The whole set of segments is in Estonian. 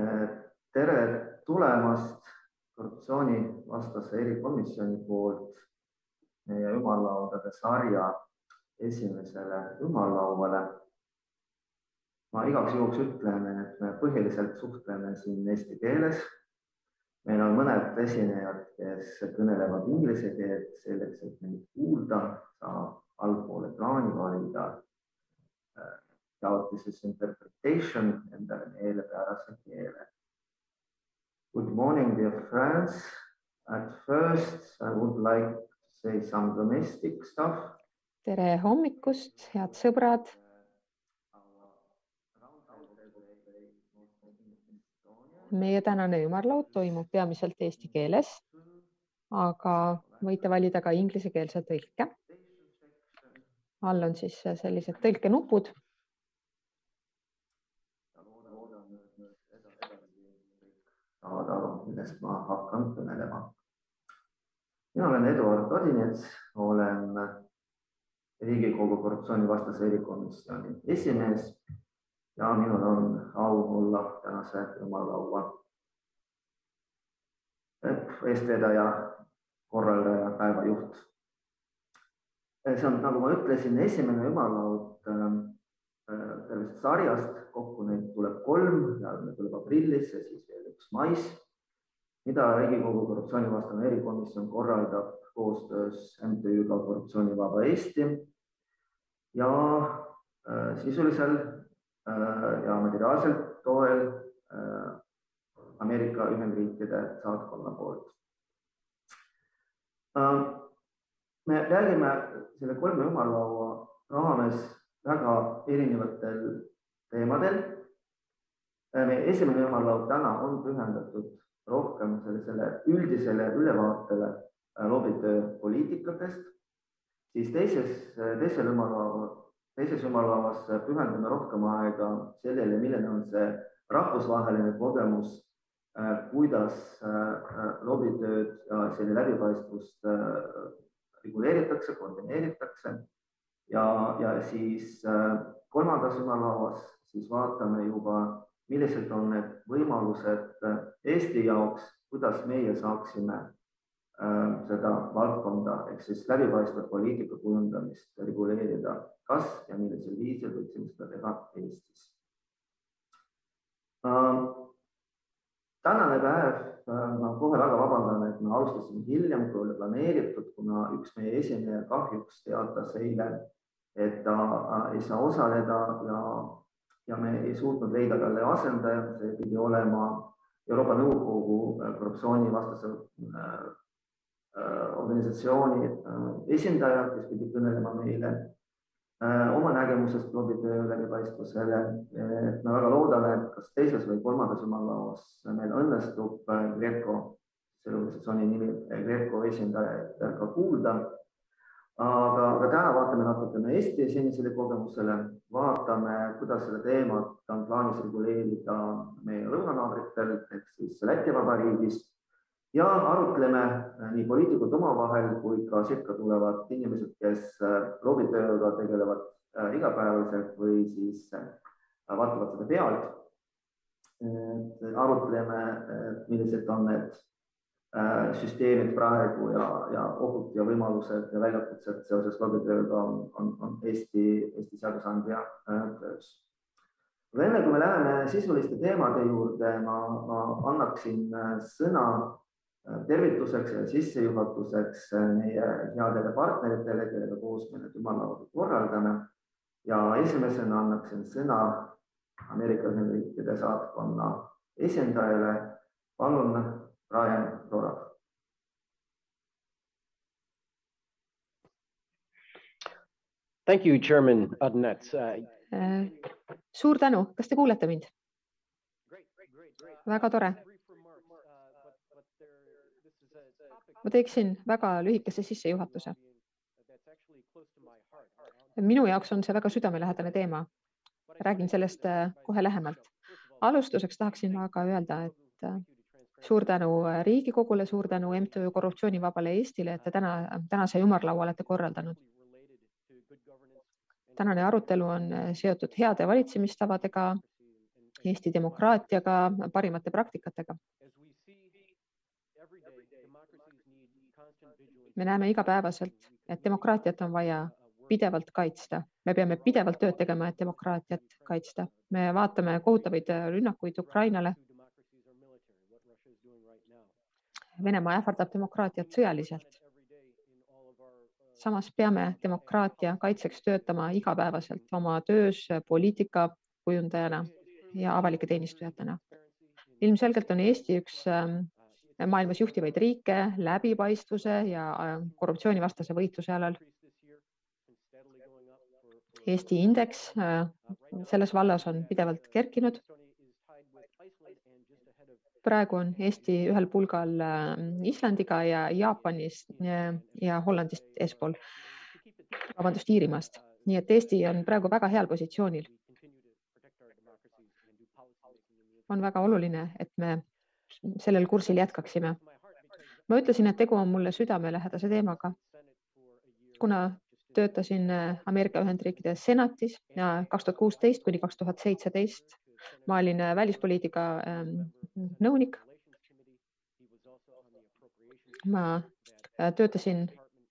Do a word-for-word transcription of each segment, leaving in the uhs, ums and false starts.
Tere tulemast korruptsioonivastase erikomisjoni poolt meie ümarlaudade sarja esimesele ümarlauale. Ma igaks juhuks ütlen, et me põhiliselt suhtleme siin eesti keeles. Meil on mõned esinejad, kes kõnelevad inglise keelt, selleks, et neid kuulda, saab allpool ekraani valida jaotises interpretation endale meelepärase keele. Good morning, dear friends. At first, I would like to say some domestic stuff. Tere hommikust, head sõbrad. Meie tänane ümarlaud toimub peamiselt eesti keeles, aga võite valida ka inglisekeelse tõlke. All on siis sellised tõlkenupud. Saada aru, millest ma hakkan kõnelema. Mina olen Eduard Odinets, olen Riigikogu korruptsioonivastase erikomisjoni esimees ja minul on au olla tänase ümarlaua eestvedaja, korraldaja, päevajuht. See on, nagu ma ütlesin, esimene ümarlaud tervist sarjast, kokku neid tuleb kolm, ja tuleb aprillis ja siis veel üks mais, mida Riigikogu korruptsioonivastane erikomisjon korraldab koostöös M T Ü-ga Korruptsioonivaba Eesti ja sisulisel ja materiaalselt toel Ameerika Ühendriikide saatkonna poolt. Me räägime selle kolme ümarlaua raames väga erinevatel teemadel. Meie esimene ümarlaud täna on pühendatud rohkem sellisele üldisele ülevaatele lobitöö poliitikatest, siis teises, teisel ümarlaua Teises ümarlaavas pühendame rohkem aega sellele, milline on see rahvusvaheline kogemus, kuidas lobitööd ja selle läbipaistvust reguleeritakse, koordineeritakse. Ja, ja siis kolmandas ümarlaavas siis vaatame juba, millised on need võimalused Eesti jaoks, kuidas meie saaksime seda valdkonda, ehk siis läbipaistvat poliitika kujundamist reguleerida, kas ja millisel viisil võiksime seda teha Eestis. Tänane päev, ma kohe väga vabandan, et me alustasime hiljem, kui oli planeeritud, kuna üks meie esineja kahjuks teatas eile, et ta ei saa osaleda ja, ja me ei suutnud leida talle asendaja, see pidi olema Euroopa Nõukogu korruptsioonivastase organisatsiooni esindaja, kes pidi kõnelema meile oma nägemusest lobitöö läbipaistvusele. Me väga loodame, et kas teises või kolmandas ümarlauas meil õnnestub Greco, selle organisatsiooni nimi Greco esindaja ka kuulda. Aga, aga täna vaatame natukene Eesti senisele kogemusele, vaatame, kuidas selle teemat on plaanis reguleerida meie lõunanaabritel, ehk siis Läti Vabariigis. Ja arutleme nii poliitikud omavahel kui ka sekka tulevad inimesed, kes lobitööga tegelevad igapäevaselt või siis vaatavad seda pealt. Arutleme, millised on need süsteemid praegu ja, ja ohud ja võimalused ja väljakutsed seoses lobitööga on, on, on Eesti, Eesti seadusandja töös. Aga enne kui me läheme sisuliste teemade juurde, ma, ma annaksin sõna tervituseks ja sissejuhatuseks meie headele partneritele, kellega koos me need ümarlauad korraldame. Ja esimesena annaksin sõna Ameerika Ühendriikide saatkonna esindajale. Palun, Brian Rora. Thank you, Chairman Odinets. Uh, suur tänu. Kas te kuulete mind? Väga tore. Ma teeksin väga lühikese sissejuhatuse. Minu jaoks on see väga südamelähedane teema. Räägin sellest kohe lähemalt. Alustuseks tahaksin aga öelda, et suur tänu Riigikogule, suur tänu M T Ü Korruptsioonivabale Eestile, et te täna, tänase ümarlaua olete korraldanud. Tänane arutelu on seotud heade valitsemistavadega Eesti demokraatiaga, parimate praktikatega. Me näeme igapäevaselt, et demokraatiat on vaja pidevalt kaitsta. Me peame pidevalt tööd tegema, et demokraatiat kaitsta. Me vaatame kohutavaid rünnakuid Ukrainale. Venemaa ähvardab demokraatiat sõjaliselt. Samas peame demokraatia kaitseks töötama igapäevaselt oma töös poliitika kujundajana ja avalike teenistujatena. Ilmselgelt on Eesti üks maailmas juhtivaid riike läbipaistvuse ja korruptsioonivastase võitluse alal. Eesti indeks selles vallas on pidevalt kerkinud. Praegu on Eesti ühel pulgal Islandiga ja Jaapanist ja Hollandist eespool, vabandust, Iirimaast. Nii et Eesti on praegu väga heal positsioonil. On väga oluline, et me sellel kursil jätkaksime. Ma ütlesin, et tegu on mulle südamelähedase teemaga, kuna töötasin Ameerika Ühendriikide senatis kaks tuhat kuusteist kuni kaks tuhat seitseteist. Ma olin välispoliitika nõunik. Ma töötasin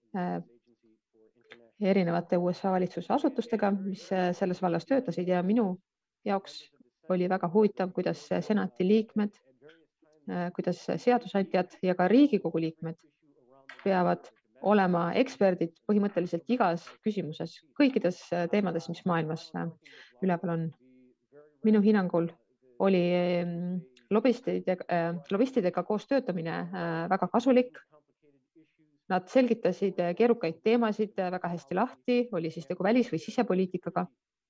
erinevate U S A valitsuse asutustega, mis selles vallas töötasid ja minu jaoks oli väga huvitav, kuidas senati liikmed, kuidas seadusandjad ja ka Riigikogu liikmed peavad olema eksperdid põhimõtteliselt igas küsimuses, kõikides teemades, mis maailmas üleval on. Minu hinnangul oli lobistidega, lobistidega koos töötamine väga kasulik. Nad selgitasid keerukaid teemasid väga hästi lahti, oli siis tegu välis- või sisepoliitikaga.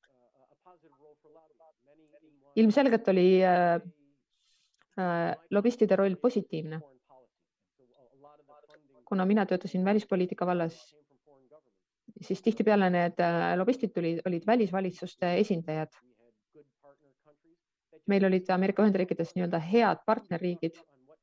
Ilmselgelt oli lobistide roll positiivne. Kuna mina töötasin välispoliitika vallas, siis tihtipeale need lobistid tulid, olid välisvalitsuste esindajad. Meil olid Ameerika Ühendriikides nii-öelda head partnerriigid.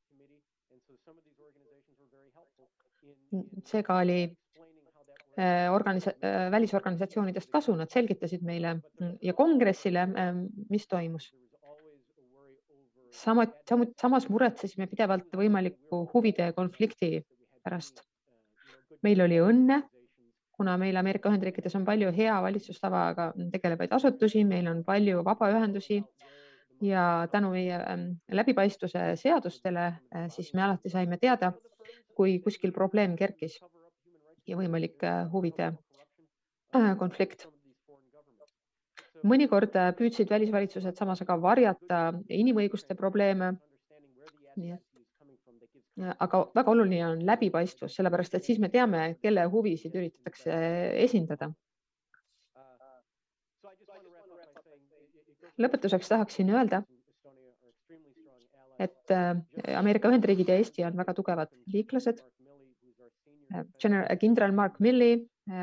Seega oli organisa- välisorganisatsioonidest kasu, nad selgitasid meile ja kongressile, mis toimus. Samad, samad, samas muretsesime pidevalt võimaliku huvide konflikti pärast. Meil oli õnne, kuna meil Ameerika Ühendriikides on palju hea valitsustavaga tegelevaid asutusi, meil on palju vabaühendusi ja tänu meie läbipaistvuse seadustele siis me alati saime teada, kui kuskil probleem kerkis ja võimalik huvide konflikt. Mõnikord püüdsid välisvalitsused samas aga varjata inimõiguste probleeme. Nii et, aga väga oluline on läbipaistvus, sellepärast et siis me teame, kelle huvisid üritatakse esindada. Lõpetuseks tahaksin öelda, et Ameerika Ühendriigid ja Eesti on väga tugevad liiklased. Kindral Mark Milley,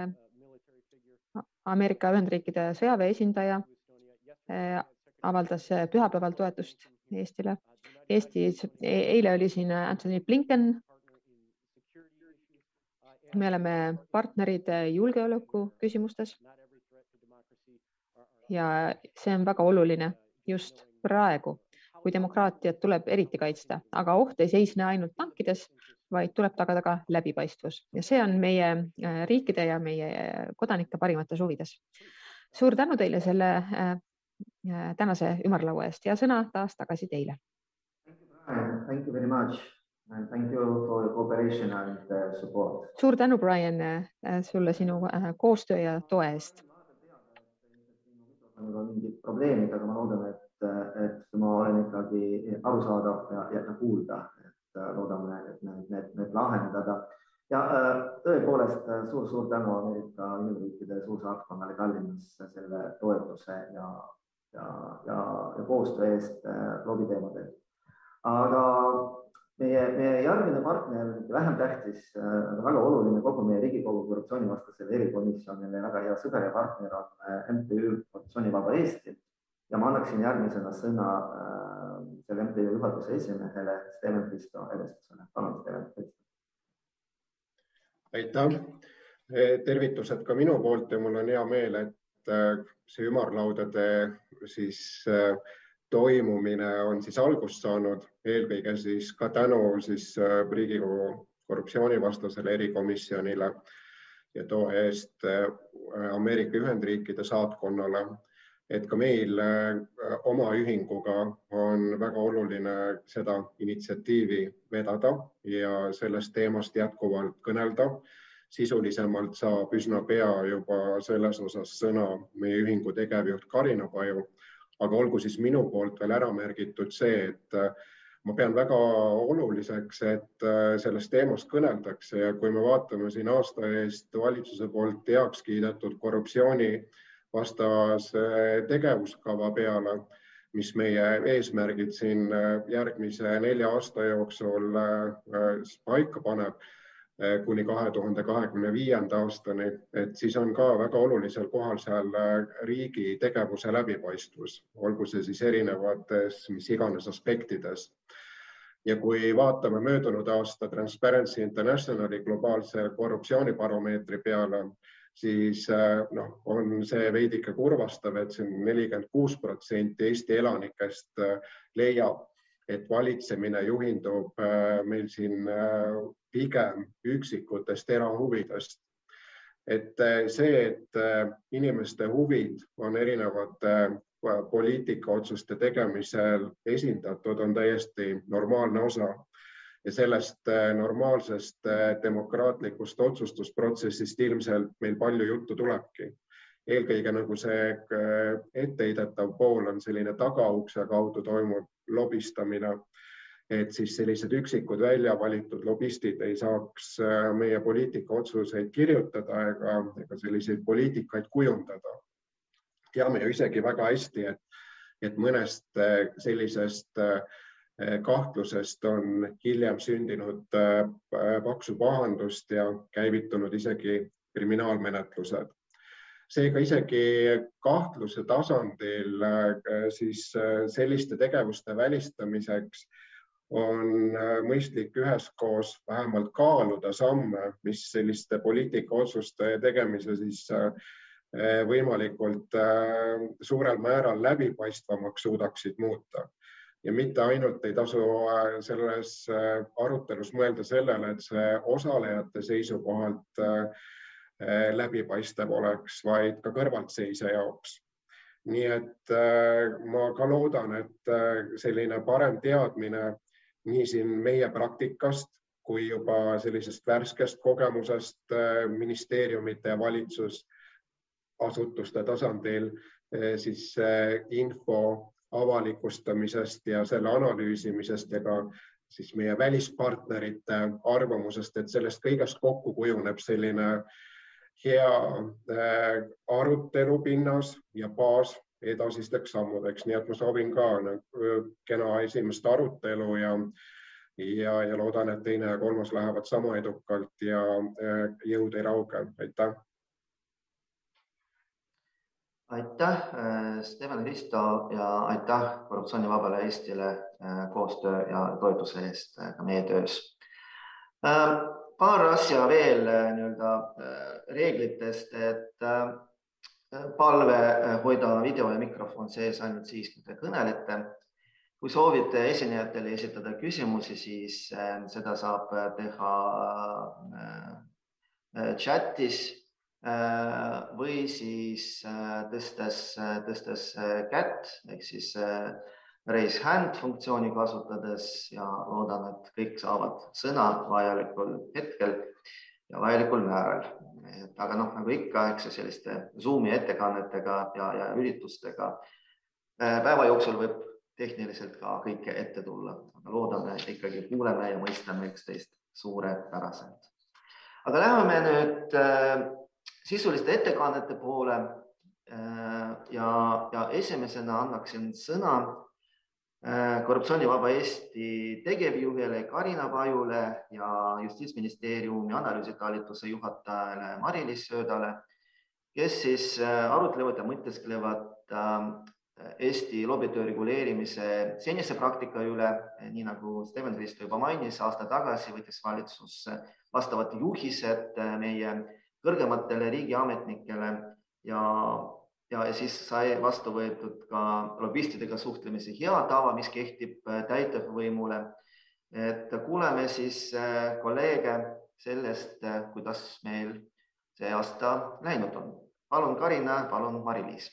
Ameerika Ühendriikide sõjaväe esindaja, avaldas pühapäeval toetust Eestile. Eestis eile oli siin Antony Blinken. Me oleme partnerid julgeoleku küsimustes. Ja see on väga oluline just praegu, kui demokraatiat tuleb eriti kaitsta, aga oht ei seisne ainult tankides, vaid tuleb tagada ka läbipaistvus. Ja see on meie riikide ja meie kodanike parimates huvides. Suur tänu teile selle tänase ümarlaua eest ja sõna taas tagasi teile. Thank you very much and thank you for the cooperation and support. Suur tänu, Brian, sulle sinu koostöö ja toe eest. Mul on mingid probleemid, aga ma loodan, et, et ma olen ikkagi arusaadav ja, ja kuulda, et loodame, et need, need, need lahendada. Ja tõepoolest suur-suur tänu Ameerika Ühendriikide suursaatkonnale Tallinnas selle toetuse ja, ja, ja, ja koostöö eest lobiteemadel. Aga meie, meie järgmine partner, vähem tähtis, väga oluline kogu meie Riigikogu korruptsioonivastasele erikomisjonile, väga hea sõber ja partner on M T Ü Korruptsioonivaba Eesti. Ja ma annaksin järgmisena sõna selle M T Ü juhatuse esimehele Steven Kristo edestusele. Palun, Steven Kristo. Aitäh. Tervitused ka minu poolt ja mul on hea meel, et see ümarlaudade siis toimumine on siis algust saanud, eelkõige siis ka tänu siis Riigikogu korruptsioonivastasele erikomisjonile ja too eest Ameerika Ühendriikide saatkonnale, et ka meil oma ühinguga on väga oluline seda initsiatiivi vedada ja sellest teemast jätkuvalt kõnelda. Sisulisemalt saab üsna pea juba selles osas sõna meie ühingu tegevjuht Karina Paju, aga olgu siis minu poolt veel ära märgitud see, et ma pean väga oluliseks, et sellest teemast kõneldakse ja kui me vaatame siin aasta eest valitsuse poolt heaks kiidetud korruptsiooni vastase tegevuskava peale, mis meie eesmärgid siin järgmise nelja aasta jooksul paika paneb kuni kahe tuhande kahekümne viienda aastani, et siis on ka väga olulisel kohal seal riigi tegevuse läbipaistvus, olgu see siis erinevates mis iganes aspektides. Ja kui vaatame möödunud aasta Transparency Internationali globaalse korruptsioonibaromeetri peale, siis no, on see veidike kurvastav, et siin nelikümmend kuus protsenti Eesti elanikest leiab, et valitsemine juhindub meil siin pigem üksikutest erahuvidest. Et see, et inimeste huvid on erinevate poliitikaotsuste tegemisel esindatud, on täiesti normaalne osa ja sellest normaalsest demokraatlikust otsustusprotsessist ilmselt meil palju juttu tulebki. Eelkõige nagu see etteheidetav pool on selline tagaukse kaudu toimub lobistamine, et siis sellised üksikud välja valitud lobistid ei saaks meie poliitikaotsuseid kirjutada ega, ega selliseid poliitikaid kujundada. Teame ju isegi väga hästi, et, et mõnest sellisest kahtlusest on hiljem sündinud paksu pahandust ja käivitunud isegi kriminaalmenetlused. Seega isegi kahtluse tasandil siis selliste tegevuste välistamiseks on mõistlik üheskoos vähemalt kaaluda samme, mis selliste poliitikaotsuste tegemise siis võimalikult suurel määral läbipaistvamaks suudaksid muuta. Ja mitte ainult ei tasu selles arutelus mõelda sellele, et see osalejate seisukohalt läbipaistev oleks, vaid ka kõrvaltseisja jaoks. Nii et ma ka loodan, et selline parem teadmine nii siin meie praktikast kui juba sellisest värskest kogemusest ministeeriumite ja valitsusasutuste tasandil siis info avalikustamisest ja selle analüüsimisest ja ka siis meie välispartnerite arvamusest, et sellest kõigest kokku kujuneb selline hea arutelupinnas ja baas edasisteks sammudeks. Nii et ma soovin ka kena esimest arutelu ja, ja, ja loodan, et teine ja kolmas lähevad sama edukalt ja jõud ei rauge. Aitäh! Aitäh, Steven Risto ja aitäh Korruptsioonivabale Eestile koostöö ja toetuse eest ka meie töös. Paar asja veel nii-öelda reeglitest, et palve hoida video ja mikrofon sees ainult siis, kui te kõnelete. Kui soovite esinejatele esitada küsimusi, siis seda saab teha chatis või siis tõstes, tõstes kätt, ehk siis raise hand funktsiooni kasutades ja loodan, et kõik saavad sõna vajalikul hetkel ja vajalikul määral. Aga noh, nagu ikka, eks selliste Zoomi ettekannetega ja, ja üritustega päeva jooksul võib tehniliselt ka kõike ette tulla. Aga loodame, et ikkagi kuuleme ja mõistame üksteist suurepäraselt. Aga läheme nüüd sisuliste ettekannete poole ja, ja esimesena annaksin sõna Korruptsioonivaba Eesti tegevjuhile Karina Pajule ja Justiitsministeeriumi analüüsitalituse juhatajale Mari-Liis Söödale, kes siis arutlevad ja mõtesklevad Eesti lobitöö reguleerimise senise praktika üle. Nii nagu Steven Risto juba mainis, aasta tagasi võttis valitsus vastavad juhised meie kõrgematele riigiametnikele ja ja siis sai vastu võetud ka lobistidega suhtlemise hea tava, mis kehtib täitevvõimule. Et kuuleme siis kolleege sellest, kuidas meil see aasta läinud on. Palun Karina, palun Mari-Liis.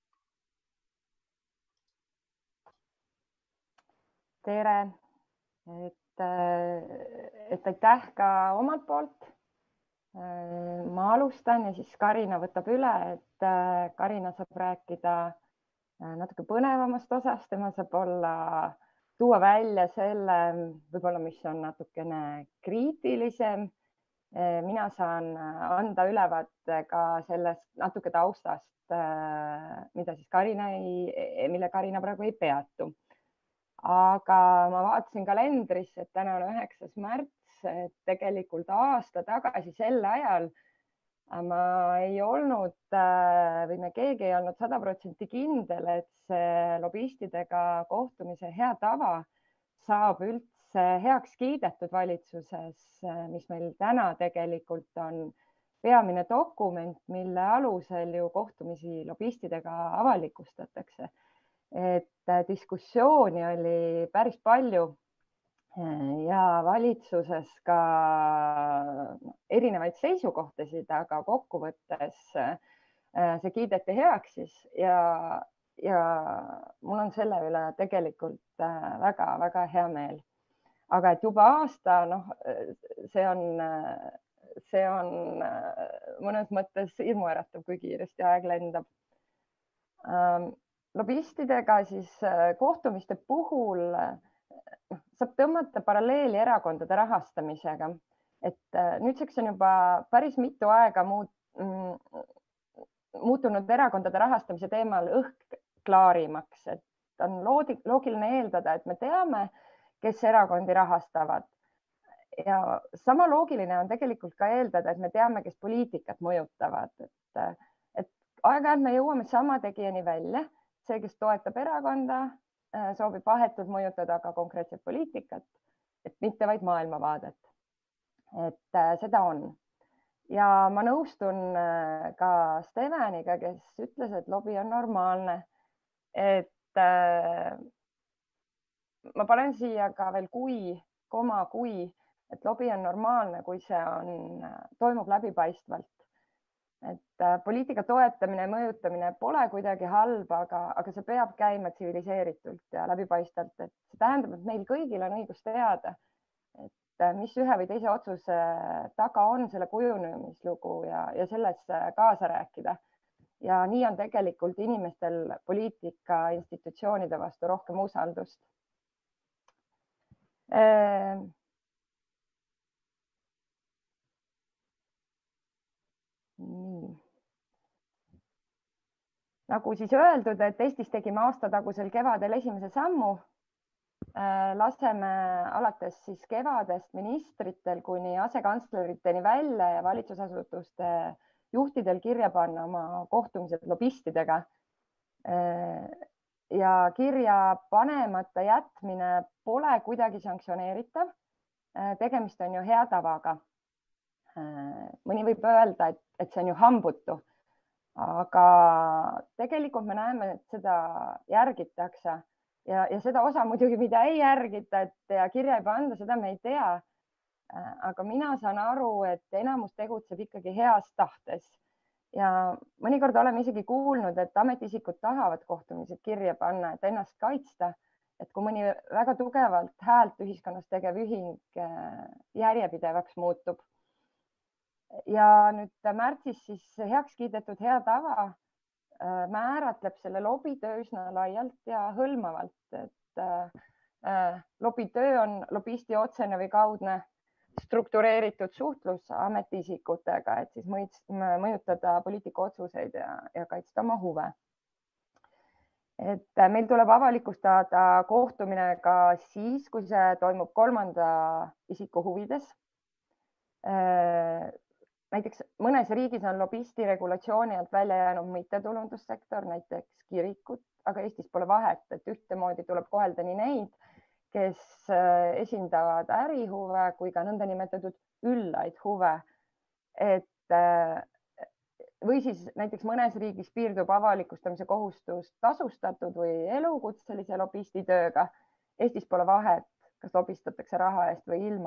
Tere, et, et aitäh ka omalt poolt. Ma alustan ja siis Karina võtab üle, et Karina saab rääkida natuke põnevamast osast, tema saab olla, tuua välja selle, võib-olla mis on natukene kriitilisem. Mina saan anda ülevaate ka sellest natuke taustast, mida siis Karina ei, mille Karina praegu ei peatu. Aga ma vaatasin kalendrisse, et täna on üheksas märts, et tegelikult aasta tagasi sel ajal ma ei olnud või me keegi ei olnud sada protsenti kindel, et see lobistidega kohtumise hea tava saab üldse heaks kiidetud valitsuses, mis meil täna tegelikult on peamine dokument, mille alusel ju kohtumisi lobistidega avalikustatakse. Et diskussiooni oli päris palju ja valitsuses ka erinevaid seisukohtasid, aga kokkuvõttes see kiideti heaks siis ja, ja mul on selle üle tegelikult väga-väga hea meel. Aga et juba aasta, noh, see on, see on mõnes mõttes hirmuäratav, kui kiiresti aeg lendab. Lobistidega siis kohtumiste puhul saab tõmmata paralleeli erakondade rahastamisega. Et nüüdseks on juba päris mitu aega muut, muutunud erakondade rahastamise teemal õhk klaarimaks. Et on loogiline eeldada, et me teame, kes erakondi rahastavad. Ja sama loogiline on tegelikult ka eeldada, et me teame, kes poliitikat mõjutavad. Et, et aeg-ajalt me jõuame sama tegijani välja. See, kes toetab erakonda, soovib vahetult mõjutada ka konkreetset poliitikat, et mitte vaid maailmavaadet. Et seda on. Ja ma nõustun ka Steveniga, kes ütles, et lobi on normaalne. Et ma panen siia ka veel kui, koma kui, et lobi on normaalne, kui see on, toimub läbipaistvalt. Et poliitika toetamine ja mõjutamine pole kuidagi halb, aga, aga see peab käima tsiviliseeritult ja läbipaistvalt. Et see tähendab, et meil kõigil on õigus teada, et mis ühe või teise otsuse taga on selle kujunemislugu ja, ja selles kaasa rääkida. Ja nii on tegelikult inimestel poliitika institutsioonide vastu rohkem usaldust. Nii. Nagu siis öeldud, et Eestis tegime aastatagusel kevadel esimese sammu. Laseme alates siis kevadest ministritel kuni asekantsleriteni välja ja valitsusasutuste juhtidel kirja panna oma kohtumised lobistidega. Ja kirja panemata jätmine pole kuidagi sanktsioneeritav. Tegemist on ju hea tavaga. Mõni võib öelda, et, et see on ju hambutu, aga tegelikult me näeme, et seda järgitakse ja, ja seda osa muidugi, mida ei järgita, et ja kirja ei panda, seda me ei tea. Aga mina saan aru, et enamus tegutseb ikkagi heas tahtes ja mõnikord oleme isegi kuulnud, et ametiisikud tahavad kohtumised kirja panna, et ennast kaitsta, et kui mõni väga tugevalt häält ühiskonnas tegev ühing järjepidevaks muutub. Ja nüüd märtsis siis heaks kiidetud hea tava määratleb selle lobitöö üsna laialt ja hõlmavalt, et lobitöö on lobisti otsene või kaudne struktureeritud suhtlus ametiisikutega, et siis mõjutada poliitika otsuseid ja, ja kaitsta oma huve. Et meil tuleb avalikustada kohtumine ka siis, kui see toimub kolmanda isiku huvides. Näiteks mõnes riigis on lobisti regulatsiooni alt välja jäänud mittetulundussektor, näiteks kirikud, aga Eestis pole vahet, et ühtemoodi tuleb kohelda nii neid, kes esindavad ärihuve kui ka nõndanimetatud üllaid huve. Et või siis näiteks mõnes riigis piirdub avalikustamise kohustus tasustatud või elukutselise lobisti tööga. Eestis pole vahet, kas lobistatakse raha eest või ilma.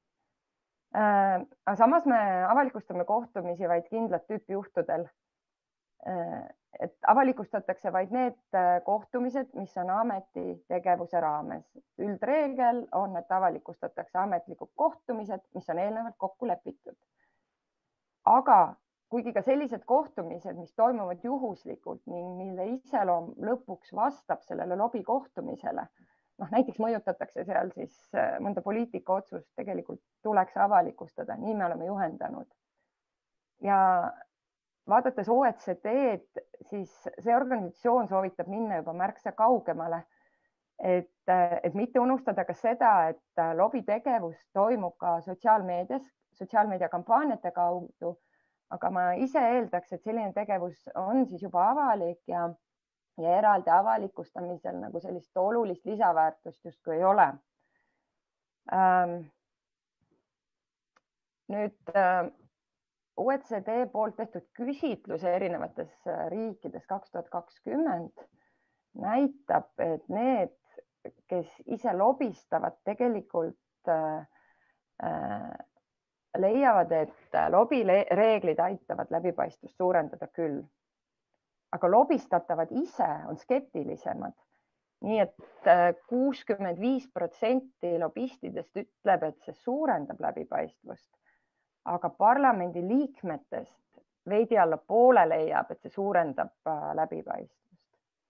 Aga samas me avalikustame kohtumisi vaid kindlat tüüpi juhtudel. Et avalikustatakse vaid need kohtumised, mis on ameti tegevuse raames. Üldreegel on, et avalikustatakse ametlikud kohtumised, mis on eelnevalt kokku lepitud. Aga kuigi ka sellised kohtumised, mis toimuvad juhuslikult ning mille iseloom lõpuks vastab sellele lobi kohtumisele, noh, näiteks mõjutatakse seal siis mõnda poliitika otsust, tegelikult tuleks avalikustada, nii me oleme juhendanud. Ja vaadates O E C D-d, siis see organisatsioon soovitab minna juba märksa kaugemale, et, et mitte unustada ka seda, et lobitegevus toimub ka sotsiaalmeedias, sotsiaalmeediakampaaniate kaudu, aga ma ise eeldaks, et selline tegevus on siis juba avalik ja, ja eraldi avalikustamisel nagu sellist olulist lisaväärtust justkui ei ole. Ähm, nüüd O E C D poolt tehtud küsitluse erinevates riikides kaks tuhat kakskümmend näitab, et need, kes ise lobistavad, tegelikult äh, leiavad, et lobireeglid aitavad läbipaistvust suurendada küll. Aga lobistatavad ise on skeptilisemad. Nii et kuuskümmend viis protsenti lobistidest ütleb, et see suurendab läbipaistvust. Aga parlamendi liikmetest veidi alla poole leiab, et see suurendab läbipaistvust.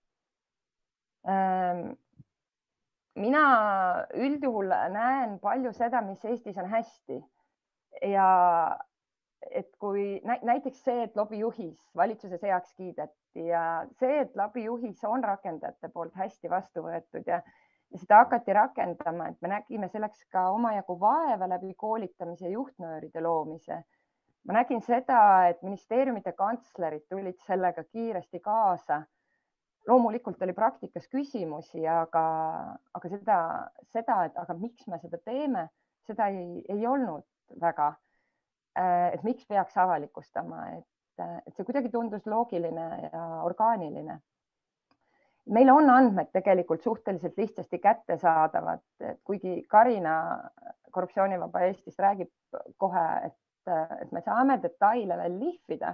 Mina üldjuhul näen palju seda, mis Eestis on hästi. Ja et kui näiteks see, et lobijuhis valitsuses heaks kiideti ja see, et lobijuhis on rakendajate poolt hästi vastu võetud ja, ja seda hakati rakendama, et me nägime selleks ka omajagu vaeva läbi koolitamise juhtnööride loomise. Ma nägin seda, et ministeeriumite kantslerid tulid sellega kiiresti kaasa. Loomulikult oli praktikas küsimusi, aga, aga seda, seda, et aga miks me seda teeme, seda ei, ei olnud väga, et miks peaks avalikustama, et, et see kuidagi tundus loogiline ja orgaaniline. Meil on andmed tegelikult suhteliselt lihtsasti kättesaadavad, et kuigi Karina Korruptsioonivaba Eestist räägib kohe, et, et me saame detaile veel lihvida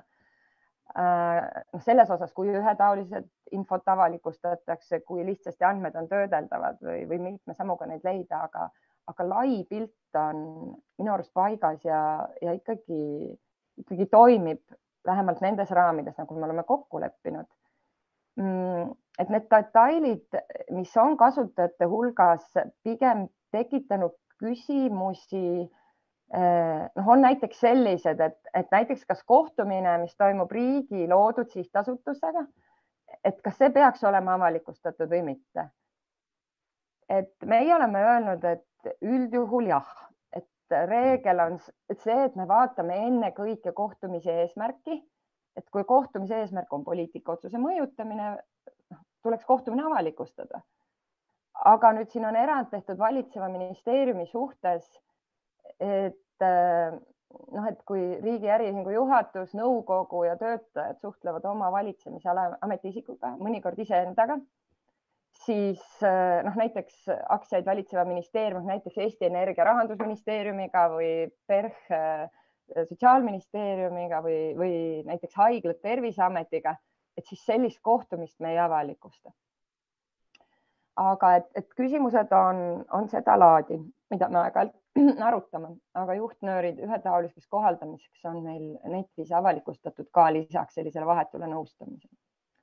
no selles osas, kui ühetaolised infot avalikustatakse, kui lihtsasti andmed on töödeldavad või, või mitme sammuga neid leida, aga aga lai pilt on minu arust paigas ja, ja ikkagi, ikkagi toimib vähemalt nendes raamides, nagu me oleme kokku leppinud. Et need detailid, mis on kasutajate hulgas pigem tekitanud küsimusi, noh, on näiteks sellised, et, et näiteks kas kohtumine, mis toimub riigi loodud sihtasutusega, et kas see peaks olema avalikustatud või mitte. Et meie oleme öelnud, et üldjuhul jah, et reegel on see, et me vaatame enne kõike kohtumise eesmärki, et kui kohtumise eesmärk on poliitika otsuse mõjutamine, tuleks kohtumine avalikustada. Aga nüüd siin on erand tehtud valitseva ministeeriumi suhtes, et, noh, et kui riigi äriühingu juhatus, nõukogu ja töötajad suhtlevad oma valitsemise ametiisikuga, mõnikord iseendaga, siis noh, näiteks aktsiaid valitseva ministeerium, näiteks Eesti Energia rahandusministeeriumiga või PERH sotsiaalministeeriumiga või, või näiteks haiglad Terviseametiga, et siis sellist kohtumist me ei avalikusta. Aga et, et küsimused on, on seda laadi, mida me aeg-ajalt arutame, aga juhtnöörid ühetaoliseks kohaldamiseks on meil netis avalikustatud ka lisaks sellisele vahetule nõustamisele.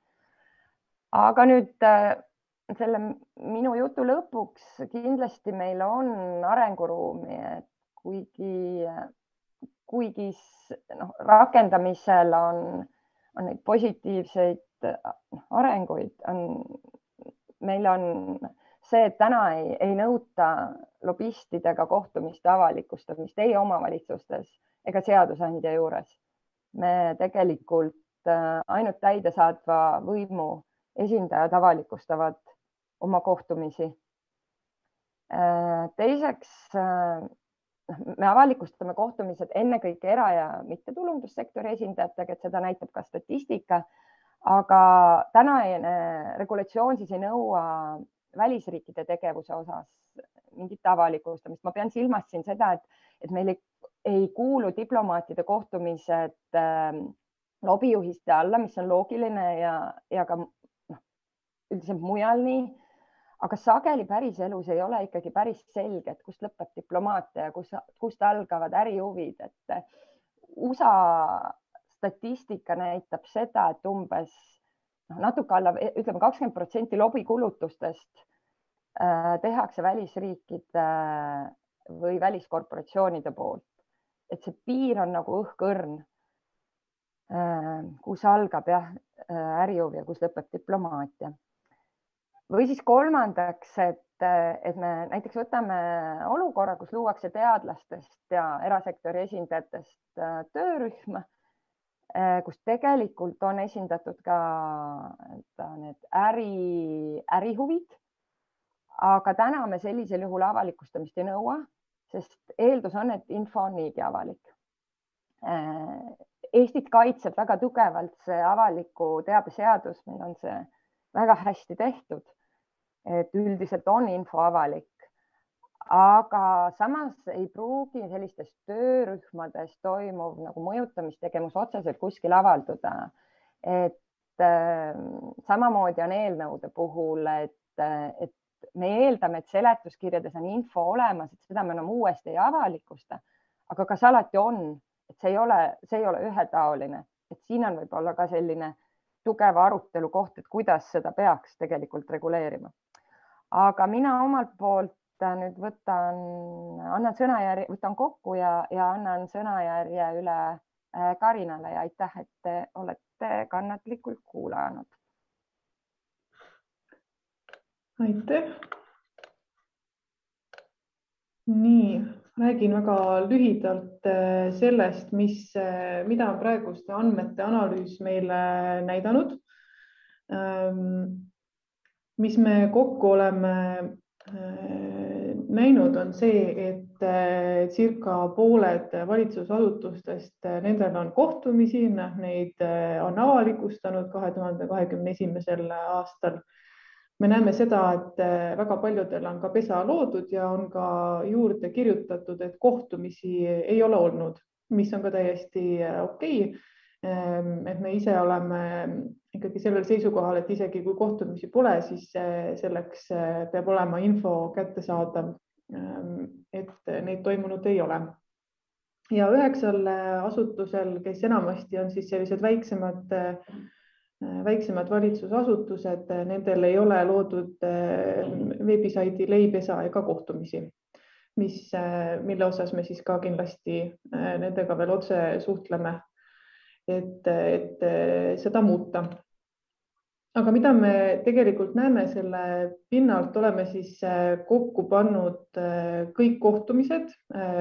Aga nüüd selle minu jutu lõpuks kindlasti meil on arenguruumi, et kuigi, kuigi no, rakendamisel on, on neid positiivseid arenguid, on, meil on see, et täna ei, ei nõuta lobistidega kohtumiste avalikustamist ei omavalitsustes ega seadusandja juures. Me tegelikult ainult täidesaatva võimu esindajad avalikustavad oma kohtumisi. Teiseks me avalikustame kohtumised ennekõike era- ja mittetulundussektori esindajatega, et seda näitab ka statistika, aga tänane regulatsioon siis ei nõua välisriikide tegevuse osas mingit avalikustamist. Ma pean silmas siin seda, et, et meil ei, ei kuulu diplomaatide kohtumised äh, lobijuhiste alla, mis on loogiline ja, ja ka no, üldiselt mujal nii. Aga sageli päriselus ei ole ikkagi päris selge, et kust lõpeb diplomaatia ja kus, kust algavad ärihuvid. Et U S A statistika näitab seda, et umbes no, natuke alla, ütleme kakskümmend protsenti lobikulutustest äh, tehakse välisriikide või väliskorporatsioonide poolt. Et see piir on nagu õhkõrn, äh, kus algab jah, ärihuvi ja kus lõpeb diplomaatia. Või siis kolmandaks, et, et me näiteks võtame olukorra, kus luuakse teadlastest ja erasektori esindajatest töörühm, kus tegelikult on esindatud ka need äri, ärihuvid. Aga täna me sellisel juhul avalikustamist ei nõua, sest eeldus on, et info on niigi avalik. Eestit kaitseb väga tugevalt see avaliku teabe seadus, meil on see väga hästi tehtud. Et üldiselt on info avalik, aga samas ei pruugi sellistes töörühmades toimuv nagu mõjutamistegevus otseselt kuskil avalduda. Et äh, samamoodi on eelnõude puhul, et, et me eeldame, et seletuskirjades on info olemas, et seda me enam uuesti ei avalikusta, aga kas alati on, et see ei ole, see ei ole ühetaoline, et siin on võib-olla ka selline tugeva arutelu koht, et kuidas seda peaks tegelikult reguleerima. Aga mina omalt poolt nüüd võtan, annan sõnajärje, võtan kokku ja, ja annan sõnajärje üle Karinale ja aitäh, et te olete kannatlikult kuulanud. Aitäh. Nii, räägin väga lühidalt sellest, mis, mida on praeguste andmete analüüs meile näidanud. Mis me kokku oleme näinud, on see, et circa pooled valitsusasutustest, nendel on kohtumisi, neid on avalikustanud kahe tuhande kahekümne esimesel aastal. Me näeme seda, et väga paljudel on ka pesa loodud ja on ka juurde kirjutatud, et kohtumisi ei ole olnud, mis on ka täiesti okei. Et me ise oleme ikkagi sellel seisukohal, et isegi kui kohtumisi pole, siis selleks peab olema info kättesaadav, et neid toimunud ei ole. Ja üheksal asutusel, kes enamasti on siis sellised väiksemad, väiksemad valitsusasutused, nendel ei ole loodud veebisaidi leipesa ega kohtumisi, mis, mille osas me siis ka kindlasti nendega veel otse suhtleme, et, et seda muuta. Aga mida me tegelikult näeme selle pinnalt, oleme siis kokku pannud kõik kohtumised.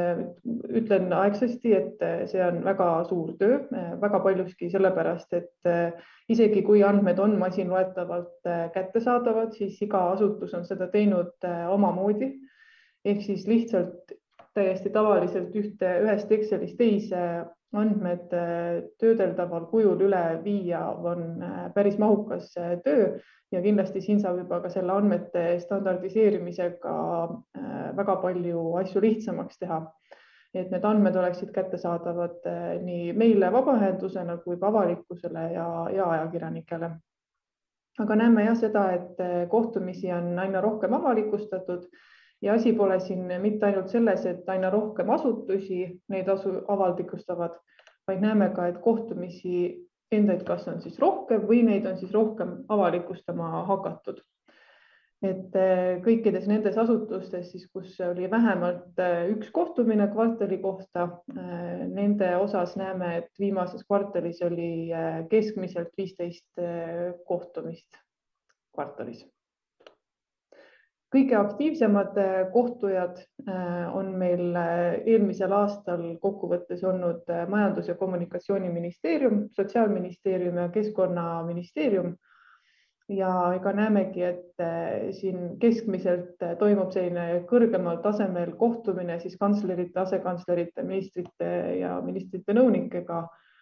Ütlen aegsasti, et see on väga suur töö, väga paljuski sellepärast, et isegi kui andmed on masinloetavalt kättesaadavad, siis iga asutus on seda teinud omamoodi. Ehk siis lihtsalt täiesti tavaliselt ühte, ühest Excelist teise andmed töödeldaval kujul üle viia on päris mahukas töö ja kindlasti siin saab juba ka selle andmete standardiseerimisega väga palju asju lihtsamaks teha. Et need andmed oleksid kättesaadavad nii meile vabaühendusena kui ka avalikkusele ja, ja ajakirjanikele. Aga näeme jah seda, et kohtumisi on aina rohkem avalikustatud. Ja asi pole siin mitte ainult selles, et aina rohkem asutusi neid asu avaldikustavad, vaid näeme ka, et kohtumisi endaid kas on siis rohkem või neid on siis rohkem avalikustama hakatud. Et kõikides nendes asutustes, siis, kus oli vähemalt üks kohtumine kvartali kohta, nende osas näeme, et viimases kvartalis oli keskmiselt viisteist kohtumist kvartalis. Kõige aktiivsemad kohtujad on meil eelmisel aastal kokkuvõttes olnud Majandus- ja Kommunikatsiooniministeerium, Sotsiaalministeerium ja Keskkonnaministeerium. ja ega näemegi, et siin keskmiselt toimub selline kõrgemal tasemel kohtumine siis kantslerite, asekantslerite, ministrite ja ministrite nõunikega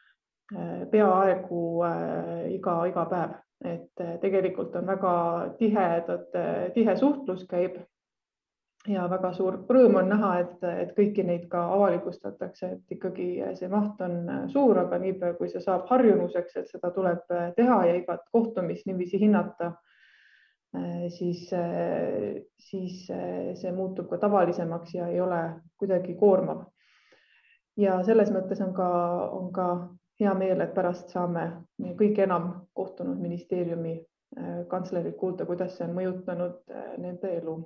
peaaegu iga, iga päev. Et tegelikult on väga tihedad, tihe suhtlus käib ja väga suur rõõm on näha, et, et kõiki neid ka avalikustatakse, et ikkagi see maht on suur, aga niipea kui see saab harjumuseks, et seda tuleb teha ja igat kohtumist niiviisi hinnata, siis, siis see muutub ka tavalisemaks ja ei ole kuidagi koormav. Ja selles mõttes on ka, on ka hea meel, et pärast saame kõik enam kohtunud ministeeriumi kantslerid kuulda, kuidas see on mõjutanud nende elu.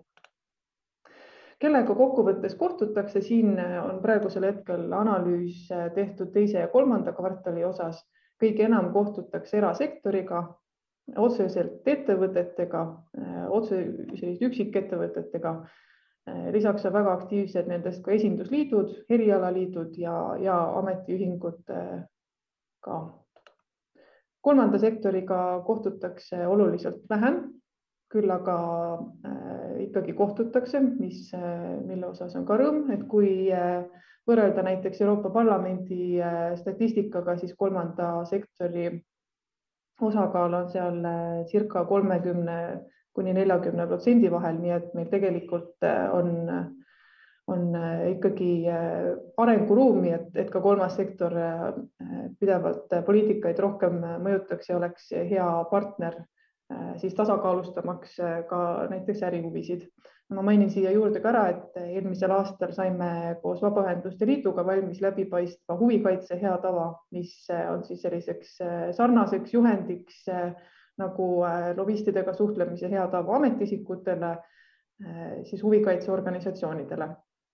Kellega kokkuvõttes kohtutakse, siin on praegusel hetkel analüüs tehtud teise ja kolmanda kvartali osas. Kõige enam kohtutakse erasektoriga, otseselt ettevõtetega, otseselt üksikettevõtetega. Lisaks on väga aktiivsed nendest ka esindusliidud, erialaliidud ja, ja ametiühingud ka. Kolmanda sektoriga kohtutakse oluliselt vähem, küll aga ikkagi kohtutakse, mis, mille osas on ka rõõm, et kui võrrelda näiteks Euroopa Parlamendi statistikaga, siis kolmanda sektori osakaal on seal circa kolmekümne kuni neljakümne protsendi vahel, nii et meil tegelikult on, on ikkagi arenguruumi, et, et ka kolmas sektor pidevalt poliitikaid rohkem mõjutaks ja oleks hea partner siis tasakaalustamaks ka näiteks ärihuvisid. Ma mainin siia juurde ka ära, et eelmisel aastal saime koos Vabaühenduste Liiduga valmis läbipaistva huvikaitse hea tava, mis on siis selliseks sarnaseks juhendiks nagu lobistidega suhtlemise hea tava ametiisikutele, siis huvikaitseorganisatsioonidele.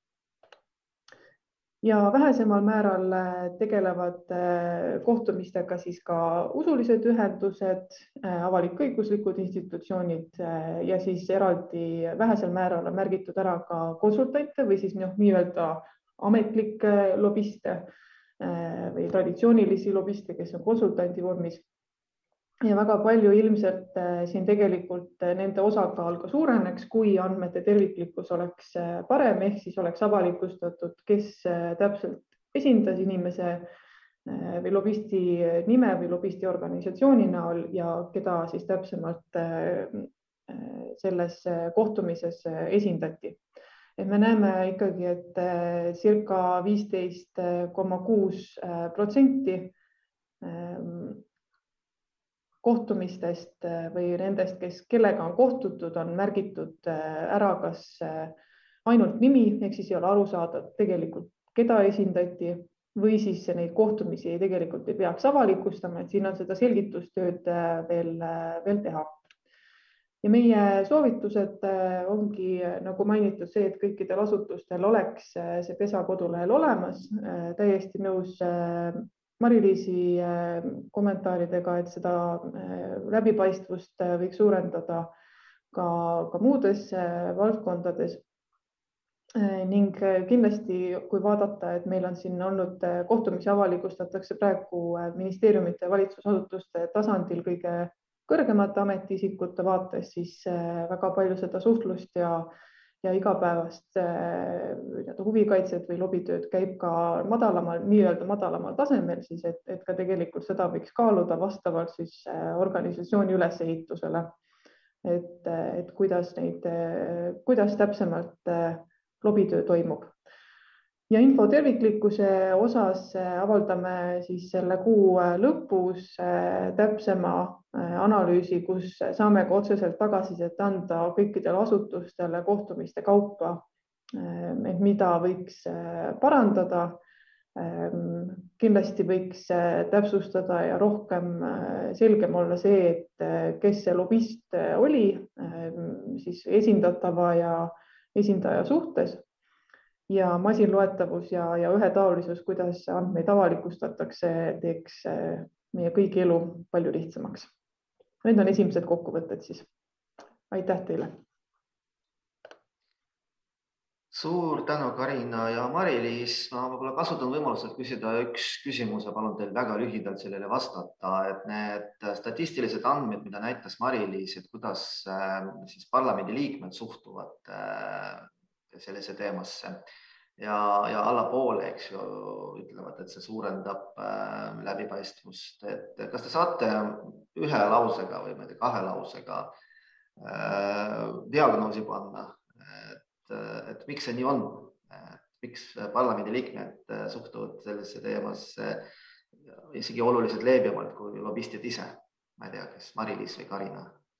Ja vähesemal määral tegelevad kohtumistega siis ka usulised ühendused, avalik-õiguslikud institutsioonid ja siis eraldi vähesel määral on märgitud ära ka konsultante või siis nii-öelda ametlikke lobiste või traditsioonilisi lobiste, kes on konsultandi vormis. Ja väga palju ilmselt siin tegelikult nende osakaal ka suureneks, kui andmete terviklikkus oleks parem, ehk siis oleks avalikustatud, kes täpselt esindas inimese või lobisti nime või lobisti organisatsiooni näol ja keda siis täpsemalt selles kohtumises esindati. Et me näeme ikkagi, et circa viisteist koma kuus protsenti kohtumistest või nendest, kes, kellega on kohtutud, on märgitud ära kas ainult nimi, ehk siis ei ole aru saada tegelikult, keda esindati või siis neid kohtumisi ei tegelikult ei peaks avalikustama, et siin on seda selgitustööd veel, veel teha. Ja meie soovitused ongi nagu mainitud see, et kõikidel asutustel oleks see pesa kodulehel olemas, täiesti nõus Mari-Liisi kommentaaridega, et seda läbipaistvust võiks suurendada ka, ka muudes valdkondades. Ning kindlasti, kui vaadata, et meil on siin olnud kohtumisi avalikustatakse praegu ministeeriumite ja valitsusasutuste tasandil kõige kõrgemate ametiisikute vaates, siis väga palju seda suhtlust ja ja igapäevast huvikaitset või lobitööd käib ka madalamal, nii-öelda madalamal tasemel, siis et, et ka tegelikult seda võiks kaaluda vastavalt siis organisatsiooni ülesehitusele, et, et kuidas, neid, kuidas täpsemalt lobitöö toimub. Ja info terviklikkuse osas avaldame siis selle kuu lõpus täpsema analüüsi, kus saame ka otseselt tagasisidet anda kõikidele asutustele kohtumiste kaupa, et mida võiks parandada. Kindlasti võiks täpsustada ja rohkem selgem olla see, et kes see lobist oli siis esindatava ja esindaja suhtes. Ja masinloetavus ja, ja ühetaolisus, kuidas andmeid avalikustatakse, teeks meie kõigi elu palju lihtsamaks. Need on esimesed kokkuvõtted siis. Aitäh teile! Suur tänu, Karina ja Mari-Liis. Ma võib-olla kasutan võimalused küsida üks küsimus ja palun teil väga lühidalt sellele vastata, et need statistilised andmed, mida näitas Mari-Liis, et kuidas siis parlamendi liikmed suhtuvad sellise teemasse ja, ja allapoole, eks ju, ütlevad, et see suurendab läbipaistvust. Et kas te saate ühe lausega või ma ei tea, kahe lausega diagnoosi panna, et, et miks see nii on, miks parlamendi liikmed suhtuvad sellesse teemasse isegi oluliselt leebemalt kui lobistid ise? Ma ei tea, kas Mari-Liis või Karina.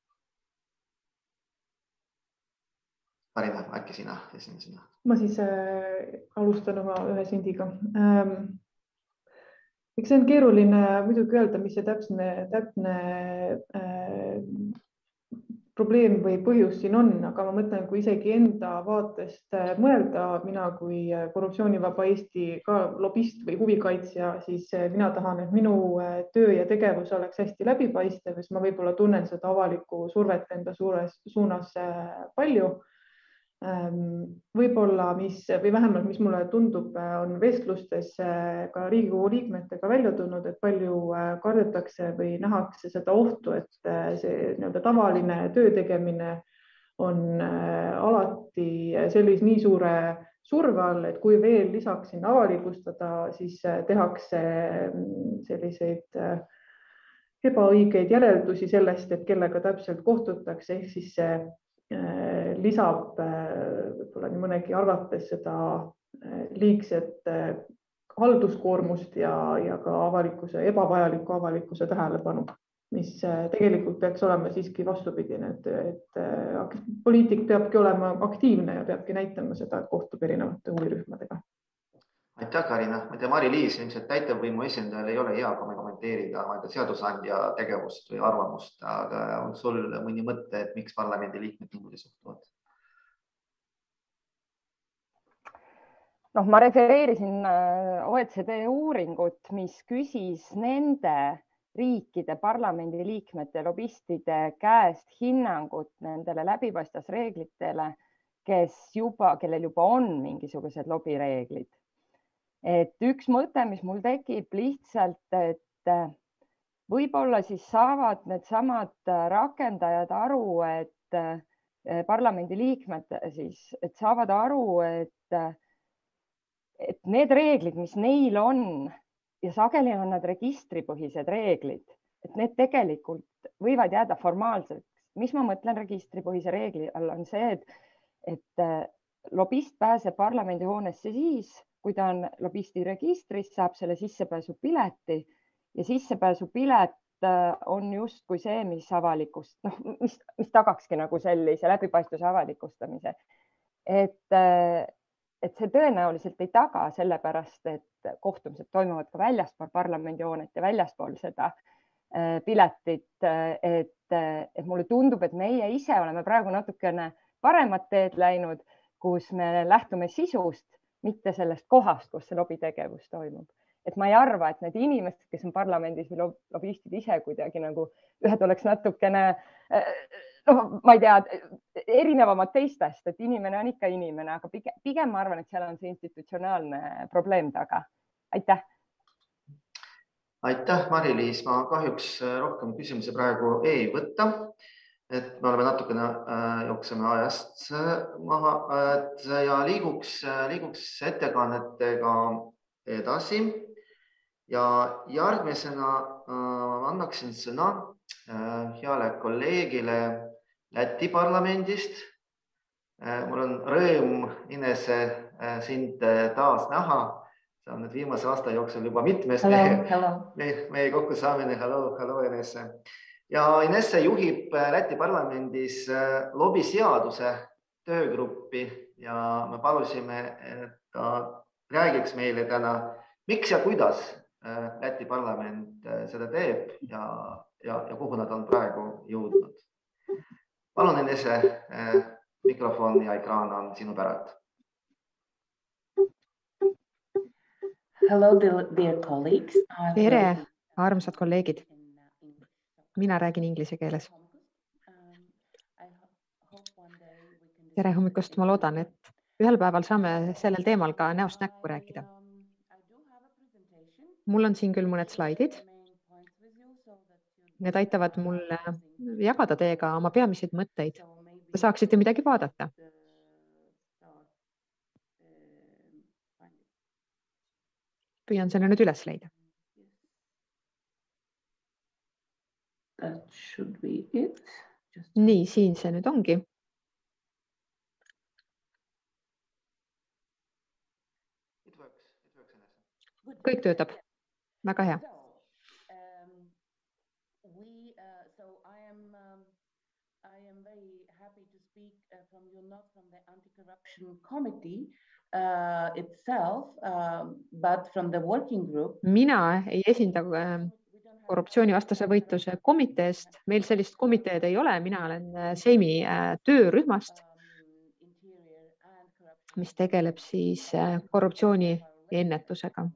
Karina, äkki sina esimesena? Ma siis äh, alustan oma ühe sindiga. Ähm, eks see on keeruline muidugi öelda, mis see täpne, täpne äh, probleem või põhjus siin on, aga ma mõtlen, kui isegi enda vaatest mõelda, mina kui korruptsioonivaba Eesti ka lobist või huvikaitsja, siis mina tahan, et minu töö ja tegevus oleks hästi läbipaistev, siis ma võib-olla tunnen seda avalikku survet enda suures suunas palju. Võib-olla, mis või vähemalt, mis mulle tundub, on vestlustes ka Riigikogu liikmetega välja tulnud, et palju kardetakse või nähakse seda ohtu, et see nii-öelda tavaline töö tegemine on alati sellise nii suure surve all, et kui veel lisaks sinna avalikustada, siis tehakse selliseid ebaõigeid järeldusi sellest, et kellega täpselt kohtutakse, ehk siis see lisab võib-olla nii mõnegi arvates seda liigset halduskoormust ja, ja ka avalikkuse, ebavajaliku avalikkuse tähelepanu, mis tegelikult peaks olema siiski vastupidine, et, et poliitik peabki olema aktiivne ja peabki näitama seda, et kohtub erinevate huvirühmadega. Aitäh, Karina. Ma tea, Mari-Liis, ilmselt täitevvõimu esindajal ei ole hea kommenteerida seadusandja tegevust või arvamust, aga on sul mõni mõte, et miks parlamendi liikmed niimoodi suhtuvad? No, ma refereerisin O E C D uuringut, mis küsis nende riikide parlamendi liikmete lobistide käest hinnangut nendele läbipaistvusreeglitele, kes juba, kellel juba on mingisugused lobireeglid. Et üks mõte, mis mul tekib lihtsalt, et võib-olla siis saavad need samad rakendajad aru, et parlamendi liikmed siis, et saavad aru, et, et need reeglid, mis neil on ja sageli on nad registripõhised reeglid, et need tegelikult võivad jääda formaalseks. Mis ma mõtlen registripõhise reegli all on see, et, et lobist pääseb parlamendi hoonesse siis, kui ta on lobisti registris, saab selle sissepääsupileti ja sissepääsupilet on justkui see, mis avalikust, noh, mis, mis tagakski nagu sellise läbipaistvuse avalikustamise. Et, et see tõenäoliselt ei taga sellepärast, et kohtumised toimuvad ka väljaspool parlamendihoonet ja väljaspool seda piletit, et, et mulle tundub, et meie ise oleme praegu natukene paremat teed läinud, kus me lähtume sisust, mitte sellest kohast, kus see lobitegevus toimub. Et ma ei arva, et need inimesed, kes on parlamendis või lobistid ise kuidagi nagu ühed oleks natukene, no, ma ei tea, erinevamad teistest, et inimene on ikka inimene, aga pigem, pigem ma arvan, et seal on see institutsionaalne probleem taga. Aitäh. Aitäh, Mari-Liis. Ma kahjuks rohkem küsimusi praegu ei võtta. Et me oleme natukene äh, jookseme ajast maha et, ja liiguks, liiguks ettekannetega edasi ja järgmisena äh, annaksin sõna äh, heale kolleegile Läti parlamendist. Äh, mul on rõõm, Inese, äh, sind taas näha. See on nüüd viimase aasta jooksul juba mitmes hello, hello. meie, meie kokkusaamine. Hello, hello, Inese. Ja Inesse juhib Läti parlamendis lobiseaduse töögruppi ja me palusime, et ta räägiks meile täna, miks ja kuidas Läti parlament seda teeb ja, ja, ja kuhu nad on praegu jõudnud. Palun, Inesse, mikrofon ja ekraan on sinu päralt. Hello, dear colleagues. Tere, armsad kolleegid. Mina räägin inglise keeles. Tere hommikust, ma loodan, et ühel päeval saame sellel teemal ka näost näkku rääkida. Mul on siin küll mõned slaidid. Need aitavad mul jagada teiega oma peamiseid mõtteid. Te saaksite midagi vaadata. Püüan selle nüüd üles leida. That should be it. Just Nii, siin see nüüd ongi. Kõik töötab. Väga hea. So, um, we, uh, so I am, um, I am very happy to speak uh, from you, not from the anti-corruption committee uh, itself, um, but from the working group. Mina ei esinda äh, korruptsioonivastase võitluse komiteest. Meil sellist komiteed ei ole. Mina olen Seimi äh, töörühmast, mis tegeleb siis äh, korruptsiooni ennetusega.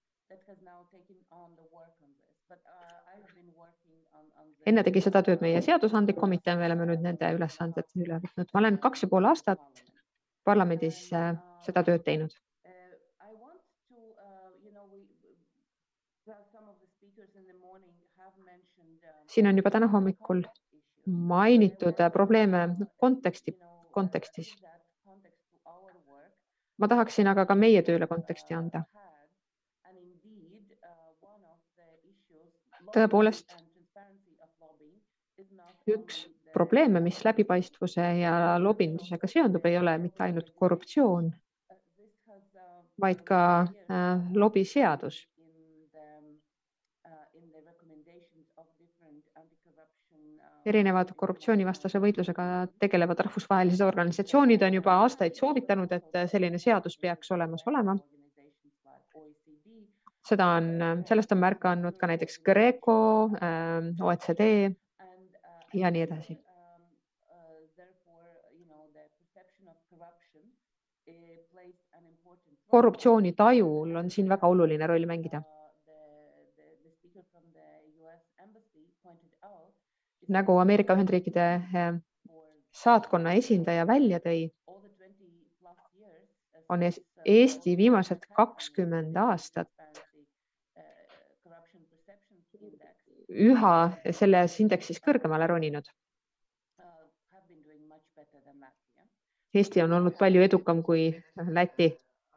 Enne tegi seda tööd meie seadusandlik komitee, me oleme nüüd nende ülesanded üle võtnud. Ma olen kaks ja pool aastat parlamendis äh, seda tööd teinud. Siin on juba täna hommikul mainitud probleeme konteksti, kontekstis. Ma tahaksin aga ka meie tööle konteksti anda. Tõepoolest, üks probleeme, mis läbipaistvuse ja lobindusega seondub, ei ole mitte ainult korruptsioon, vaid ka äh, lobiseadus. Erinevad korruptsioonivastase võitlusega tegelevad rahvusvahelised organisatsioonid on juba aastaid soovitanud, et selline seadus peaks olemas olema. Seda on, sellest on märka andnud ka näiteks Greco, O E C D ja nii edasi. Korruptsioonitajul on siin väga oluline roll mängida. Nagu Ameerika Ühendriikide saatkonna esindaja välja tõi, on Eesti viimased kakskümmend aastat üha selles indeksis kõrgemale roninud. Eesti on olnud palju edukam kui Läti.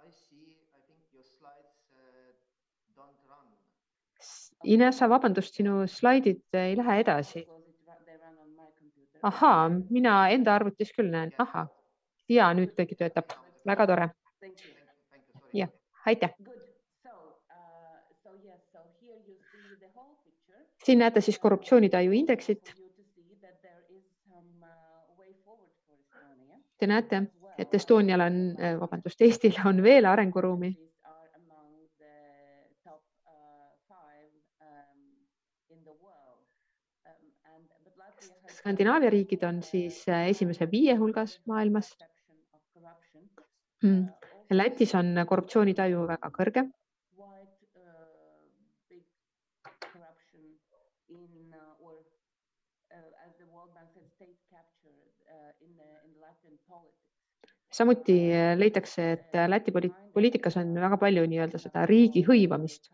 Inesa, vabandust, sinu slaidid ei lähe edasi. Ahaa, mina enda arvutis küll näen. Aha, ja nüüd kõik töötab. Väga tore. Jah, aitäh. Siin näete siis korruptsioonitaju indeksit. Te näete, et Estonial on, vabandust, Eestil on veel arenguruumi. Skandinaavia riigid on siis esimese viie hulgas maailmas. Lätis on korruptsioonitaju väga kõrge. Samuti leitakse, et Läti poliitikas on väga palju nii-öelda seda riigi hõivamist.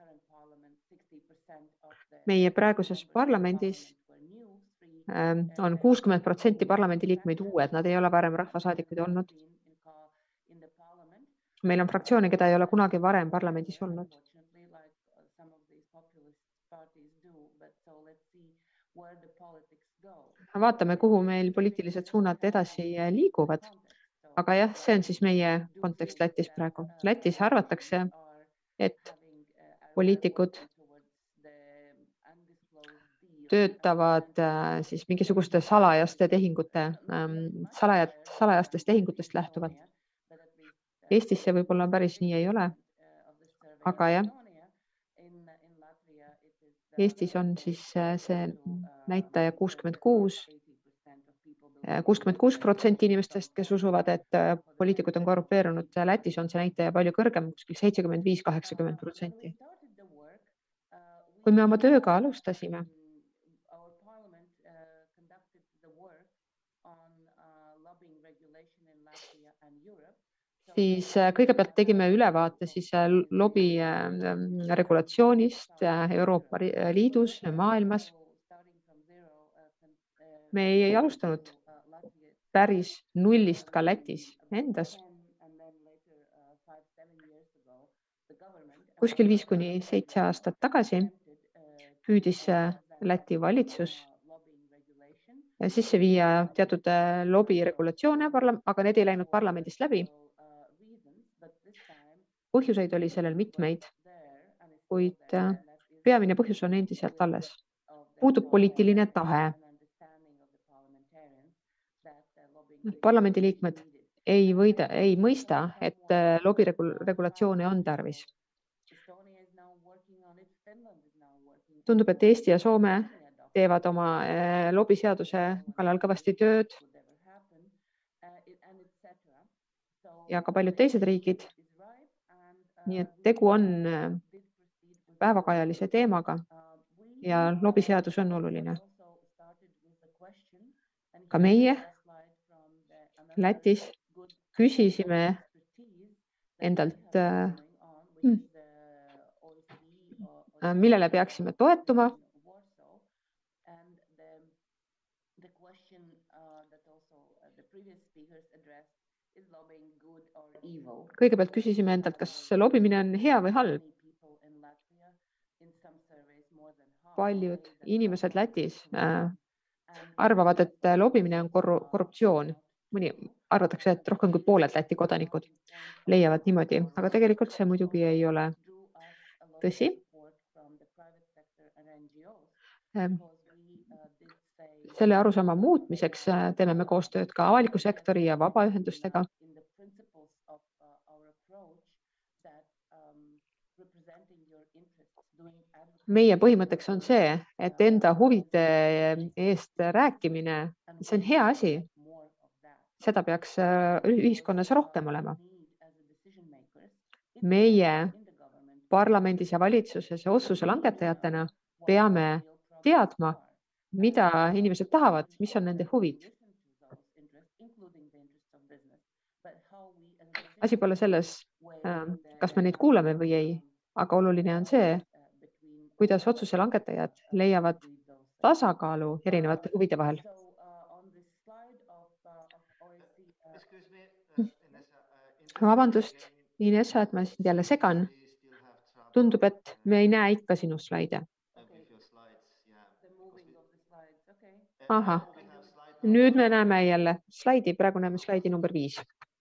Meie praeguses parlamendis on kuuskümmend protsenti parlamendi liikmeid uued, nad ei ole varem rahvasaadikud olnud. Meil on fraktsioone, keda ei ole kunagi varem parlamendis olnud. Vaatame, kuhu meil poliitilised suunad edasi liiguvad. Aga jah, see on siis meie kontekst Lätis praegu. Lätis arvatakse, et poliitikud töötavad siis mingisuguste salajaste tehingute, salajat, salajastest tehingutest lähtuvalt. Eestis see võib-olla päris nii ei ole. Aga jah, Eestis on siis see näitaja kuuskümmend kuus. kuuskümmend kuus protsenti inimestest, kes usuvad, et poliitikud on korrupeerunud. Lätis on see näitaja palju kõrgem, kuskil seitsekümmend viis kaheksakümmend protsenti. Kui me oma tööga alustasime, siis kõigepealt tegime ülevaate siis lobi regulatsioonist Euroopa Liidus, maailmas. Me ei alustanud päris nullist ka Lätis endas. Kuskil viis kuni seitse aastat tagasi püüdis Läti valitsus sisse viia teatud lobi regulatsioone, aga need ei läinud parlamendist läbi. Põhjuseid oli sellel mitmeid, kuid peamine põhjus on endiselt alles. Puudub poliitiline tahe. Parlamendiliikmed ei, võida, ei mõista, et lobi regulatsioone on tarvis. Tundub, et Eesti ja Soome teevad oma lobiseaduse kallal kõvasti tööd ja ka paljud teised riigid. Nii et tegu on päevakajalise teemaga ja lobiseadus on oluline. Ka meie Lätis küsisime endalt, millele peaksime toetuma. Kõigepealt küsisime endalt, kas lobimine on hea või halb. Paljud inimesed Lätis arvavad, et lobimine on korruptsioon. Mõni arvatakse, et rohkem kui pooled Läti kodanikud leiavad niimoodi, aga tegelikult see muidugi ei ole tõsi. Selle arusaama muutmiseks teeme me koostööd ka avaliku sektori ja vabaühendustega. Meie põhimõtteks on see, et enda huvide eest rääkimine, see on hea asi. Seda peaks ühiskonnas rohkem olema. Meie parlamendis ja valitsuses otsuse langetajatena peame teadma, mida inimesed tahavad, mis on nende huvid. Asi pole selles, kas me neid kuulame või ei, aga oluline on see, kuidas otsuse langetajad leiavad tasakaalu erinevate huvide vahel. Vabandust, Inessa, et ma sind jälle segan. Tundub, et me ei näe ikka sinu slaide. Aha, nüüd me näeme jälle slaidi, praegu näeme slaidi number viis.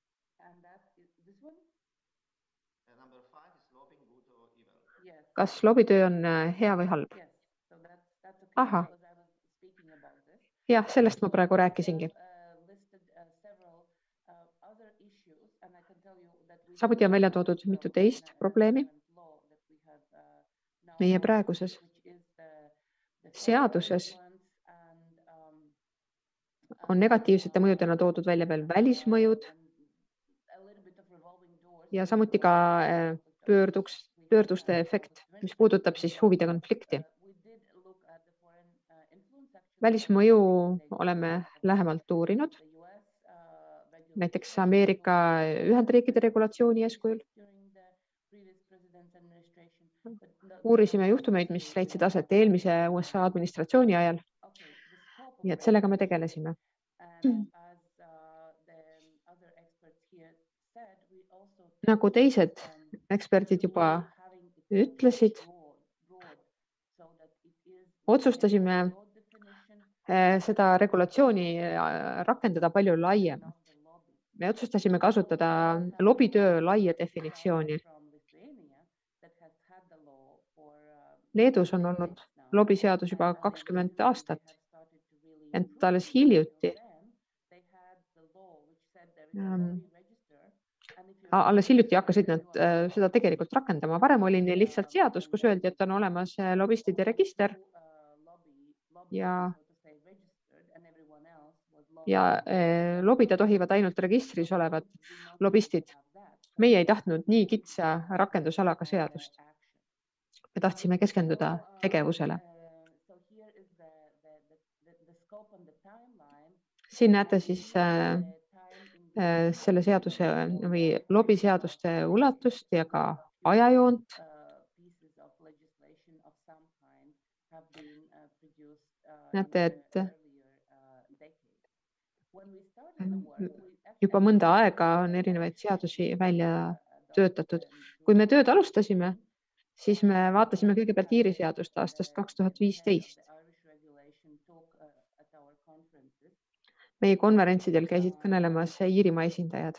Kas lobitöö on hea või halb? Aha, jah, sellest ma praegu rääkisingi. Samuti on välja toodud mitu teist probleemi. Meie praeguses seaduses on negatiivsete mõjudena toodud välja veel välismõjud ja samuti ka pöörduks, pöörduste efekt, mis puudutab siis huvide konflikti. Välismõju oleme lähemalt uurinud. Näiteks Ameerika Ühendriikide regulatsiooni eeskujul. Uurisime juhtumeid, mis leidsid aset eelmise U S A administratsiooni ajal. Nii et sellega me tegelesime. Nagu teised eksperdid juba ütlesid, otsustasime seda regulatsiooni rakendada palju laiemalt. Me otsustasime kasutada lobitöö laia definitsiooni. Leedus on olnud lobiseadus juba kakskümmend aastat, ent alles hiljuti, alles hiljuti hakkasid nad seda tegelikult rakendama. Varem oli neil lihtsalt seadus, kus öeldi, et on olemas lobistide register ja ja lobida tohivad ainult registris olevad lobistid. Meie ei tahtnud nii kitsa rakendusalaga seadust. Me tahtsime keskenduda tegevusele. Siin näete siis selle seaduse või lobiseaduste ulatust ja ka ajajoont. Näete, et juba mõnda aega on erinevaid seadusi välja töötatud. Kui me tööd alustasime, siis me vaatasime kõigepealt Iiri seadust aastast kaks tuhat viisteist. Meie konverentsidel käisid kõnelemas Iirimaa esindajad.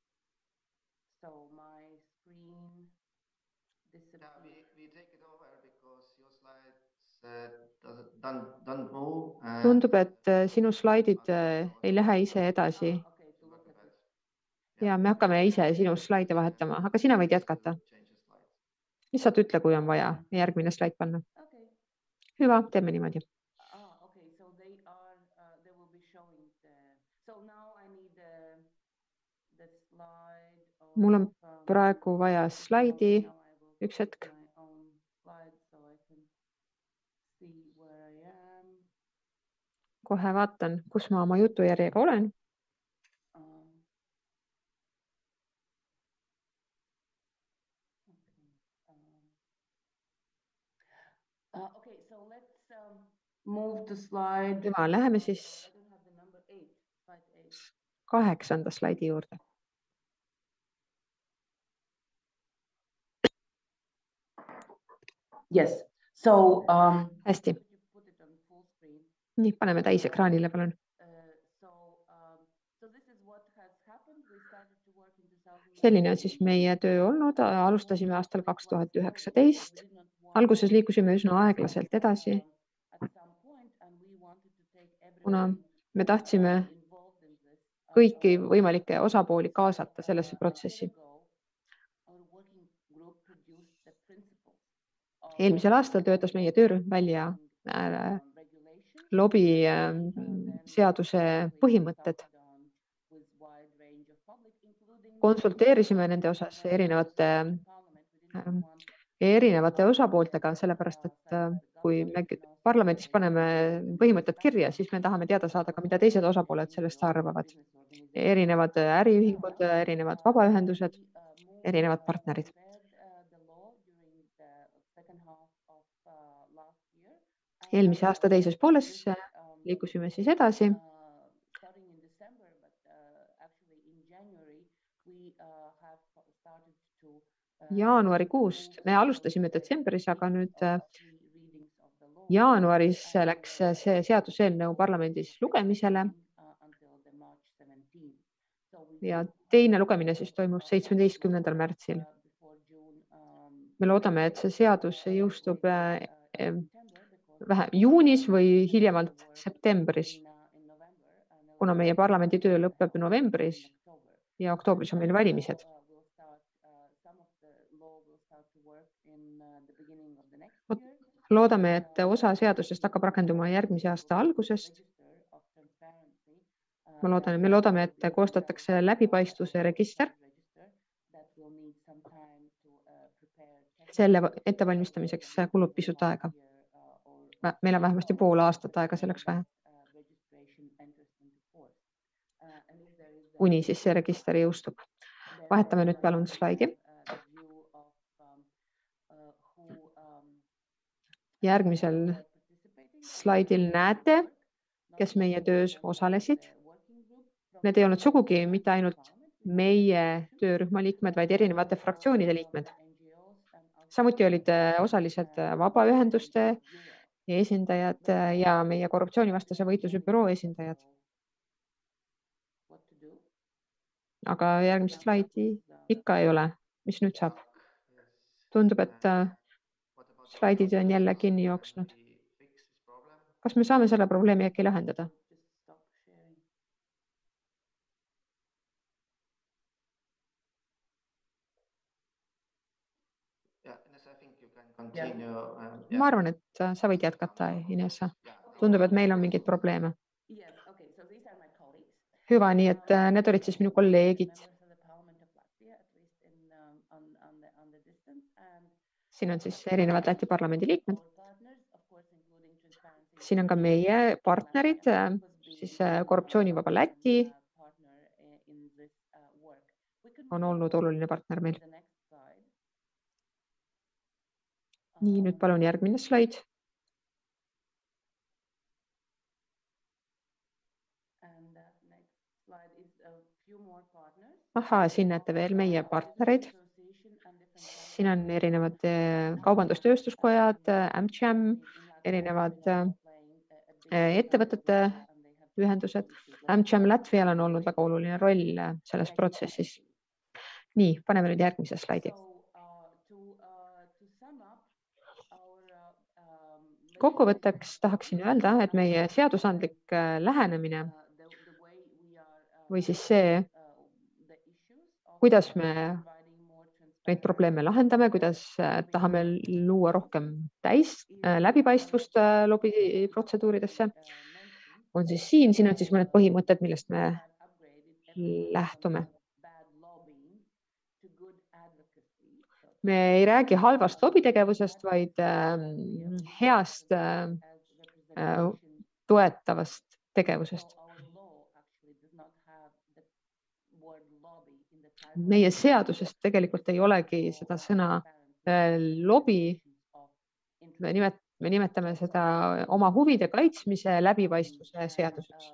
Tundub, et sinu slaidid ei lähe ise edasi. Ja me hakkame ise sinu slaide vahetama, aga sina võid jätkata. Lihtsalt ütle, kui on vaja järgmine slaid panna. Hüva, teeme niimoodi. Mul on praegu vaja slaidi. Üks hetk. Kohe vaatan, kus ma oma jutujärjega olen. Hüva, läheme siis kaheksanda slaidi juurde. Yes. So, um, hästi. Nii, paneme täis ekraanile, palun. Selline on siis meie töö olnud. Alustasime aastal kaks tuhat üheksateist. Alguses liikusime üsna aeglaselt edasi. Kuna me tahtsime kõiki võimalikke osapooli kaasata sellesse protsessi. Eelmisel aastal töötas meie töörühm välja lobi seaduse põhimõtted. Konsulteerisime nende osas erinevate, erinevate osapooltega, sellepärast et kui me parlamendis paneme põhimõtted kirja, siis me tahame teada saada ka, mida teised osapooled sellest arvavad. Erinevad äriühingud, erinevad vabaühendused, erinevad partnerid. Eelmise aasta teises pooles liikusime siis edasi. Jaanuarikuust, me alustasime detsembris, aga nüüd jaanuaris läks see seaduseelnõu parlamendis lugemisele. Ja teine lugemine siis toimub seitsmeteistkümnendal märtsil. Me loodame, et see seadus jõustub vähe juunis või hiljemalt septembris, kuna meie parlamendi töö lõpeb novembris ja oktoobris on meil valimised. Loodame, et osa seadusest hakkab rakenduma järgmise aasta algusest. Ma loodan, me loodame, et koostatakse läbipaistvuse register. Selle ettevalmistamiseks kulub pisut aega. Meil on vähemasti pool aastat aega selleks vähe. Kuni siis see register jõustub. Vahetame nüüd palun slaidi. Järgmisel slaidil näete, kes meie töös osalesid. Need ei olnud sugugi mitte ainult meie töörühma liikmed, vaid erinevate fraktsioonide liikmed. Samuti olid osalised vabaühenduste esindajad ja meie korruptsioonivastase võitluse büroo esindajad. Aga järgmist slaidi ikka ei ole. Mis nüüd saab? Tundub, et slaidid on jälle kinni jooksnud. Kas me saame selle probleemi äkki lahendada? Ma arvan, et sa võid jätkata, Inessa. Tundub, et meil on mingeid probleeme. Hüva, nii et need olid siis minu kolleegid. Siin on siis erinevad Läti parlamendi liikmed. Siin on ka meie partnerid, siis korruptsioonivaba Läti. on olnud oluline partner meil. Nii, nüüd palun järgmine slaid. Ahaa, siin näete veel meie partnereid. Siin on erinevad kaubandustööstuskojad, AmCham, erinevad ettevõtete ühendused. AmCham Latvial on olnud väga oluline roll selles protsessis. Nii, paneme nüüd järgmise slaidi. Kokkuvõtteks tahaksin öelda, et meie seadusandlik lähenemine või siis see, kuidas me neid probleeme lahendame, kuidas tahame luua rohkem täis läbipaistvust lobiprotseduuridesse, on siis siin, siin on siis mõned põhimõtted, millest me lähtume. Me ei räägi halvast lobitegevusest, vaid heast toetavast tegevusest. Meie seadusest tegelikult ei olegi seda sõna lobi. Me, nimet, me nimetame seda oma huvide kaitsmise läbipaistvuse seaduseks.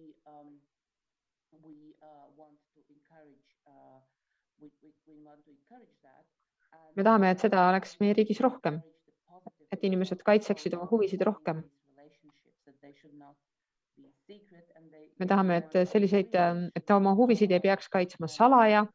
Me tahame, et seda oleks meie riigis rohkem, et inimesed kaitseksid oma huvisid rohkem. Me tahame, et selliseid, et oma huvisid ei peaks kaitsma salaja.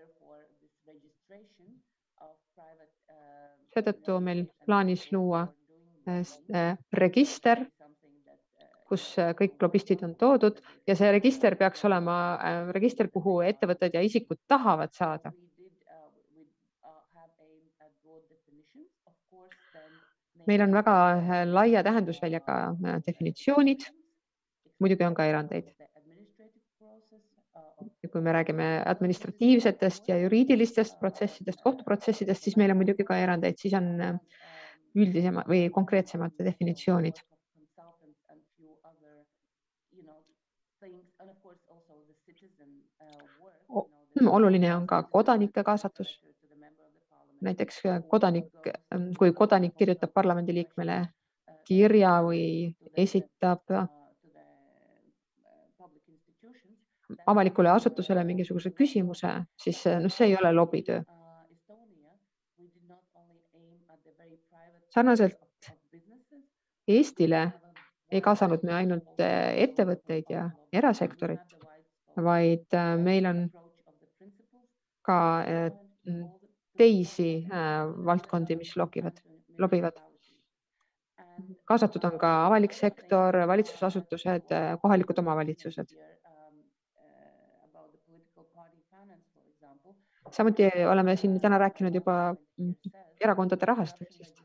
Seetõttu on meil plaanis luua register, kus kõik lobistid on toodud ja see register peaks olema register, kuhu ettevõtted ja isikud tahavad saada. Meil on väga laia tähendusväljaga definitsioonid, muidugi on ka erandeid. Ja kui me räägime administratiivsetest ja juriidilistest protsessidest, kohtuprotsessidest, siis meil on muidugi ka erandeid, siis on üldisema või konkreetsemad definitsioonid. Oluline on ka kodanike kaasatus. Näiteks kodanik, kui kodanik kirjutab parlamendiliikmele kirja või esitab avalikule asutusele mingisuguse küsimuse, siis no, see ei ole lobitöö. Sarnaselt Eestile ei kaasanud me ainult ettevõtteid ja erasektorit, vaid meil on ka teisi valdkondi, mis logivad, lobivad. Kaasatud on ka avalik sektor, valitsusasutused, kohalikud omavalitsused. Samuti oleme siin täna rääkinud juba erakondade rahastamisest.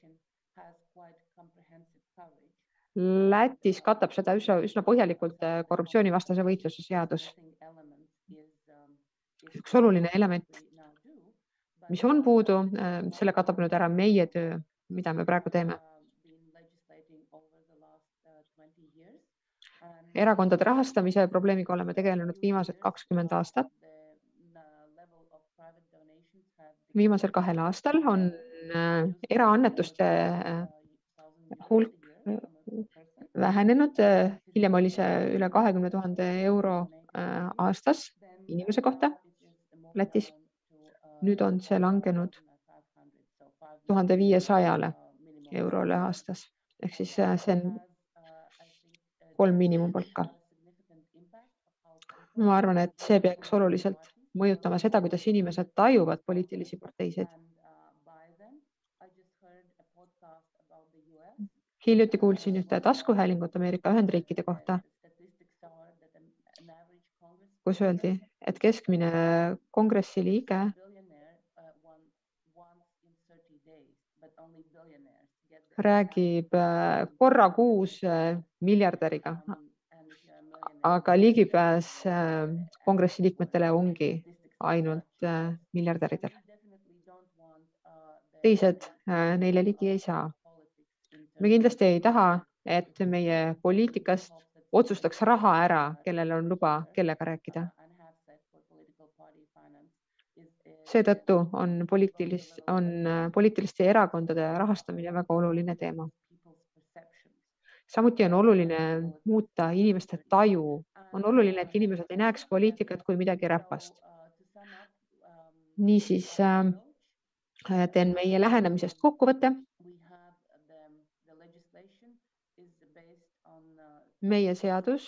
Lätis katab seda üsna, üsna põhjalikult korruptsioonivastase võitluse seadus. Üks oluline element, mis on puudu, selle katab nüüd ära meie töö, mida me praegu teeme. Erakondade rahastamise probleemiga oleme tegelenud viimased kakskümmend aastat. Viimasel kahel aastal on eraannetuste hulk vähenenud. Hiljem oli see üle kahekümne tuhande euro aastas inimese kohta Lätis. Nüüd on see langenud tuhande viiesajale eurole aastas. Ehk siis see on kolm miinimumpalka. Ma arvan, et see peaks oluliselt mõjutama seda, kuidas inimesed tajuvad poliitilisi parteisid. Hiljuti kuulsin ühte taskuhäälingut Ameerika Ühendriikide kohta, kus öeldi, et keskmine kongressi liige räägib korra kuus miljardäriga, aga ligipääs kongressi liikmetele ongi ainult miljardäridel. Teised neile ligi ei saa. Me kindlasti ei taha, et meie poliitikast otsustaks raha ära, kellel on luba kellega rääkida. Seetõttu on, poliitilis, on poliitiliste erakondade rahastamine väga oluline teema. Samuti on oluline muuta inimeste taju. On oluline, et inimesed ei näeks poliitikat kui midagi räpast. Niisiis teen meie lähenemisest kokkuvõtte. Meie seadus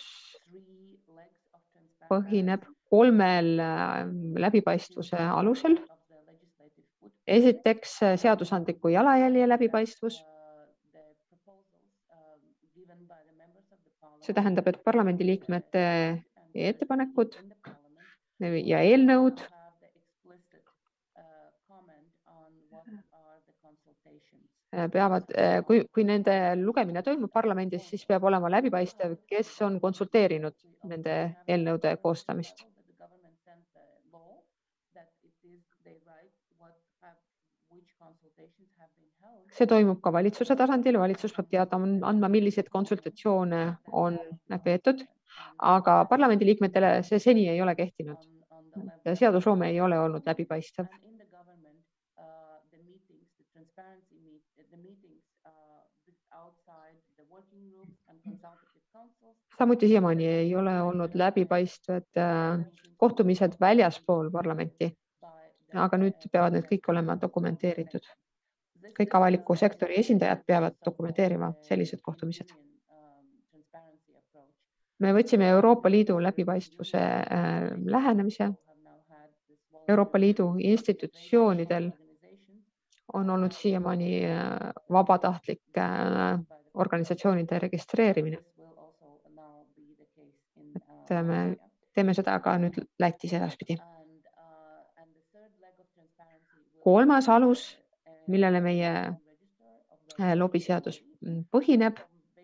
põhineb kolmel läbipaistvuse alusel. Esiteks seadusandliku jalajälje läbipaistvus. See tähendab, et parlamendiliikmete ettepanekud ja eelnõud peavad, kui, kui nende lugemine toimub parlamendis, siis peab olema läbipaistev, kes on konsulteerinud nende eelnõude koostamist. See toimub ka valitsuse tasandil. Valitsus peab teada andma, millised konsultatsioone on peetud, aga parlamendiliikmetele see seni ei ole kehtinud. Seadusloome ei ole olnud läbipaistev. Samuti siiamaani ei ole olnud läbipaistvad kohtumised väljaspool parlamenti, aga nüüd peavad need kõik olema dokumenteeritud. Kõik avaliku sektori esindajad peavad dokumenteerima sellised kohtumised. Me võtsime Euroopa Liidu läbipaistvuse lähenemise. Euroopa Liidu institutsioonidel on olnud siiamaani vabatahtlik organisatsioonide registreerimine. Et me teeme seda ka nüüd Lätis edaspidi. Kolmas alus, millele meie lobiseadus põhineb,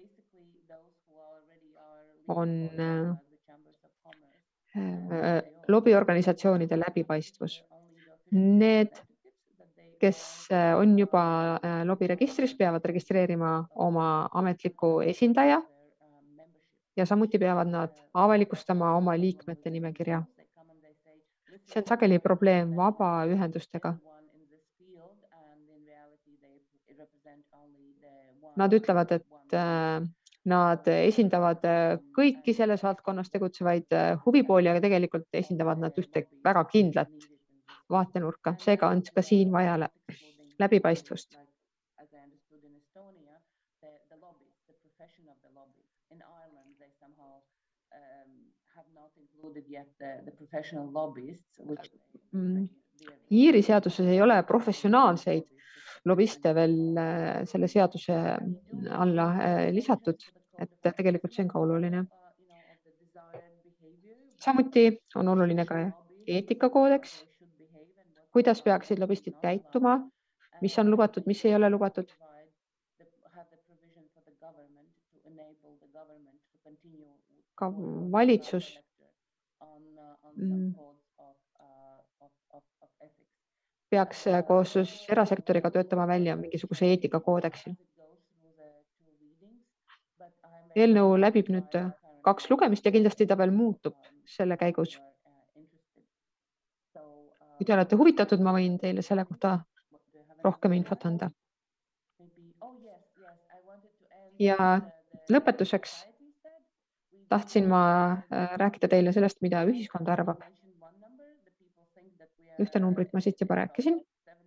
on lobiorganisatsioonide läbipaistvus. Need, kes on juba lobiregistris, peavad registreerima oma ametliku esindaja ja samuti peavad nad avalikustama oma liikmete nimekirja. See on sageli probleem vabaühendustega. Nad ütlevad, et nad esindavad kõiki selles valdkonnas tegutsevaid huvipooli, aga tegelikult esindavad nad ühte väga kindlat vaatenurka. Seega on ka siin vaja läbipaistvust. Iiri seaduses ei ole professionaalseid lobiste veel selle seaduse alla lisatud, et tegelikult see on ka oluline. Samuti on oluline ka eetikakoodeks, kuidas peaksid lobistid käituma, mis on lubatud, mis ei ole lubatud. Ka valitsus peaks koos erasektoriga töötama välja mingisuguse eetikakoodeksi. Eelnõu läbib nüüd kaks lugemist ja kindlasti ta veel muutub selle käigus. Kui te olete huvitatud, ma võin teile selle kohta rohkem infot anda. Ja lõpetuseks tahtsin ma rääkida teile sellest, mida ühiskond arvab. Ühte numbrit ma siit juba rääkisin.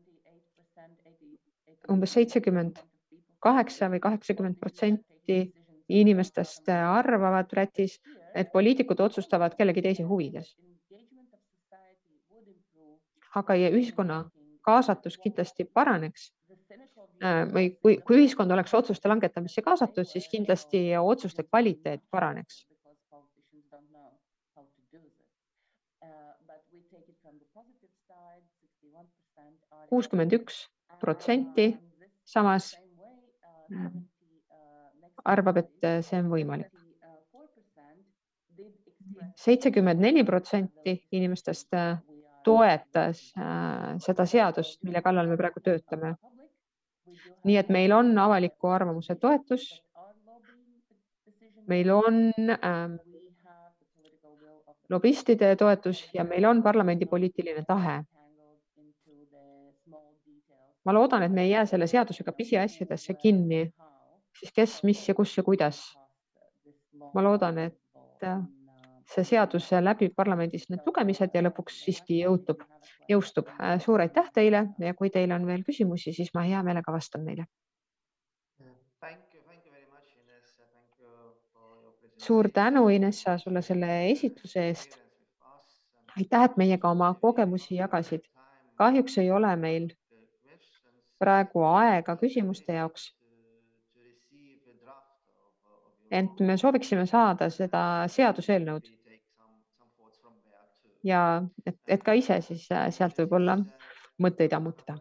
Umbes seitsekümmend kaheksa või kaheksakümmend protsenti inimestest arvavad Lätis, et poliitikud otsustavad kellegi teise huvides. Aga ühiskonna kaasatus kindlasti paraneks. Või kui, kui ühiskond oleks otsuste langetamisse kaasatud, siis kindlasti otsuste kvaliteet paraneks. kuuskümmend üks protsenti samas arvab, et see on võimalik. seitsekümmend neli protsenti inimestest toetas seda seadust, mille kallal me praegu töötame. Nii et meil on avaliku arvamuse toetus, meil on ähm, lobistide toetus ja meil on parlamendi poliitiline tahe. ma loodan, et me ei jää selle seadusega pisiasjadesse kinni, siis kes, mis ja kus ja kuidas. Ma loodan, et see seadus läbib parlamendis need lugemised ja lõpuks siiski jõutub, jõustub. Suur aitäh teile ja kui teil on veel küsimusi, siis ma hea meelega vastan neile. Suur tänu, Inessa, sulle selle esitluse eest. Aitäh, et meiega oma kogemusi jagasid. Kahjuks ei ole meil praegu aega küsimuste jaoks. Ent me sooviksime saada seda seaduseelnõud. Ja et, et ka ise siis sealt võib-olla mõtteid ammutada.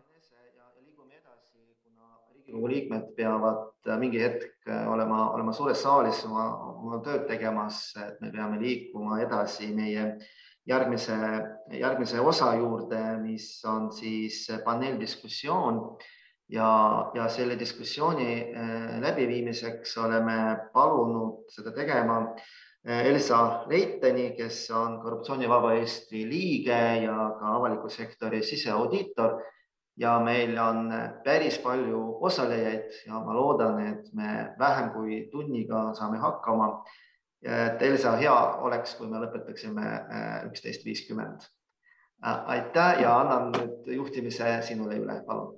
Riigikogu liikmed peavad mingi hetk olema, olema suures saalis oma, oma tööd tegemas, et me peame liikuma edasi meie järgmise, järgmise osa juurde, mis on siis paneeldiskussioon ja, ja selle diskussiooni läbiviimiseks oleme palunud seda tegema Elsa Reiteni, kes on Korruptsioonivaba Eesti liige ja ka avaliku sektori siseaudiitor. Ja meil on päris palju osalejaid ja ma loodan, et me vähem kui tunniga saame hakkama. Et Elsa, hea oleks, kui me lõpetaksime üksteist viiskümmend. Aitäh ja annan nüüd juhtimise sinule üle, palun.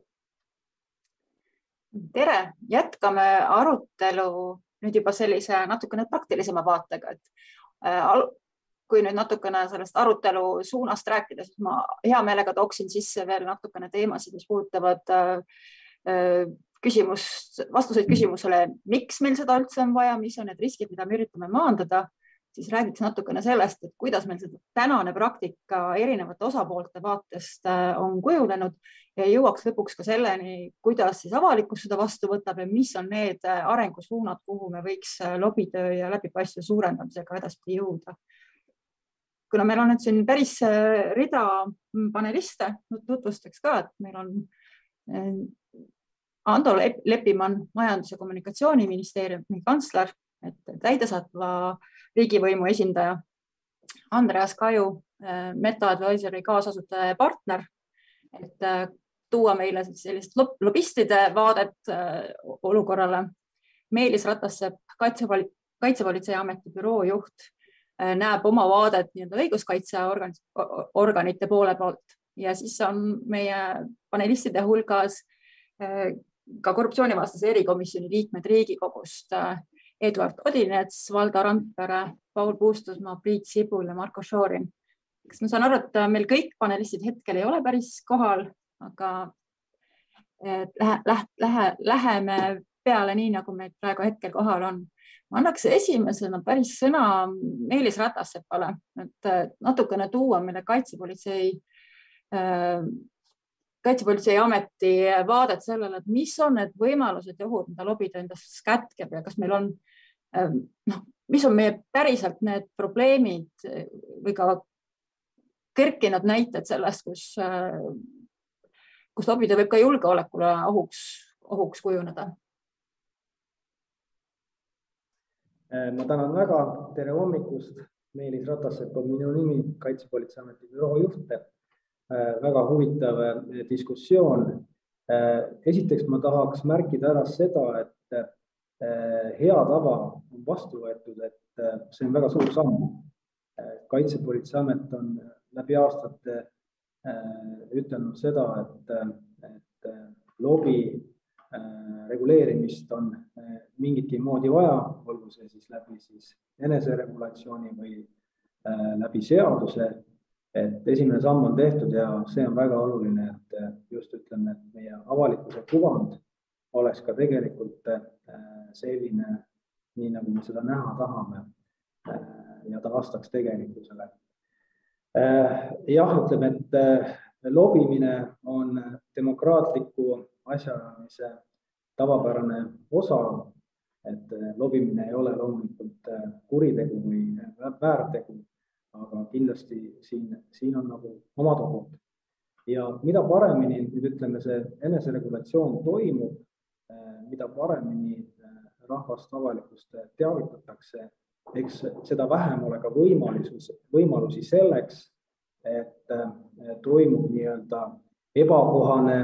Tere, jätkame arutelu nüüd juba sellise natukene praktilisema vaatega. Et kui nüüd natukene sellest arutelu suunast rääkida, siis ma hea meelega tooksin sisse veel natukene teemasid, mis puudutavad küsimus, vastuseid küsimusele, miks meil seda üldse on vaja, mis on need riskid, mida me üritame maandada, siis räägiks natukene sellest, et kuidas meil seda tänane praktika erinevate osapoolte vaatest on kujunenud ja jõuaks lõpuks ka selleni, kuidas siis avalikkus seda vastu võtab ja mis on need arengusuunad, kuhu me võiks lobitöö ja läbipaistvuse suurendamisega edaspidi jõuda. Kuna meil on nüüd siin päris rida paneliste, tutvustaks ka, et meil on Ando Leppimann, Majandus- ja Kommunikatsiooniministeeriumi kantsler, et täidesaatva riigivõimu esindaja, Andreas Kaju, Meta Advisory kaasasutaja ja partner, et tuua meile sellist lobistide vaadet olukorrale. Meelis Ratassepp, Kaitsepolitseiameti büroo juht, näeb oma vaadet õiguskaitseorganite poole poolt ja siis on meie panelistide hulgas ka korruptsioonivastase erikomisjoni liikmed Riigikogust Eduard Odinets, Valdo Randpere, Paul Puustusmaa, Priit Sibul ja Marko Šorin. Ma saan aru, et meil kõik panelistid hetkel ei ole päris kohal, aga läheme peale nii, nagu meid praegu hetkel kohal on. Ma annaks esimesena päris sõna Meelis Ratassepale, et natukene tuua meile kaitsepolitsei, kaitsepolitseiameti vaadet sellele, et mis on need võimalused ja ohud, mida lobida endast kätkeb ja kas meil on, no, mis on meie päriselt need probleemid või ka kerkinud näited sellest, kus, kus lobida võib ka julgeolekule ohuks, ohuks kujuneda. Ma tänan väga, tere hommikust, Meelis Ratassepp on minu nimi, Kaitsepolitseiameti büroo juht. Väga huvitav diskussioon. Esiteks ma tahaks märkida ära seda, et hea tava on vastu võetud, et see on väga suur samm. Kaitsepolitseiamet on läbi aastate ütelnud seda, et, et lobi reguleerimist on mingitki moodi vaja, olgu see siis läbi siis eneseregulatsiooni või läbi seaduse, et esimene samm on tehtud ja see on väga oluline, et just ütleme, et meie avalikkuse kuvand oleks ka tegelikult selline, nii nagu me seda näha tahame ja ta vastaks tegelikkusele. Jah, ütleme, et lobimine on demokraatliku asjaajamise tavapärane osa, et lobimine ei ole loomulikult kuritegu või väärtegu, aga kindlasti siin, siin on nagu omad ohud. Ja mida paremini, nüüd ütleme, see eneseregulatsioon toimub, mida paremini rahvast avalikkust teavitatakse, eks seda vähem ole ka võimalusi, võimalusi selleks, et toimub nii-öelda ebakohane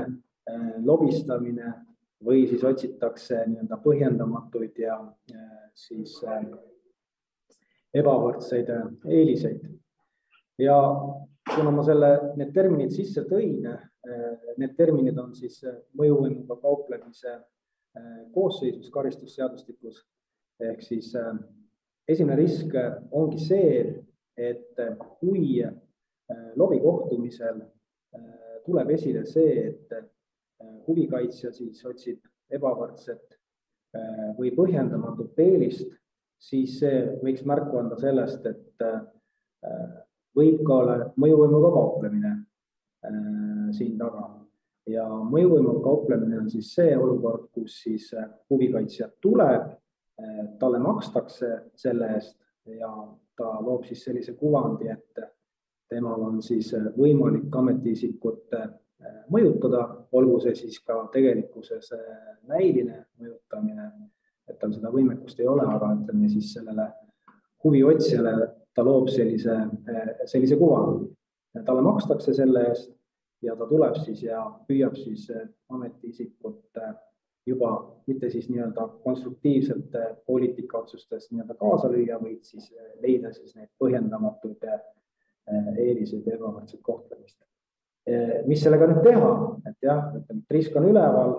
lobistamine või siis otsitakse nii-öelda põhjendamatuid ja siis ebavõrdseid eeliseid. Ja kuna ma selle, need terminid sisse tõin, need terminid on siis mõjuvõimuga kauplemise koosseisus karistusseadustikus. Ehk siis esimene risk ongi see, et kui lobikohtumisel tuleb esile see, et huvikaitsja siis otsib ebavõrdset või põhjendamatut eelist, siis see võiks märku anda sellest, et võib ka olla mõjuvõimuga kauplemine siin taga. Ja mõjuvõimuga kauplemine on siis see olukord, kus siis huvikaitsja tuleb, talle makstakse selle eest ja ta loob siis sellise kuvandi, et temal on siis võimalik ametiisikut mõjutada, olgu see siis ka tegelikkuses näiline mõjutamine, et tal seda võimekust ei ole, aga ütleme siis sellele huviotsijale ta loob sellise, sellise kuvandi. Talle makstakse selle eest ja ta tuleb siis ja püüab siis ametiisikut juba mitte siis nii-öelda konstruktiivselt poliitikaotsustes nii-öelda kaasa lüüa, võid siis leida siis neid põhjendamatuid eeliseid ja ebavõrdset kohtlemist. Mis sellega nüüd teha? Et jah, ütleme, et risk on üleval,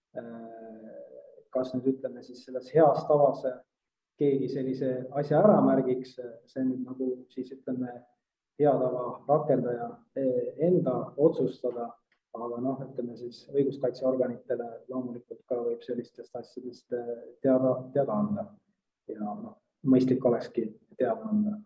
kas nüüd ütleme siis selles heas tavas keegi sellise asja ära märgiks, see nüüd nagu siis ütleme hea tava rakendaja enda otsustada, aga noh, ütleme siis õiguskaitseorganitele loomulikult ka võib sellistest asjadest teada, teada anda ja noh, mõistlik olekski teada anda.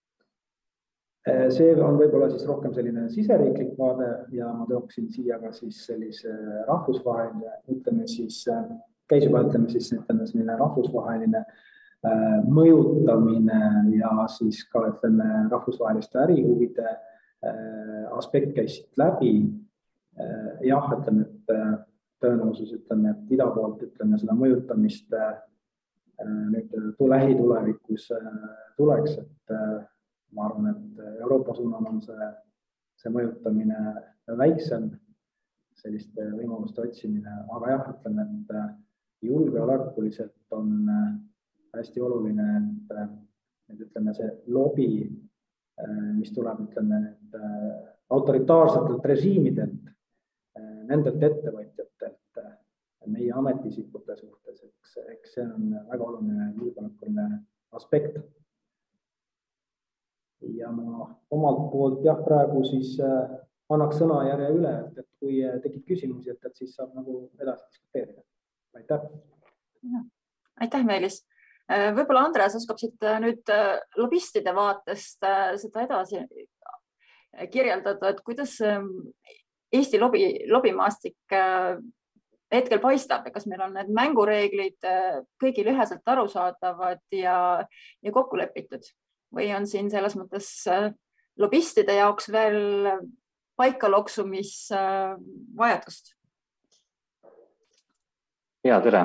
See on võib-olla siis rohkem selline siseriiklik vaade ja ma tooksin siia ka siis sellise rahvusvaheline, ütleme siis, käis juba ütleme siis ütleme selline rahvusvaheline mõjutamine ja siis ka ütleme rahvusvaheliste ärihuvide aspekt käis siit läbi. Jah, ütleme, et tõenäosus ütleme, et ida poolt ütleme seda mõjutamist nüüd lähitulevikus tuleks, et ma arvan, et Euroopa suunal on see, see mõjutamine väiksem, selliste võimaluste otsimine, aga jah, ütleme, et julgeolekuliselt on hästi oluline, et, et ütleme see lobi, mis tuleb ütleme autoritaarsetelt režiimidelt, nendelt ettevõtjatelt, meie ametiisikute suhtes, eks, eks see on väga oluline julgeolekuline aspekt. Ja ma omalt poolt jah, praegu siis annaks sõnajärje üle, et, et kui tekib küsimusi, et, et siis saab nagu edasi diskuteerida. Aitäh. Aitäh, Meelis. Võib-olla Andres oskab siit nüüd lobistide vaatest seda edasi kirjeldada, et kuidas Eesti lobi, lobimaastik hetkel paistab, kas meil on need mängureeglid kõigil üheselt arusaadavad ja, ja kokku lepitud või on siin selles mõttes lobistide jaoks veel paikaloksumis vajadust? Ja, tere.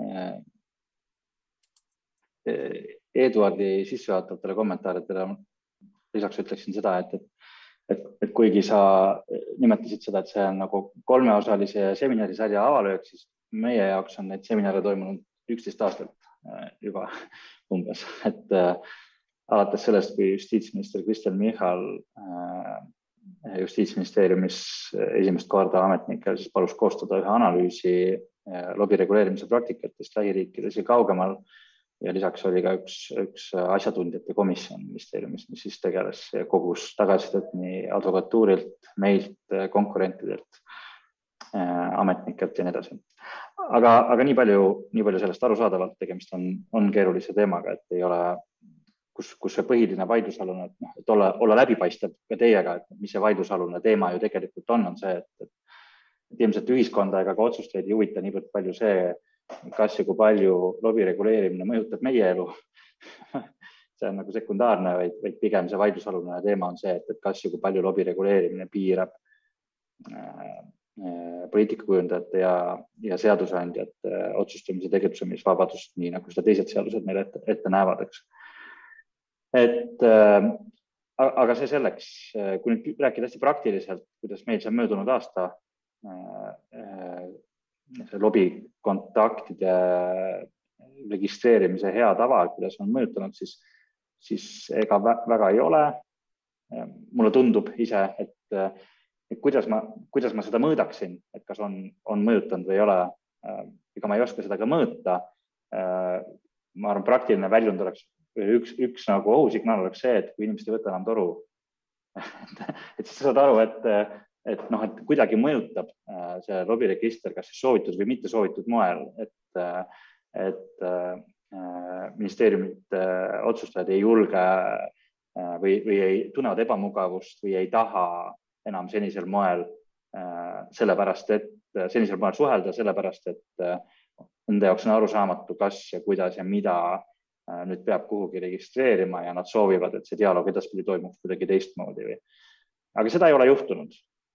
Eduardi sissejuhatavatele kommentaaridele lisaks ütleksin seda, et, et, et kuigi sa nimetasid seda, et see on nagu kolmeosalise seminarisarja avalöök, siis meie jaoks on neid seminare toimunud üksteist aastat juba umbes, et alates sellest, kui justiitsminister Kristen Michal justiitsministeeriumis esimest korda ametnikel siis palus koostada ühe analüüsi lobireguleerimise praktikatest lähiriikides ja kaugemal. Ja lisaks oli ka üks, üks asjatundjate komisjon ministeeriumis, mis siis tegeles kogus tagasisidet nii advokatuurilt, meilt, konkurentidelt, ametnikelt ja nii edasi. Aga, aga nii palju, nii palju sellest arusaadavalt tegemist on, on keerulise teemaga, et ei ole Kus, kus see põhiline vaidlusalune, et olla, olla läbipaistev ka teiega, et mis see vaidlusalune teema ju tegelikult on, on see, et, et ilmselt ühiskonda ega ka otsustajaid ei huvita niivõrd palju see, kas ja kui palju lobireguleerimine mõjutab meie elu. See on nagu sekundaarne, vaid, vaid pigem see vaidlusalune teema on see, et, et kas ja kui palju lobireguleerimine piirab äh, poliitikakujundajate ja, ja seadusandjate otsustamise tegutsemisvabadust, nii nagu seda teised seadused meile ette, ette näevad, eks. Et, äh, aga see selleks, kui nüüd rääkida hästi praktiliselt, kuidas meil see möödunud aasta lobikontaktide registreerimise hea tava, kuidas on mõjutanud, siis, siis ega väga ei ole. Mulle tundub ise, et, et kuidas, ma, kuidas ma seda mõõdaksin, et kas on, on mõjutanud või ei ole. Ega ma ei oska seda ka mõõta. Ma arvan, praktiline väljund oleks, üks, üks nagu ohusignaal oleks see, et kui inimesed ei võta enam toru, et siis saad aru, et, et, noh, et kuidagi mõjutab see lobiregister, kas siis soovitud või mitte soovitud moel, et, et ministeeriumid otsustajad ei julge või, või ei tunnevad ebamugavust või ei taha enam senisel moel sellepärast, et senisel moel suhelda, sellepärast, et nende jaoks on arusaamatu, kas ja kuidas ja mida nüüd peab kuhugi registreerima ja nad soovivad, et see dialoog edaspidi toimuks kuidagi teistmoodi. Aga seda ei ole juhtunud.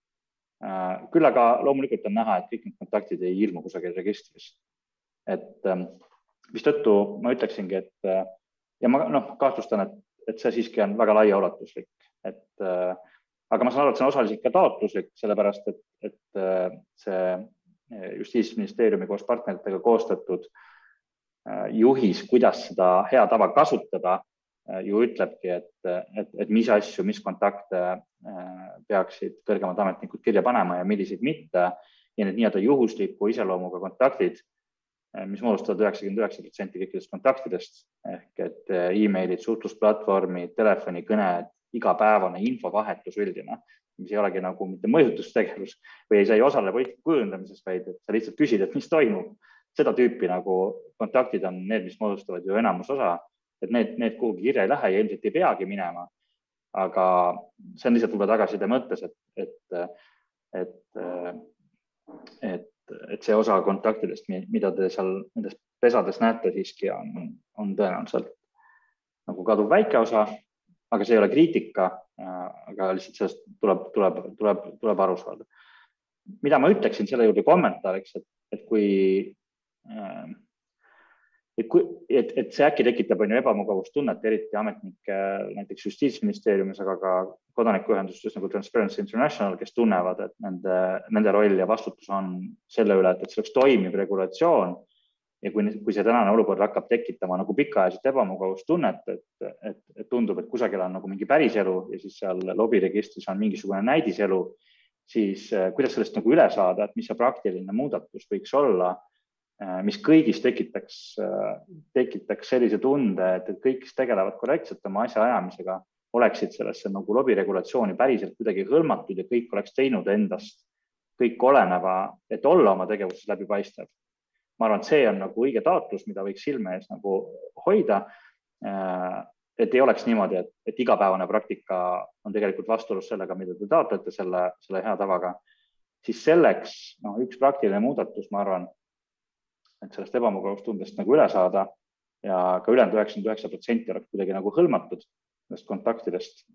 Küll aga loomulikult on näha, et kõik need kontaktid ei ilmu kusagil registris. Et mistõttu ma ütleksingi, et ja ma noh, kahtlustan, et, et see siiski on väga laiaulatuslik. Et, aga ma saan aru, et see on osaliselt ka taotluslik, sellepärast, et, et see Justiitsministeeriumi koos partneritega koostatud juhis, kuidas seda hea tava kasutada, ju ütlebki, et, et, et mis asju, mis kontakte peaksid kõrgemad ametnikud kirja panema ja milliseid mitte. Ja need nii-öelda juhusliku iseloomuga kontaktid, mis moodustavad üheksakümmend üheksa protsenti kõikidest kontaktidest, ehk et e-mailid, suhtlusplatvormid, telefonikõned, igapäevane infovahetus üldine, mis ei olegi nagu mitte mõjutustegevus või ei saa ei osale poliitika kujundamises, vaid et sa lihtsalt küsid, et mis toimub. Seda tüüpi nagu kontaktid on need, mis moodustavad ju enamus osa, et need, need kuhugi kirja ei lähe ja ilmselt ei peagi minema. Aga see on lihtsalt võib-olla tagasiside mõttes, et, et, et, et, et see osa kontaktidest, mida te seal nendes pesades näete, siiski on, on tõenäoliselt nagu kaduv väike osa, aga see ei ole kriitika, aga lihtsalt sellest tuleb, tuleb, tuleb, tuleb aru saada. Mida ma ütleksin selle juurde kommentaariks, et, et kui et, kui, et, et see äkki tekitab on ju ebamugavustunnet, eriti ametnike näiteks Justiitsministeeriumis, aga ka kodanikuühendustes nagu Transparency International, kes tunnevad, et nende, nende roll ja vastutus on selle üle, et, et see oleks toimiv regulatsioon. Ja kui, kui see tänane olukord hakkab tekitama nagu pikaajalist ebamugavustunnet, et, et, et tundub, et kusagil on nagu mingi päris elu ja siis seal lobiregistris on mingisugune näidiselu, siis kuidas sellest nagu üle saada, et mis see praktiline muudatus võiks olla, mis kõigis tekitaks, tekitaks sellise tunde, et kõik, kes tegelevad korrektselt oma asja ajamisega, oleksid sellesse nagu lobiregulatsiooni päriselt kuidagi hõlmatud ja kõik oleks teinud endast kõik oleneva, et olla oma tegevuses läbipaistev. Ma arvan, et see on nagu õige taotlus, mida võiks silme ees nagu hoida, et ei oleks niimoodi, et, et igapäevane praktika on tegelikult vastuolus sellega, mida te taotlete selle, selle hea tavaga. Siis selleks no, üks praktiline muudatus, ma arvan, et sellest ebamugavustundest nagu üle saada ja ka ülejäänud üheksakümmend üheksa protsenti oleks kuidagi nagu hõlmatud nendest kontaktidest.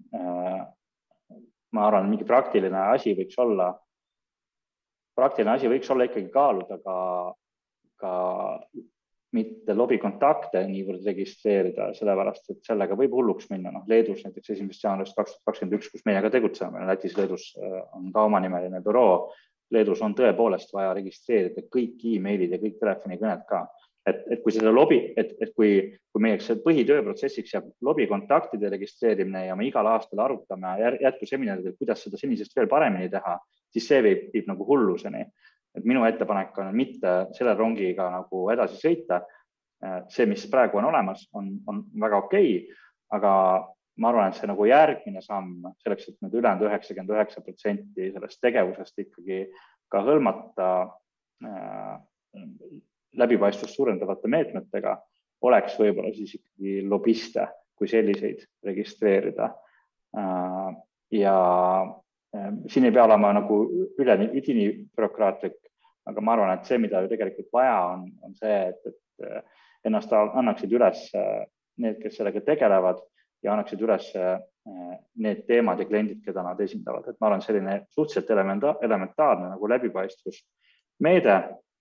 Ma arvan, mingi praktiline asi võiks olla, praktiline asi võiks olla ikkagi kaaluda ka ka mitte lobikontakte niivõrd registreerida, sellepärast, et sellega võib hulluks minna. No, Leedus näiteks esimesest jaanuarist kaks tuhat kakskümmend üks, kus meie ka tegutseme, Lätis, Leedus on ka omanimeline büroo. Leedus on tõepoolest vaja registreerida kõik e-mailid ja kõik telefonikõned ka. Et, et kui selle lobi, et, et kui, kui meie põhitööprotsessiks jääb lobikontaktide registreerimine ja me igal aastal arutame jätkuseminaridel, kuidas seda senisest veel paremini teha, siis see viib, viib nagu hulluseni. Et minu ettepanek on mitte selle rongiga nagu edasi sõita. See, mis praegu on olemas, on, on väga okei, aga ma arvan, et see nagu järgmine samm selleks, et need ülejäänud üheksakümmend üheksa protsenti sellest tegevusest ikkagi ka hõlmata äh, läbipaistvust suurendavate meetmetega, oleks võib-olla siis ikkagi lobiste kui selliseid registreerida. Äh, ja äh, siin ei pea olema nagu üle üdini bürokraatlik, aga ma arvan, et see, mida ju tegelikult vaja on, on see, et, et ennast annaksid üles need, kes sellega tegelevad ja annaksid üles need teemad ja kliendid, keda nad esindavad. Et ma arvan, selline suhteliselt elementaarne nagu läbipaistvus meede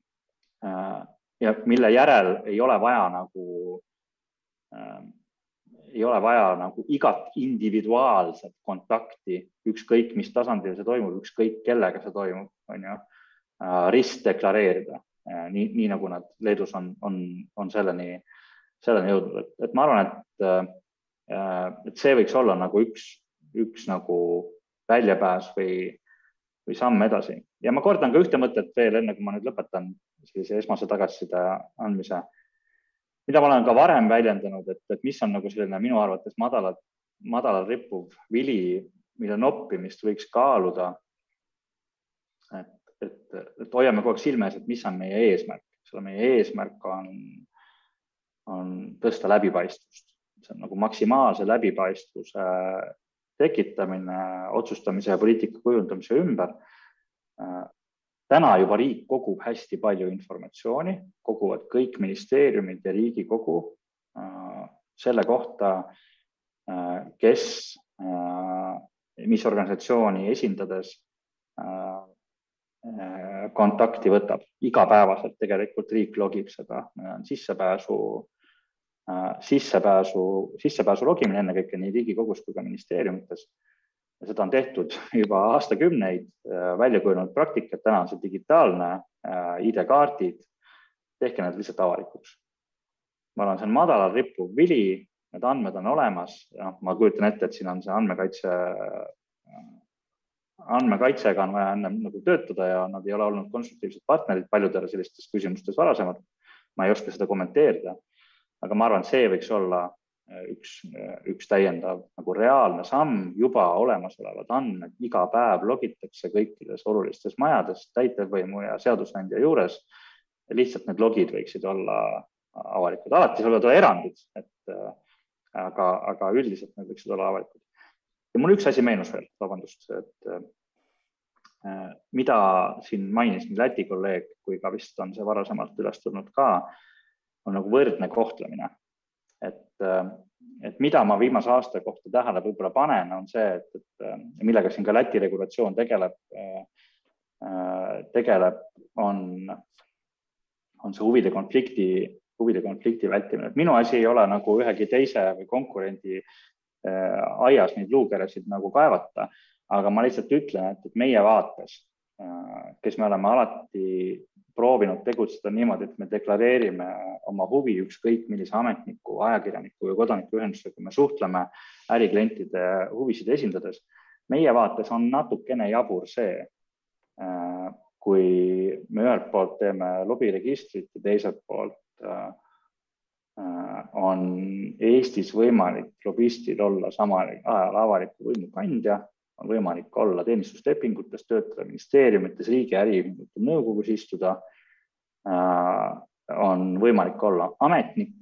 ja mille järel ei ole vaja nagu ei ole vaja nagu igat individuaalset kontakti, ükskõik mis tasandil see toimub, ükskõik kellega see toimub, on ju. ristdeklareerida, nii, nii nagu nad Leedus on, on, on selleni, selleni jõudnud. Et, et ma arvan, et, et see võiks olla nagu üks, üks nagu väljapääs või, või samm edasi. Ja ma kordan ka ühte mõtet veel, enne kui ma nüüd lõpetan sellise esmase tagasiside andmise, mida ma olen ka varem väljendanud, et, et mis on nagu selline minu arvates madalalt, madalalt rippuv vili, mille noppimist võiks kaaluda, et, et, et hoiame kogu aeg silmes, et mis on meie eesmärk. Selle meie eesmärk on, on tõsta läbipaistvust. See on nagu maksimaalse läbipaistvuse tekitamine, otsustamise ja poliitika kujundamise ümber. Täna juba riik kogub hästi palju informatsiooni, koguvad kõik ministeeriumid ja Riigikogu selle kohta, kes, mis organisatsiooni esindades kontakti võtab. Igapäevaselt tegelikult riik logib seda. Sissepääsu, sissepääsu, sissepääsu logimine enne kõike nii Riigikogus kui ka ministeeriumites. Ja seda on tehtud juba aastakümneid, välja kujunenud praktikat, täna on see digitaalne, I D-kaardid, tehke need lihtsalt avalikuks. Ma arvan, see on madalal rippuv vili, need andmed on olemas, ja ma kujutan ette, et siin on see andmekaitse, andmekaitsega on vaja enne nagu töötada ja nad ei ole olnud konstruktiivsed partnerid paljudele sellistes küsimustes varasemad. Ma ei oska seda kommenteerida, aga ma arvan, see võiks olla üks, üks täiendav nagu reaalne samm, juba olemasolevad andmed, iga päev logitakse kõikides olulistes majades, täitevvõimu ja seadusandja juures. Ja lihtsalt need logid võiksid olla avalikud. Alati seal võivad olla erandid, et, aga, aga üldiselt need võiksid olla avalikud. Ja mul üks asi meenus veel, vabandust, et mida siin mainis nii Läti kolleeg, kui ka vist on see varasemalt üles tulnud ka, on nagu võrdne kohtlemine. Et, et mida ma viimase aasta kohta tähele võib-olla panen, on see, et, et millega siin ka Läti regulatsioon tegeleb, tegeleb on, on see huvide konflikti, huvide konflikti vältimine. Et minu asi ei ole nagu ühegi teise või konkurendi aias neid luukeresid nagu kaevata, aga ma lihtsalt ütlen, et meie vaates, kes me oleme alati proovinud tegutseda niimoodi, et me deklareerime oma huvi ükskõik millise ametniku, ajakirjaniku ja kodanikuühendusega, me suhtleme äriklientide huvisid esindades. Meie vaates on natukene jabur see, kui me ühelt poolt teeme lobiregistrit ja teiselt poolt on Eestis võimalik lobistil olla samal ajal avaliku võimu kandja, on võimalik olla teenistuslepingutes, töötada ministeeriumites, riigi äriühingute nõukogus istuda, on võimalik olla ametnik,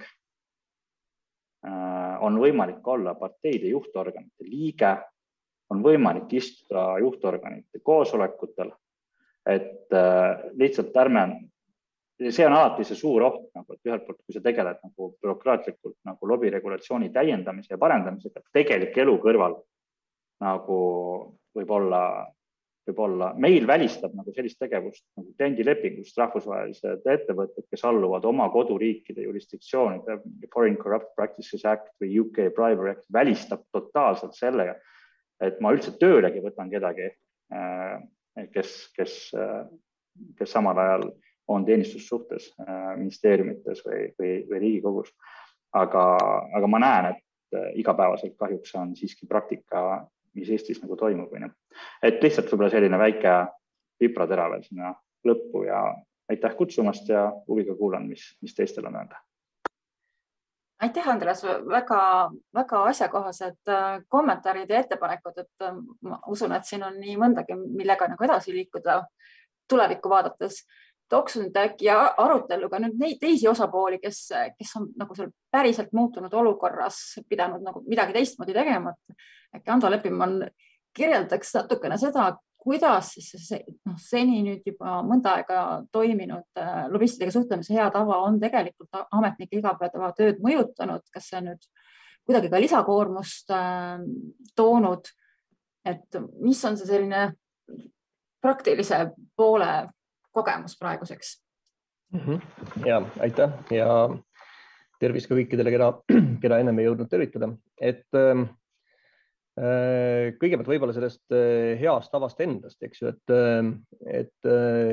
on võimalik olla parteide juhtorganite liige, on võimalik istuda juhtorganite koosolekutel, et lihtsalt ärme see on alati see suur oht, nagu, et ühelt poolt, kui sa tegeled nagu bürokraatlikult nagu lobiregulatsiooni täiendamise ja parendamisega, tegelik elu kõrval nagu võib olla, võib olla, meil välistab nagu sellist tegevust nagu kliendilepingust rahvusvahelised ettevõtted, kes alluvad oma koduriikide jurisdiktsioonide, Foreign Corrupt Practices Act või U K Bribery Act välistab totaalselt sellega, et ma üldse töölegi võtan kedagi, kes, kes, kes samal ajal on teenistussuhtes ministeeriumites või, või, või Riigikogus. Aga, aga ma näen, et igapäevaselt kahjuks on siiski praktika, mis Eestis nagu toimub. Et lihtsalt võib-olla selline väike pipratera veel sinna lõppu ja aitäh kutsumast ja huviga kuulan, mis, mis teistel on öelda. Aitäh, Andres, väga, väga asjakohased kommentaarid ja ettepanekud, et ma usun, et siin on nii mõndagi, millega nagu edasi liikuda tulevikku vaadates. Toksun äkki aruteluga nüüd neid teisi osapooli, kes, kes on nagu seal päriselt muutunud olukorras pidanud nagu midagi teistmoodi tegema. Äkki Ando Leppimann kirjeldaks natukene seda, kuidas see, noh, seni nüüd juba mõnda aega toiminud lobistidega suhtlemise hea tava on tegelikult ametnike igapäeva tööd mõjutanud, kas see nüüd kuidagi ka lisakoormust äh, toonud, et mis on see selline praktilise poole kogemus praeguseks? Ja, aitäh ja tervist ka kõikidele, keda, keda ennem ei jõudnud tervitada. Et kõigepealt võib-olla sellest heast tavast endast, eks ju, et, et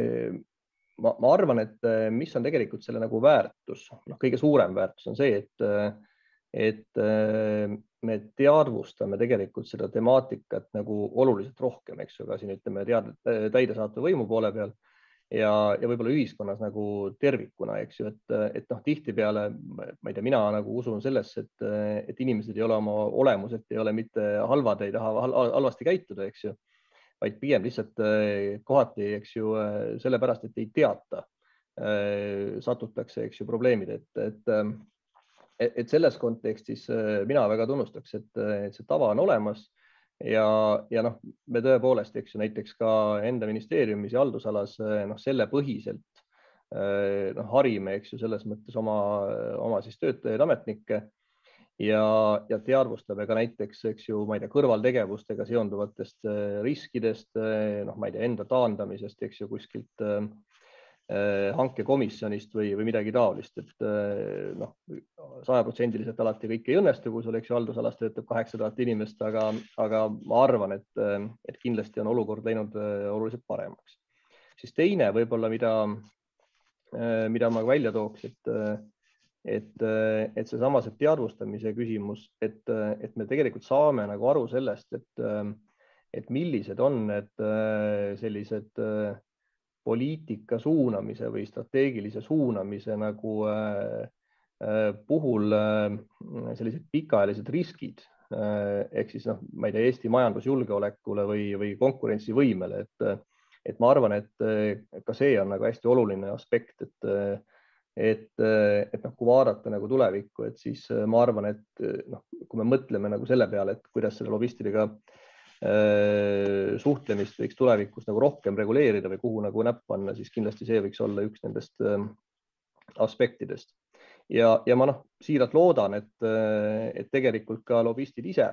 ma, ma arvan, et mis on tegelikult selle nagu väärtus, noh, kõige suurem väärtus on see, et, et me teadvustame tegelikult seda temaatikat nagu oluliselt rohkem, eks ju, ka siin ütleme tead, täidesaatva võimu poole peal ja, ja võib-olla ühiskonnas nagu tervikuna, eks ju, et, et noh, tihtipeale, ma ei tea, mina nagu usun sellesse, et, et inimesed ei ole oma olemuselt, ei ole mitte halvad, ei taha halvasti käituda, eks ju, vaid pigem lihtsalt kohati, eks ju, sellepärast, et ei teata, satutakse, eks ju, probleemid, et, et et selles kontekstis mina väga tunnustaks, et, et see tava on olemas ja, ja noh, me tõepoolest, eks ju, näiteks ka enda ministeeriumis ja haldusalas noh, selle põhiselt noh, harime, eks ju, selles mõttes oma, oma siis töötajaid, ametnikke ja, ja teadvustame ka näiteks, eks ju, ma ei tea, kõrvaltegevustega seonduvatest riskidest, noh, ma ei tea, enda taandamisest, eks ju, kuskilt hankekomisjonist või, või midagi taolist, et noh, sajaprotsendiliselt alati kõik ei õnnestu, kui sul, eks ju, haldusalas töötab kaheksa tuhat inimest, aga, aga ma arvan, et, et kindlasti on olukord läinud oluliselt paremaks. Siis teine võib-olla, mida, mida ma välja tooks, et, et, et seesama see teadvustamise küsimus, et, et me tegelikult saame nagu aru sellest, et, et millised on need sellised poliitika suunamise või strateegilise suunamise nagu äh, puhul äh, sellised pikaajalised riskid äh, ehk siis noh, ma ei tea, Eesti majandusjulgeolekule või, või konkurentsivõimele, et, et ma arvan, et ka see on nagu hästi oluline aspekt, et, et, et noh, kui vaadata nagu tulevikku, et siis ma arvan, et noh, kui me mõtleme nagu selle peale, et kuidas selle lobistidega suhtlemist võiks tulevikus nagu rohkem reguleerida või kuhu nagu näpp panna, siis kindlasti see võiks olla üks nendest aspektidest. Ja, ja ma noh, siiralt loodan, et, et tegelikult ka lobistid ise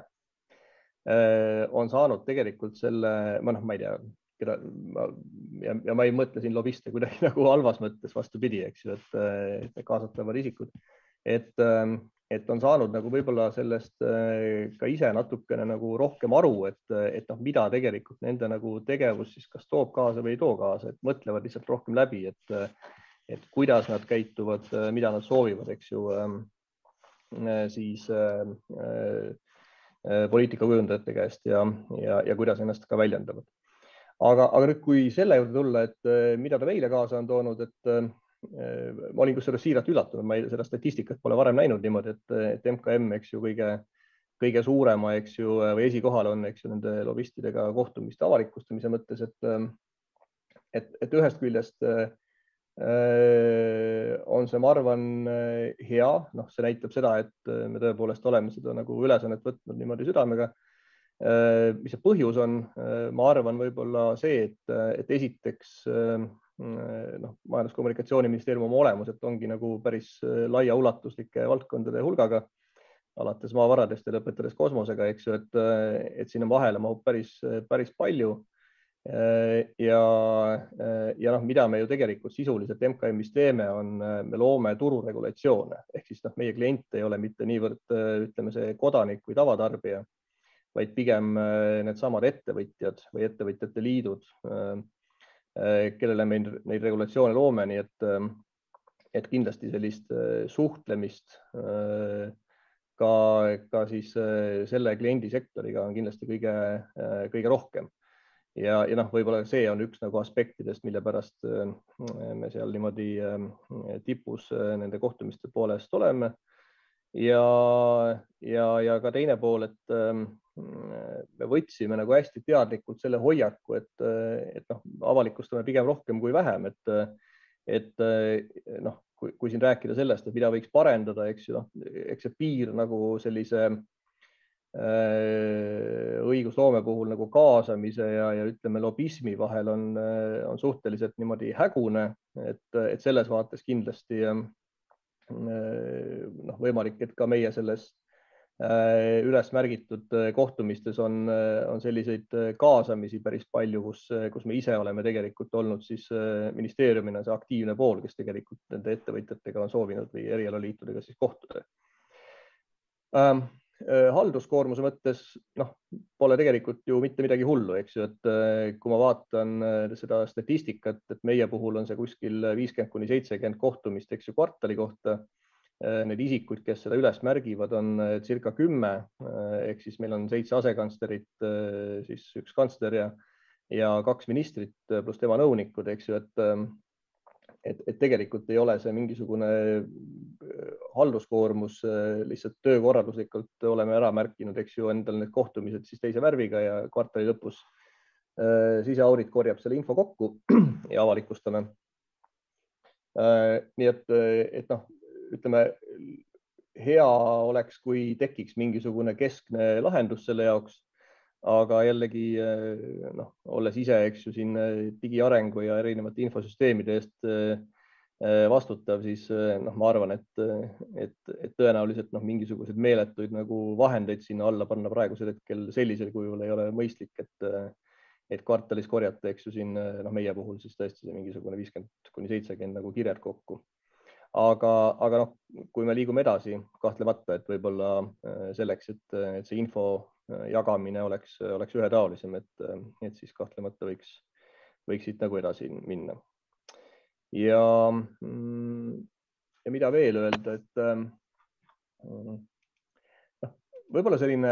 on saanud tegelikult selle, ma noh, ma ei tea, ja, ja ma ei mõtle siin lobiste kuidagi nagu halvas mõttes, vastupidi, eks ju, et, et kaasatavad isikud, et et on saanud nagu võib-olla sellest ka ise natukene nagu rohkem aru, et, et noh, mida tegelikult nende nagu tegevus siis kas toob kaasa või ei too kaasa, et mõtlevad lihtsalt rohkem läbi, et, et kuidas nad käituvad, mida nad soovivad, eks ju, siis äh, poliitikakujundajate käest ja, ja, ja kuidas ennast ka väljendavad. Aga, aga nüüd, kui selle juurde tulla, et mida ta meile kaasa on toonud, et ma olin kusjuures siiralt üllatunud, ma ei, seda statistikat pole varem näinud niimoodi, et, et M K M, eks ju, kõige, kõige suurema, eks ju, või esikohal on, eks ju, nende lobistidega kohtumiste avalikustamise mõttes, et, et, et ühest küljest on see, ma arvan, hea, noh, see näitab seda, et me tõepoolest oleme seda nagu ülesannet võtnud niimoodi südamega. Mis see põhjus on, ma arvan, võib-olla see, et, et esiteks noh, Majandus-Kommunikatsiooniministeerium oma olemuselt ongi nagu päris laiaulatuslike valdkondade hulgaga, alates maavaradest ja lõpetades kosmosega, eks ju, et, et sinna vahele mahub päris, päris palju. Ja, ja noh, mida me ju tegelikult sisuliselt M K M-is teeme, on, me loome tururegulatsioone, ehk siis noh, meie klient ei ole mitte niivõrd, ütleme, see kodanik või tavatarbija, vaid pigem needsamad ettevõtjad või ettevõtjate liidud, kellele me neid regulatsioone loome, nii et, et kindlasti sellist suhtlemist ka, ka siis selle kliendisektoriga on kindlasti kõige, kõige rohkem. Ja, ja noh, võib-olla see on üks nagu aspektidest, mille pärast me seal niimoodi tipus nende kohtumiste poolest oleme. Ja, ja, ja ka teine pool, et me võtsime nagu hästi teadlikult selle hoiaku, et, et noh, avalikustame pigem rohkem kui vähem, et, et noh, kui, kui siin rääkida sellest, et mida võiks parendada, eks ju, noh, eks see piir nagu sellise äh, õigusloome puhul nagu kaasamise ja, ja ütleme lobismi vahel on, on suhteliselt niimoodi hägune, et, et selles vaates kindlasti äh, noh, võimalik, et ka meie selles üles märgitud kohtumistes on, on selliseid kaasamisi päris palju, kus, kus me ise oleme tegelikult olnud siis ministeeriumina see aktiivne pool, kes tegelikult nende ettevõtjatega on soovinud või erialaliitudega siis kohtuda. halduskoormuse mõttes noh, pole tegelikult ju mitte midagi hullu, eks ju, et kui ma vaatan seda statistikat, et meie puhul on see kuskil viiskümmend kuni seitsekümmend kohtumist, eks ju, kvartali kohta. Need isikuid, kes seda üles märgivad, on circa kümme, ehk siis meil on seitse asekantslerit, siis üks kantsler ja, ja kaks ministrit pluss tema nõunikud, eks ju, et Et, et tegelikult ei ole see mingisugune halduskoormus, lihtsalt töökorralduslikult oleme ära märkinud, eks ju, endal need kohtumised siis teise värviga ja kvartali lõpus siseaudit korjab selle info kokku ja avalikustame. Nii et, et noh, ütleme, hea oleks, kui tekiks mingisugune keskne lahendus selle jaoks. Aga jällegi, noh, olles ise, eks ju, siin digiarengu ja erinevate infosüsteemide eest vastutav, siis noh, ma arvan, et, et, et tõenäoliselt noh, mingisuguseid meeletuid nagu vahendeid sinna alla panna praegusel hetkel sellisel kujul ei ole mõistlik, et, et kvartalis korjata, eks ju, siin noh, meie puhul siis tõesti see mingisugune viiskümmend kuni seitsekümmend nagu kirjad kokku. Aga, aga noh, kui me liigume edasi, kahtlemata, et võib-olla selleks, et, et see info jagamine oleks, oleks ühetaolisem, et, et siis kahtlemata võiks, võiks siit nagu edasi minna. Ja, ja mida veel öelda, et noh, võib-olla selline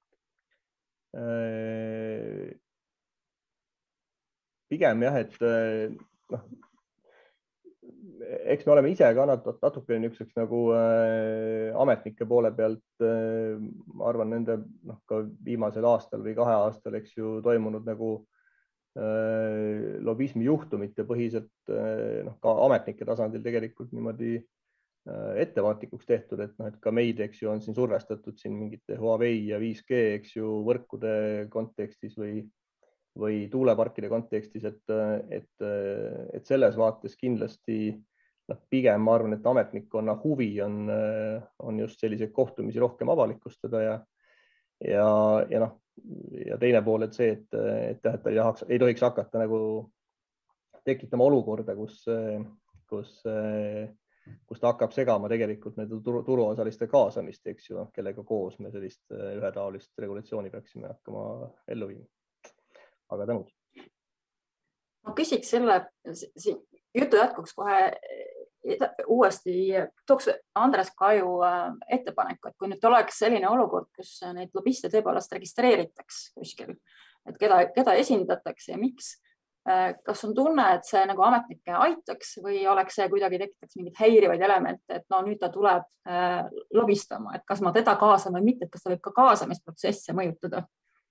pigem jah, et noh, eks me oleme ise ka natuke niisuguseks nagu äh, ametnike poole pealt äh,, ma arvan, nende noh, ka viimasel aastal või kahe aastal, eks ju, toimunud nagu äh, lobismi juhtumite põhiselt äh, noh, ka ametnike tasandil tegelikult niimoodi äh, ettevaatlikuks tehtud, et noh, et ka meid, eks ju, on siin survestatud siin mingite Huawei ja viis G, eks ju, võrkude kontekstis või või tuuleparkide kontekstis, et, et, et selles vaates kindlasti noh, pigem ma arvan, et ametnikkonna huvi on, on just selliseid kohtumisi rohkem avalikustada ja, ja, ja, noh, ja teine pool, et see, et, et, et ei, tahaks, ei tohiks hakata nagu tekitama olukorda, kus, kus, kus ta hakkab segama tegelikult nende turu, turuosaliste kaasamist, eks ju, kellega koos me sellist ühetaolist regulatsiooni peaksime hakkama ellu viima. Aga tänud. Ma küsiks selle jutu jätkuks kohe uuesti, tooks Andres Kaju ettepaneku, et kui nüüd oleks selline olukord, kus neid lobiste tõepoolest registreeritaks kuskil, et keda, keda esindatakse ja miks, kas on tunne, et see nagu ametnikke aitaks või oleks see kuidagi tekitaks mingid häirivaid elemente, et no nüüd ta tuleb äh, lobistama, et kas ma teda kaasan või mitte, et kas ta võib ka kaasamisprotsesse mõjutada?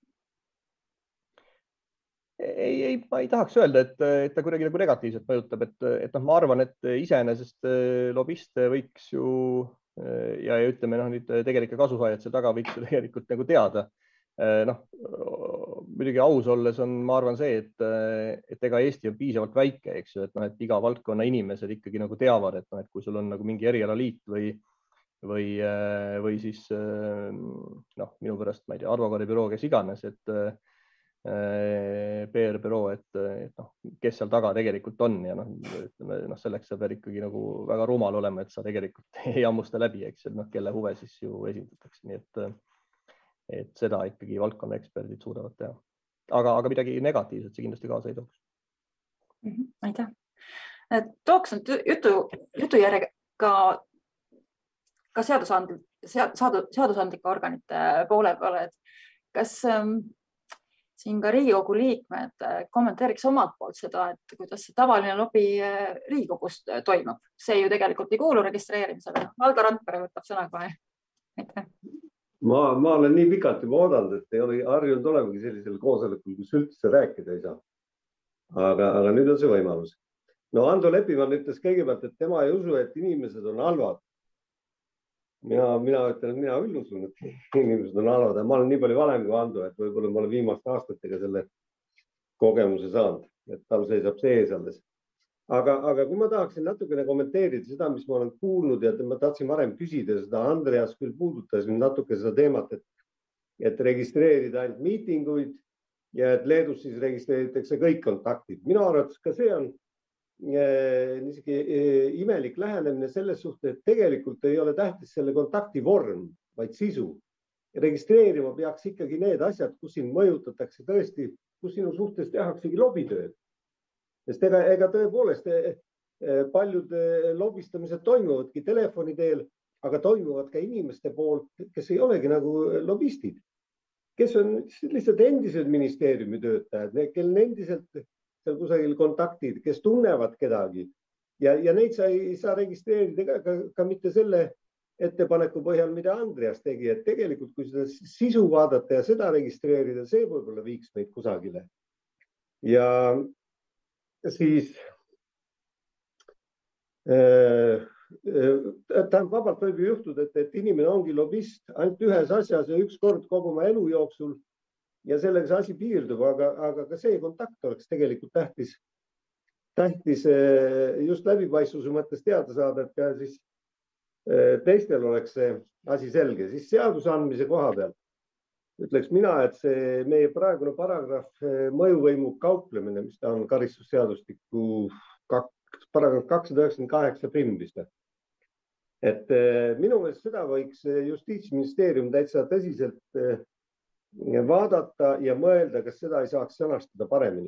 Ei, ei, ma ei tahaks öelda, et, et ta kuidagi nagu negatiivselt mõjutab, et, et noh, ma arvan, et iseenesest lobiste võiks ju ja, ja ütleme, noh, nüüd tegelike kasusaajad seal taga võiks ju tegelikult nagu teada. Noh, muidugi aus olles on, ma arvan see, et, et ega Eesti on piisavalt väike, eks ju, et noh, et iga valdkonna inimesed ikkagi nagu teavad, et noh, et kui sul on nagu mingi erialaliit või, või, või siis noh, minu pärast, ma ei tea, advokaadibüroo, kes iganes, et P R-büroo, et, et noh, kes seal taga tegelikult on ja noh, ütleme, noh, selleks sa pead ikkagi nagu väga rumal olema, et sa tegelikult ei hammusta läbi, eks, noh, kelle huve siis ju esindatakse, nii et, et seda ikkagi valdkonna eksperdid suudavad teha. Aga, aga midagi negatiivset see kindlasti kaasa ei tooks. Aitäh. Tooks nüüd jutu, jutu järjega ka, ka seadusandl, seadusandlike organite poole peale, et kas siin ka Riigikogu liikmed kommenteeriks omalt poolt seda, et kuidas see tavaline lobi Riigikogus toimub. See ju tegelikult ei kuulu registreerimisele. Valdo Randpere võtab sõna kohe. Ma, ma olen nii pikalt juba oodanud, et ei ole harjunud olemegi sellisel koosolekul, kus üldse rääkida ei saa. Aga, aga nüüd on see võimalus. No Ando Leppiman ütles kõigepealt, et tema ei usu, et inimesed on halvad. Mina, mina ütlen, et mina küll usun, et inimesed on halvad. Ma olen nii palju valem kui Ando, et võib-olla ma olen viimaste aastatega selle kogemuse saanud, et tal seisab see ees alles. Aga, aga kui ma tahaksin natukene kommenteerida seda, mis ma olen kuulnud ja ma tahtsin varem küsida seda, Andreas küll puudutas natuke seda teemat, et, et registreerida ainult miitinguid ja et Leedus siis registreeritakse kõik kontaktid. Minu arvates ka see on niisugune imelik lähenemine selles suhtes, et tegelikult ei ole tähtis selle kontakti vorm, vaid sisu. registreerima peaks ikkagi need asjad, kus sind mõjutatakse tõesti, kus sinu suhtes tehaksegi lobitööd. Sest ega, ega tõepoolest paljud lobistamised toimuvadki telefoni teel, aga toimuvad ka inimeste poolt, kes ei olegi nagu lobistid, kes on lihtsalt endised ministeeriumi töötajad, kel on endiselt seal kusagil kontaktid, kes tunnevad kedagi ja, ja neid sa ei saa registreerida ka, ka, ka mitte selle ettepaneku põhjal, mida Andreas tegi, et tegelikult kui seda sisu vaadata ja seda registreerida, see võib-olla viiks meid kusagile. Ja siis äh, tähendab vabalt võib ju juhtuda, et, et inimene ongi lobist ainult ühes asjas ja üks kord kogu oma elu jooksul ja sellega see asi piirdub, aga, aga ka see kontakt oleks tegelikult tähtis, tähtis just läbipaistvuse mõttes teada saada, et ka siis teistel oleks see asi selge. Siis seaduse andmise koha peal ütleks mina, et see meie praegune paragrahv mõjuvõimu kauplemine, mis ta on karistusseadustiku paragrahv kakssada üheksakümmend kaheksa primbist. Et minu meelest seda võiks Justiitsministeerium täitsa tõsiselt vaadata ja mõelda, kas seda ei saaks sõnastada paremini.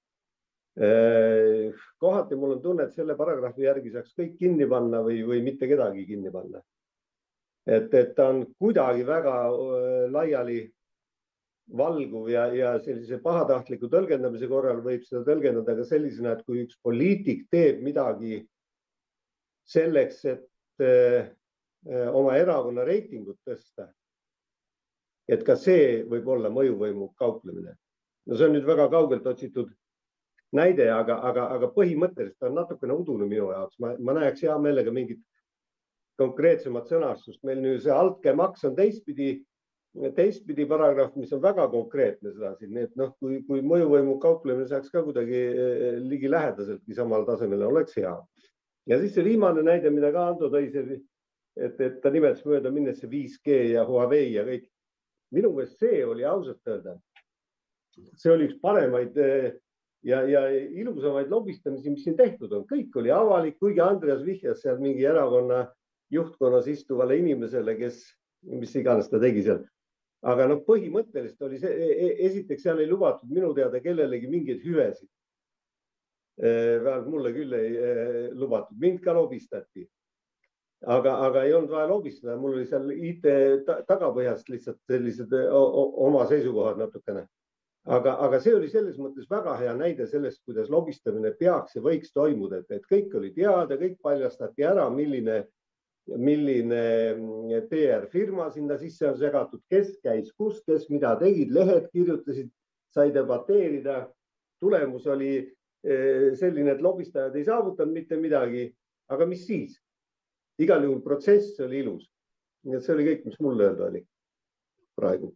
Kohati mul on tunne, et selle paragrahvi järgi saaks kõik kinni panna või, või mitte kedagi kinni panna. Et, et ta on kuidagi väga laiali valguv ja, ja sellise pahatahtliku tõlgendamise korral võib seda tõlgendada ka sellisena, et kui üks poliitik teeb midagi selleks, et oma erakonna reitingut tõsta, et ka see võib olla mõjuvõimu kauplemine. No see on nüüd väga kaugelt otsitud näide, aga, aga, aga põhimõtteliselt on natukene udune minu jaoks. Ma, ma näeks hea meelega mingit konkreetsemat sõnastust. Meil nüüd see altkäemaks on teistpidi, teistpidi paragrahv, mis on väga konkreetne seda siin. Nii et noh, kui, kui mõjuvõimu kauplemine saaks ka kuidagi ligi lähedaseltki samal tasemel, oleks hea. Ja siis see viimane näide, mida ka Ando tõi, et, et ta nimetas mööda minnes see viis G ja Huawei ja kõik. Minu meelest see oli ausalt öelda. See oli üks paremaid ja, ja ilusamaid lobistamisi, mis siin tehtud on. Kõik oli avalik, kuigi Andreas vihjas seal mingi erakonna juhtkonnas istuvale inimesele, kes, mis iganes ta tegi seal. Aga noh, põhimõtteliselt oli see, esiteks seal ei lubatud minu teada kellelegi mingeid hüvesid. Vähemalt mulle küll ei lubatud, mind ka lobistati. Aga, aga ei olnud vaja lobistada, mul oli seal I T tagapõhjast lihtsalt sellised oma seisukohad natukene. Aga, aga see oli selles mõttes väga hea näide sellest, kuidas lobistamine peaks ja võiks toimuda, et, et kõik oli teada, kõik paljastati ära, milline, milline P R-firma sinna sisse on segatud, kes käis kus, kes mida tegid, lehed kirjutasid, sai debateerida. Tulemus oli selline, et lobistajad ei saavutanud mitte midagi, aga mis siis? Igal juhul protsess oli ilus. Nii et see oli kõik, mis mulle öelda oli praegu.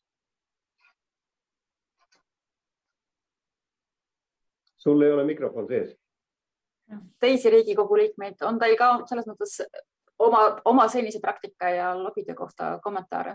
Sul ei ole mikrofon sees. Teisi Riigikogu liikmeid, on teil ka selles mõttes oma, oma senise praktika ja lobide kohta kommentaare?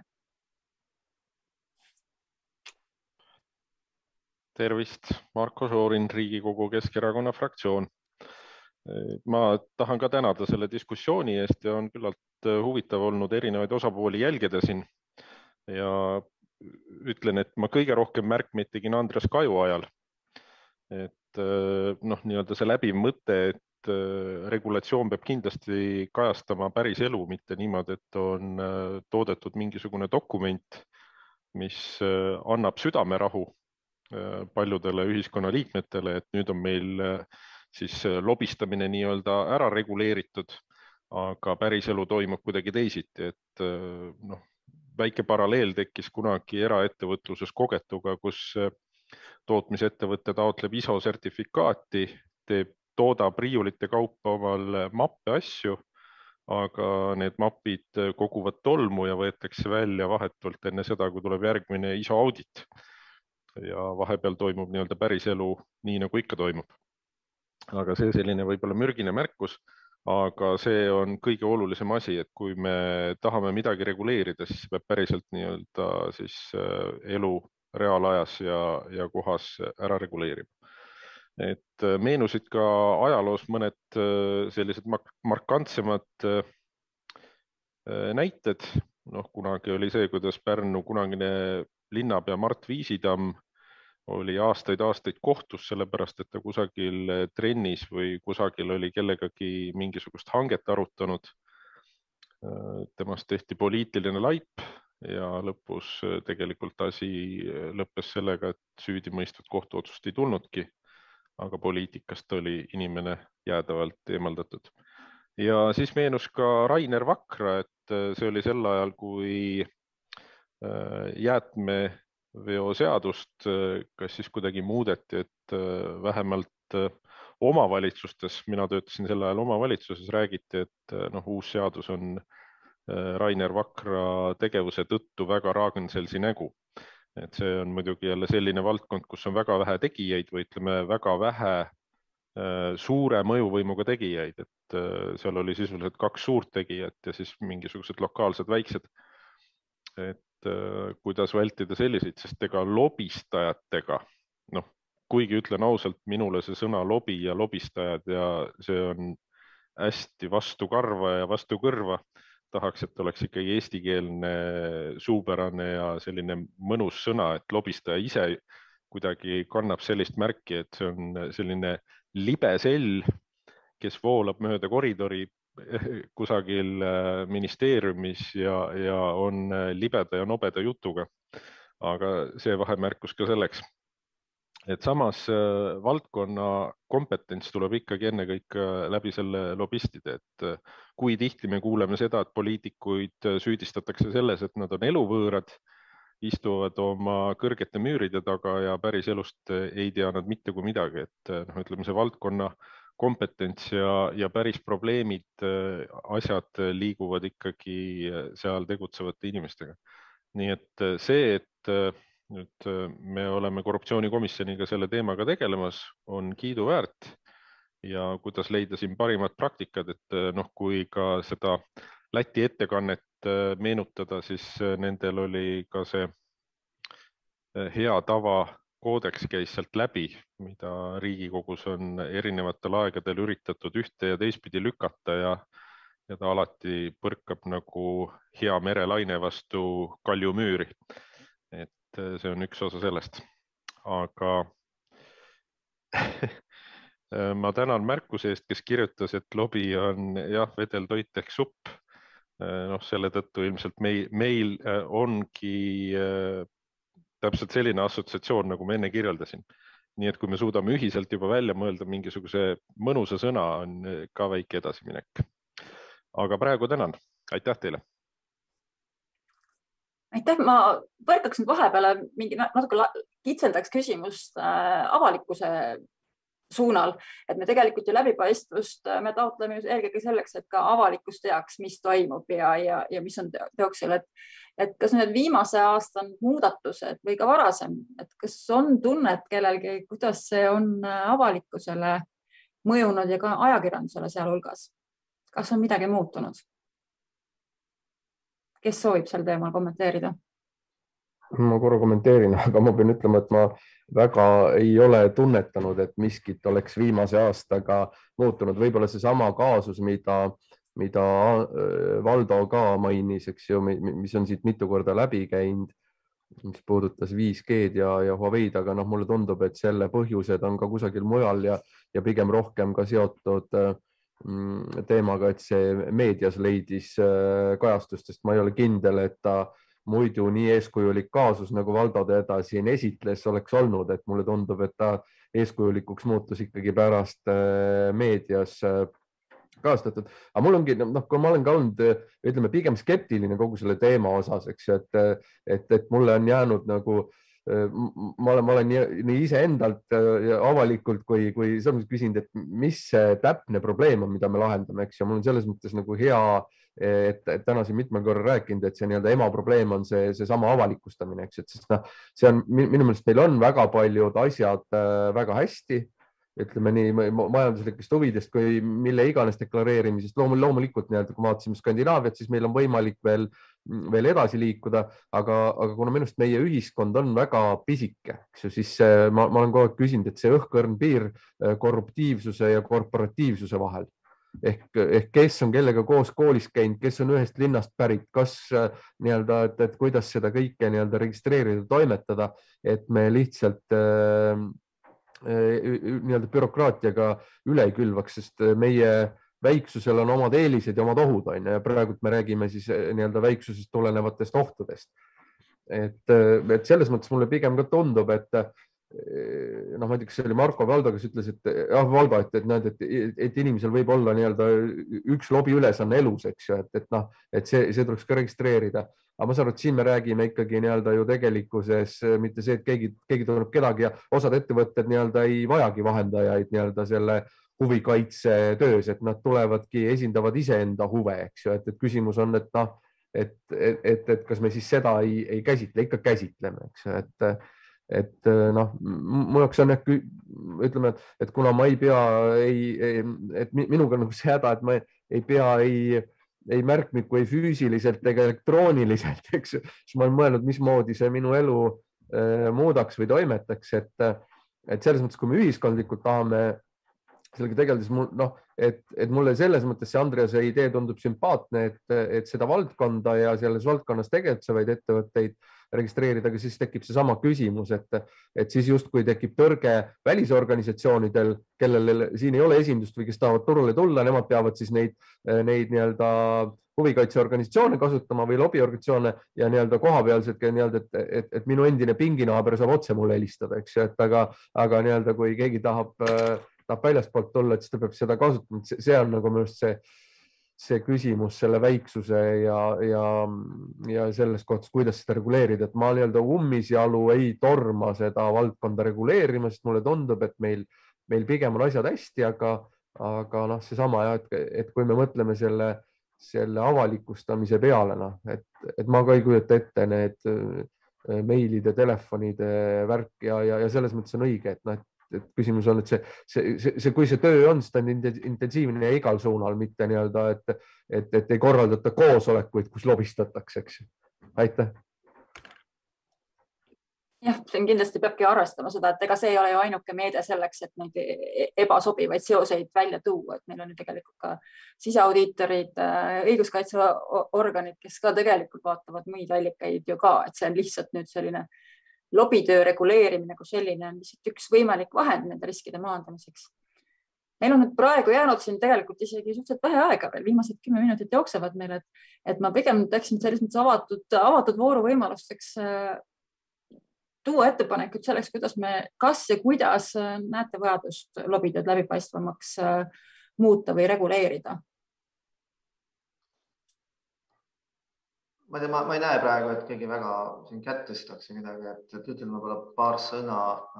Tervist, Marko Šorin, Riigikogu Keskerakonna fraktsioon. Ma tahan ka tänada selle diskussiooni eest ja on küllalt huvitav olnud erinevaid osapooli jälgida siin. Ja ütlen, et ma kõige rohkem märkmeid tegin Andres Kaju ajal. Et noh, nii-öelda see läbiv mõte, et regulatsioon peab kindlasti kajastama päris elu, mitte niimoodi, et on toodetud mingisugune dokument, mis annab südamerahu paljudele ühiskonna liikmetele, et nüüd on meil siis lobistamine nii-öelda ära reguleeritud, aga päris elu toimub kuidagi teisiti, et noh, väike paralleel tekkis kunagi eraettevõtluses kogetuga, kus tootmisettevõte taotleb I S O sertifikaati, teeb, toodab riiulite kaupa omal mappe asju, aga need mapid koguvad tolmu ja võetakse välja vahetult enne seda, kui tuleb järgmine I S O audit. Ja vahepeal toimub nii-öelda päris elu nii, nagu ikka toimub. Aga see selline võib-olla mürgine märkus, aga see on kõige olulisem asi, et kui me tahame midagi reguleerida, siis peab päriselt nii-öelda siis elu reaalajas ja, ja kohas ära reguleerima. Et meenusid ka ajaloos mõned sellised markantsemad näited, noh, kunagi oli see, kuidas Pärnu kunagine linnapea Mart Viisitamm oli aastaid-aastaid kohtus, sellepärast et ta kusagil trennis või kusagil oli kellegagi mingisugust hanget arutanud. Temast tehti poliitiline laip ja lõpus tegelikult asi lõppes sellega, et süüdimõistvat kohtuotsust ei tulnudki, aga poliitikast oli inimene jäädavalt eemaldatud. Ja siis meenus ka Rainer Vakra, et see oli sel ajal, kui jäätmeveoseadust kas siis kuidagi muudeti, et vähemalt omavalitsustes, mina töötasin sel ajal omavalitsuses, räägiti, et noh, uus seadus on Rainer Vakra tegevuse tõttu väga Ragn-Sellsi nägu. Et see on muidugi jälle selline valdkond, kus on väga vähe tegijaid või ütleme väga vähe suure mõjuvõimuga tegijaid, et seal oli sisuliselt kaks suurt tegijat ja siis mingisugused lokaalsed väiksed. Et kuidas vältida selliseid, sest ega lobistajatega, noh, kuigi ütlen ausalt, minule see sõna lobi ja lobistajad ja see on hästi vastu karva ja vastu kõrva, tahaks, et oleks ikkagi eestikeelne, suupärane ja selline mõnus sõna, et lobistaja ise kuidagi kannab sellist märki, et see on selline libe sell, kes voolab mööda koridori kusagil ministeeriumis ja, ja on libeda ja nobeda jutuga. Aga see vahemärkus ka selleks. Et samas valdkonna kompetents tuleb ikkagi ennekõike läbi selle lobistide, et kui tihti me kuuleme seda, et poliitikuid süüdistatakse selles, et nad on eluvõõrad, istuvad oma kõrgete müüride taga ja päris elust ei tea nad mitte kui midagi, et noh, ütleme see valdkonna kompetents ja, ja päris probleemid, asjad liiguvad ikkagi seal tegutsevate inimestega. Nii et see, et nüüd me oleme korruptsioonikomisjoniga selle teemaga tegelemas, on kiidu väärt ja kuidas leida siin parimad praktikad, et noh, kui ka seda Läti ettekannet meenutada, siis nendel oli ka see hea tava koodeks käis sealt läbi, mida Riigikogus on erinevatel aegadel üritatud ühte ja teistpidi lükata ja, ja ta alati põrkab nagu hea merelaine vastu kaljumüüri. Et see on üks osa sellest, aga ma tänan märkuse eest, kes kirjutas, et lobi on jah, vedeltoit ehk supp. Noh, selle tõttu ilmselt meil, meil ongi täpselt selline assotsiatsioon, nagu ma enne kirjeldasin. Nii et kui me suudame ühiselt juba välja mõelda mingisuguse mõnusa sõna, on ka väike edasiminek. Aga praegu tänan. Aitäh teile! Aitäh, ma põrkaks nüüd vahepeale mingi natuke kitsendaks küsimust avalikkuse suunal, et me tegelikult ju läbipaistvust me taotleme eelkõige selleks, et ka avalikkus teaks, mis toimub ja, ja, ja mis on teoksel, et, et kas need viimase aasta muudatused või ka varasem, et kas on tunnet kellelgi, kuidas see on avalikkusele mõjunud ja ka ajakirjandusele sealhulgas? Kas on midagi muutunud? Kes soovib sel teemal kommenteerida? Ma korra kommenteerin, aga ma pean ütlema, et ma väga ei ole tunnetanud, et miskit oleks viimase aastaga muutunud. Võib-olla see sama kaasus, mida, mida Valdo ka mainis, eks ju, mis on siit mitu korda läbi käinud, mis puudutas viis G-d ja, ja Huawei'd, aga noh, mulle tundub, et selle põhjused on ka kusagil mujal ja, ja pigem rohkem ka seotud teemaga, et see meedias leidis kajastustest. Ma ei ole kindel, et ta muidu nii eeskujulik kaasus, nagu Valdo teda siin esitles, oleks olnud, et mulle tundub, et ta eeskujulikuks muutus ikkagi pärast meedias kajastatud. Aga mul ongi, noh, kui ma olen ka olnud, ütleme, pigem skeptiline kogu selle teema osas, eks, et, et, et mulle on jäänud nagu ma olen, ma olen nii, nii iseendalt ja avalikult, kui, kui selles küsinud, et mis see täpne probleem on, mida me lahendame, eks, ja mul on selles mõttes nagu hea, et, et täna siin mitmel korral rääkinud, et see nii-öelda ema probleem on see, see sama avalikustamine, eks, et sest noh, see on minu meelest meil on väga paljud asjad väga hästi, ütleme nii majanduslikest huvidest, kui mille iganes deklareerimisest loomulikult nii-öelda, kui vaatasime Skandinaaviat, siis meil on võimalik veel, veel edasi liikuda, aga, aga kuna minust meie ühiskond on väga pisike, siis ma, ma olen kogu aeg küsinud, et see õhkõrn piir korruptiivsuse ja korporatiivsuse vahel, ehk, ehk kes on kellega koos koolis käinud, kes on ühest linnast pärit, kas nii-öelda, et, et kuidas seda kõike nii-öelda registreerida, toimetada, et me lihtsalt äh, nii-öelda bürokraatiaga üle ei külvaks, sest meie väiksusel on omad eelised ja omad ohud, on ja praegu me räägime siis nii-öelda väiksusest tulenevatest ohtudest. Et, et selles mõttes mulle pigem ka tundub, et noh, ma ei tea, kas see oli Marko Valdo, kes ütles, et jah, Valdo, et, et, näed, et, et inimesel võib olla nii-öelda üks lobi ülesanne elus, eks ju, et, et noh, et see, see tuleks ka registreerida. Aga ma saan aru, et siin me räägime ikkagi nii-öelda ju tegelikkuses mitte see, et keegi, keegi tuleb kedagi ja osad ettevõtted nii-öelda ei vajagi vahendajaid nii-öelda selle huvikaitse töös, et nad tulevadki, esindavad iseenda huve, eks ju, et, et küsimus on, et noh, et, et, et, et kas me siis seda ei, ei käsitle, ikka käsitleme, eks ju, et et noh, mul jaoks on, ütleme, et, et kuna ma ei pea, ei, ei, et minuga on nagu see häda, et ma ei pea ei, ei märkmiku, ei füüsiliselt ega elektrooniliselt, eks, siis ma olen mõelnud, mismoodi see minu elu eh, muudaks või toimetaks, et, et selles mõttes, kui me ühiskondlikult tahame sellega tegeleda, siis mul, noh, et, et mulle selles mõttes see Andrease idee tundub sümpaatne, et, et seda valdkonda ja selles valdkonnas tegutsevaid ettevõtteid registreerida, aga siis tekib see sama küsimus, et, et siis justkui tekib tõrge välisorganisatsioonidel, kellel siin ei ole esindust või kes tahavad turule tulla, nemad peavad siis neid, neid nii-öelda huvikaitseorganisatsioone kasutama või lobiorganisatsioone ja nii-öelda kohapealselt, nii-öelda, et, et, et minu endine pinginaaber saab otse mulle helistada, eks ju, et aga, aga nii-öelda, kui keegi tahab, tahab väljastpoolt tulla, et siis ta peab seda kasutama. See on nagu minu arust see, see küsimus selle väiksuse ja, ja, ja selles kohtas, kuidas seda reguleerida, et ma nii-öelda ummisjalu ei torma seda valdkonda reguleerima, sest mulle tundub, et meil, meil pigem on asjad hästi, aga, aga noh, seesama, et, et kui me mõtleme selle, selle avalikustamise peale, noh, et, et ma ka ei kujuta ette need meilide, telefonide värk ja, ja, ja selles mõttes on õige, et noh, et küsimus on, et see, see, see, see, kui see töö on, siis ta on intensiivne ja igal suunal, mitte nii-öelda, et, et, et ei korraldata koosolekuid, kus lobistatakse, eks. Aitäh. Jah, siin kindlasti peabki arvestama seda, et ega see ei ole ju ainuke meede selleks, et neid ebasobivaid seoseid välja tuua, et meil on ju tegelikult ka siseaudiitorid, õiguskaitseorganid, kes ka tegelikult vaatavad muid allikaid ju ka, et see on lihtsalt nüüd selline lobitöö reguleerimine kui selline on lihtsalt üks võimalik vahend nende riskide maandamiseks. Meil on nüüd praegu jäänud siin tegelikult isegi suhteliselt vähe aega veel, viimased kümme minutit jooksevad meil, et, et ma pigem teeksin selles mõttes avatud, avatud vooru võimalusteks tuua ettepanekud selleks, kuidas me, kas ja kuidas näete vajadust lobitööd läbipaistvamaks muuta või reguleerida. Ma, te, ma, ma ei näe praegu, et keegi väga siin kätt tõstaks või midagi, et, et ütlen võib-olla paar sõna.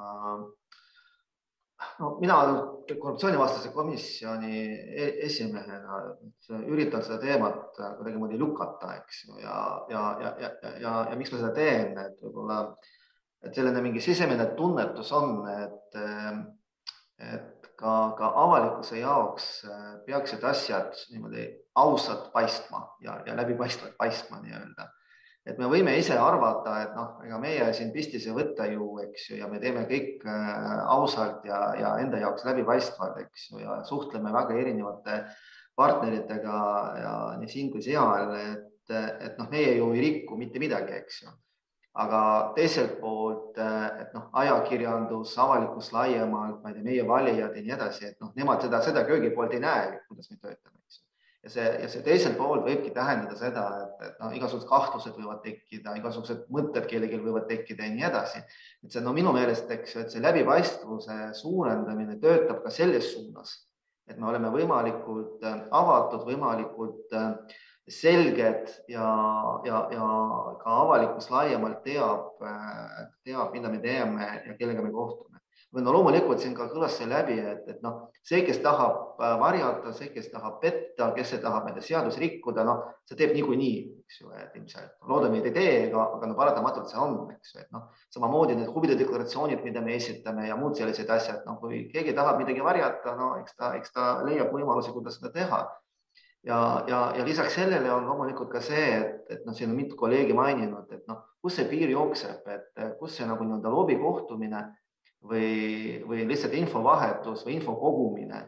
No, mina korruptsioonivastase komisjoni esimehena üritan seda teemat kuidagi moodi lükata, eks ju, ja, ja, ja, ja, ja, ja miks ma seda teen, et võib-olla et selline mingi sisemine tunnetus on, et, et ka, ka avalikkuse jaoks peaksid asjad niimoodi ausalt paistma ja, ja läbipaistvad paistma nii-öelda. Et me võime ise arvata, et noh, ega meie siin pistis ei võtta ju, eks ju, ja me teeme kõik ausalt ja, ja enda jaoks läbipaistvad, eks ju, ja suhtleme väga erinevate partneritega ja nii siin kui seal, et, et noh, meie ju ei rikku mitte midagi, eks ju. Aga teiselt poolt, et noh, ajakirjandus, avalikkus laiemalt, ma ei tea, meie valijad ja nii edasi, et noh, nemad seda, seda köögi poolt ei näe, kuidas me töötame, eks ju. Ja see, ja see teiselt poolt võibki tähendada seda, et, et no, igasugused kahtlused võivad tekkida, igasugused mõtted kellelgi võivad tekkida ja nii edasi. Et see, no minu meelest, eks, et see läbipaistvuse suurendamine töötab ka selles suunas, et me oleme võimalikult avatud, võimalikult selged ja, ja, ja ka avalikkus laiemalt teab, teab, mida me teeme ja kellega me kohtume. No loomulikult siin ka kõlas see läbi, et, et noh, see, kes tahab varjata, see, kes tahab petta, kes tahab nende seadus rikkuda, noh, see teeb niikuinii, eks ju, et ilmselt loodame, et ei tee, aga, aga no paratamatult see on, eks ju, et noh, samamoodi need huvide deklaratsioonid, mida me esitame ja muud sellised asjad, noh, kui keegi tahab midagi varjata, no eks ta, eks ta leiab võimalusi, kuidas seda teha. Ja, ja, ja lisaks sellele on loomulikult ka see, et, et noh, siin on mitu kolleegi maininud, et noh, kus see piir jookseb, et kus see nagu nii-öelda lobi kohtumine või, või lihtsalt infovahetus või info kogumine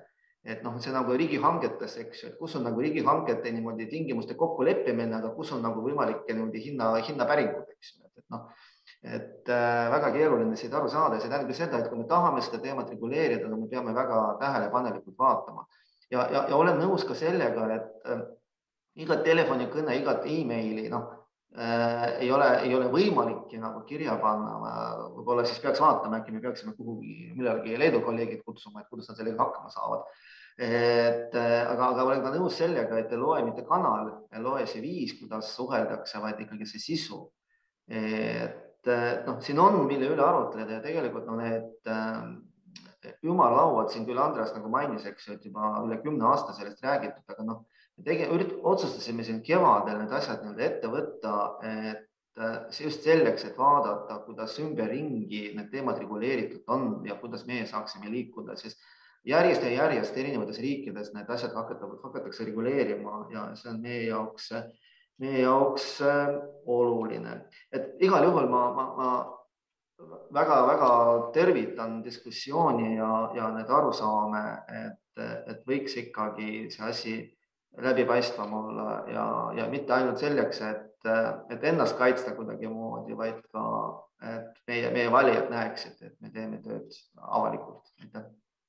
et noh, see nagu riigihangetes, eks ju, et kus on nagu riigihangete niimoodi tingimuste kokkuleppimine, aga kus on nagu võimalik niimoodi hinna, hinnapäringud, eks ju, et noh, et äh, väga keeruline siit aru saada ja see tähendab seda, et kui me tahame seda teemat reguleerida, me peame väga tähelepanelikult vaatama ja, ja, ja olen nõus ka sellega, et äh, igat telefonikõne, igat emaili, noh, äh, ei ole, ei ole võimalik nagu kirja panna, võib-olla siis peaks vaatama, äkki me peaksime kuhugi millalgi Leedu kolleegid kutsuma, et kuidas nad sellega hakkama saavad. Et, aga, aga olen ka nõus sellega, et ei loe mitte kanal, ei loe see viis, kuidas suheldakse, vaid ikkagi see sisu. Et noh, siin on, mille üle arutleda ja tegelikult no, need ümarlauad siin küll Andreas nagu mainis, eks, et juba üle kümne aasta sellest räägitud, aga noh, tegelikult otsustasime siin kevadel need asjad ette võtta, et see just selleks, et vaadata, kuidas ümberringi need teemad reguleeritud on ja kuidas meie saaksime liikuda, sest järjest ja järjest erinevates riikides need asjad hakatakse reguleerima ja see on meie jaoks, meie jaoks oluline. Et igal juhul ma, ma, ma väga, väga tervitan diskussiooni ja, ja need arusaame, et, et võiks ikkagi see asi läbipaistvam olla ja, ja mitte ainult selleks, et, et ennast kaitsta kuidagi moodi, vaid ka, et meie, meie valijad näeksid, et me teeme tööd avalikult. Aitäh.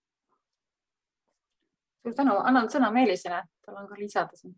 Suur tänu, annan sõna Meelisele, tal on ka lisada siin.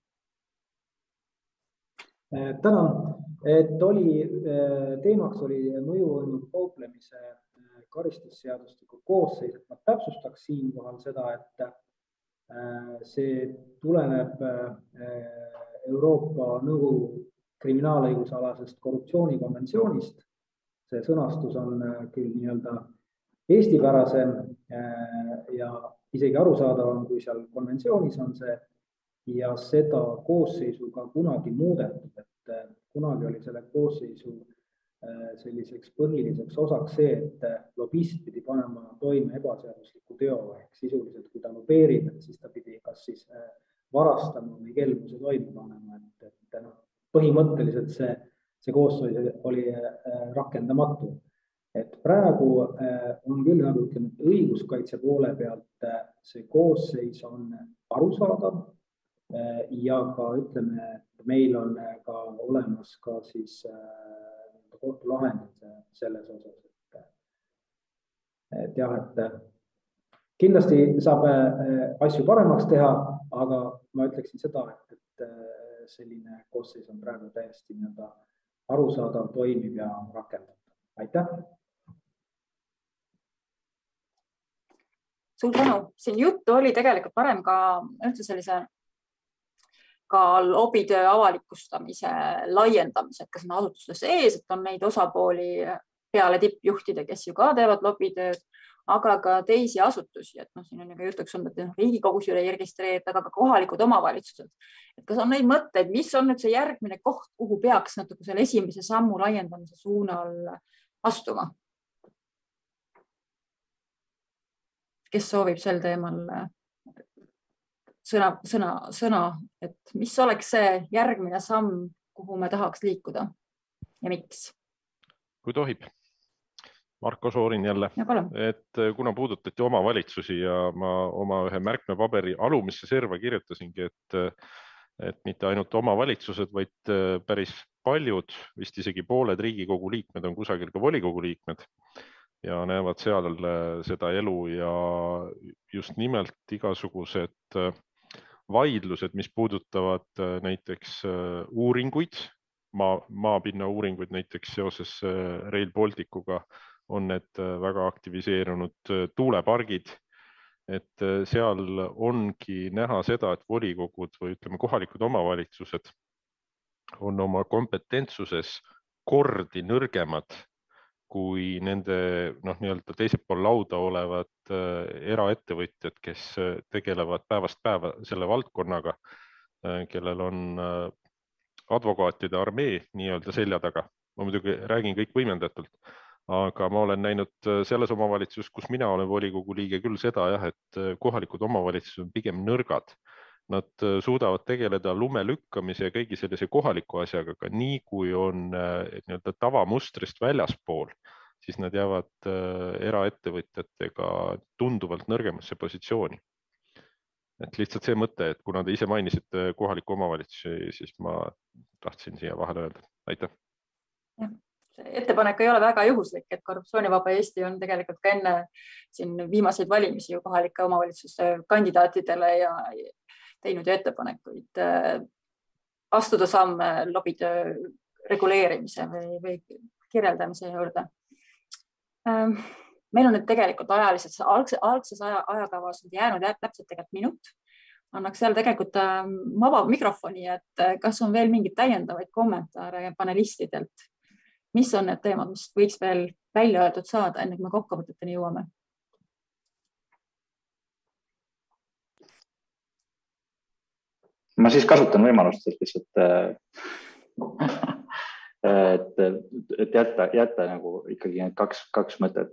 Tänan, et oli, teemaks oli mõjuvõimu kauplemise karistusseadustiku koosseis. Ma täpsustaks siinkohal seda, et see tuleneb Euroopa Nõukogu kriminaalõigusalasest korruptsioonikonventsioonist. See sõnastus on küll nii-öelda eestipärasem ja isegi arusaadavam, kui seal konventsioonis on see ja seda koosseisuga kunagi muudetud, et kunagi oli selle koosseisu selliseks põhiliseks osaks see, et lobist pidi panema toime ebaseadusliku teo, ehk sisuliselt, kui ta lobeerib, et siis ta pidi kas siis varastama või kelmuse toime panema, et, et no, põhimõtteliselt see, see koosseis oli rakendamatu. Et praegu on küll nagu ütleme, et õiguskaitse poole pealt see koosseis on arusaadav ja ka ütleme, et meil on ka olemas ka siis kohtulahendid selles osas, et, et jah, et kindlasti saab asju paremaks teha, aga ma ütleksin seda, et, et selline koosseis on praegu täiesti nii-öelda arusaadav, toimiv ja rakendatav. Aitäh! Suur tänu. Siin juttu oli tegelikult varem ka üldse sellise ka lobitöö avalikustamise laiendamise, et kas on asutustes ees, et on neid osapooli peale tippjuhtide, kes ju ka teevad lobitööd, aga ka teisi asutusi, et noh, siin on juba jutuks olnud, et Riigikogus üle registreerida, aga ka kohalikud omavalitsused. Et kas on neid mõtteid, mis on nüüd see järgmine koht, kuhu peaks natuke selle esimese sammu laiendamise suunal astuma? Kes soovib sel teemal sõna, sõna, sõna, et mis oleks see järgmine samm, kuhu me tahaks liikuda ja miks? Kui tohib. Marko Šorin jälle, et kuna puudutati omavalitsusi ja ma oma ühe märkmepaberi alumisse serva kirjutasingi, et, et mitte ainult omavalitsused, vaid päris paljud, vist isegi pooled Riigikogu liikmed on kusagil ka volikogu liikmed ja näevad seal seda elu ja just nimelt igasugused vaidlused, mis puudutavad näiteks uuringuid, maa, maapinna uuringuid näiteks seoses Rail Balticuga, on need väga aktiviseerunud tuulepargid, et seal ongi näha seda, et volikogud või ütleme kohalikud omavalitsused on oma kompetentsuses kordi nõrgemad kui nende noh, nii-öelda teisel pool lauda olevad eraettevõtjad, kes tegelevad päevast päeva selle valdkonnaga, kellel on advokaatide armee nii-öelda selja taga. Ma muidugi räägin kõik võimendatult, aga ma olen näinud selles omavalitsus, kus mina olen volikogu liige küll seda, jah, et kohalikud omavalitsused on pigem nõrgad. Nad suudavad tegeleda lume lükkamise ja kõigi sellise kohaliku asjaga, aga nii kui on nii-öelda tavamustrist väljaspool, siis nad jäävad eraettevõtjatega tunduvalt nõrgemasse positsiooni. et lihtsalt see mõte, et kuna te ise mainisite kohaliku omavalitsusi, siis ma tahtsin siia vahele öelda. Aitäh. See ettepanek ei ole väga juhuslik, et korruptsioonivaba Eesti on tegelikult ka enne siin viimaseid valimisi ju kohalike omavalitsuste kandidaatidele ja teinud ju ettepanekuid astuda samme lobitöö reguleerimise või, või kirjeldamise juurde. Meil on nüüd tegelikult ajaliselt algses, algses aja, ajakavas jäänud täpselt tegelikult minut. Annaks seal tegelikult vaba mikrofoni, et kas on veel mingid täiendavaid kommentaare panelistidelt? Mis on need teemad, mis võiks veel välja öeldud saada, enne kui me kokkuvõteteni jõuame? Ma siis kasutan võimalust, et lihtsalt et, et jätta, jätta nagu ikkagi need kaks, kaks mõtet.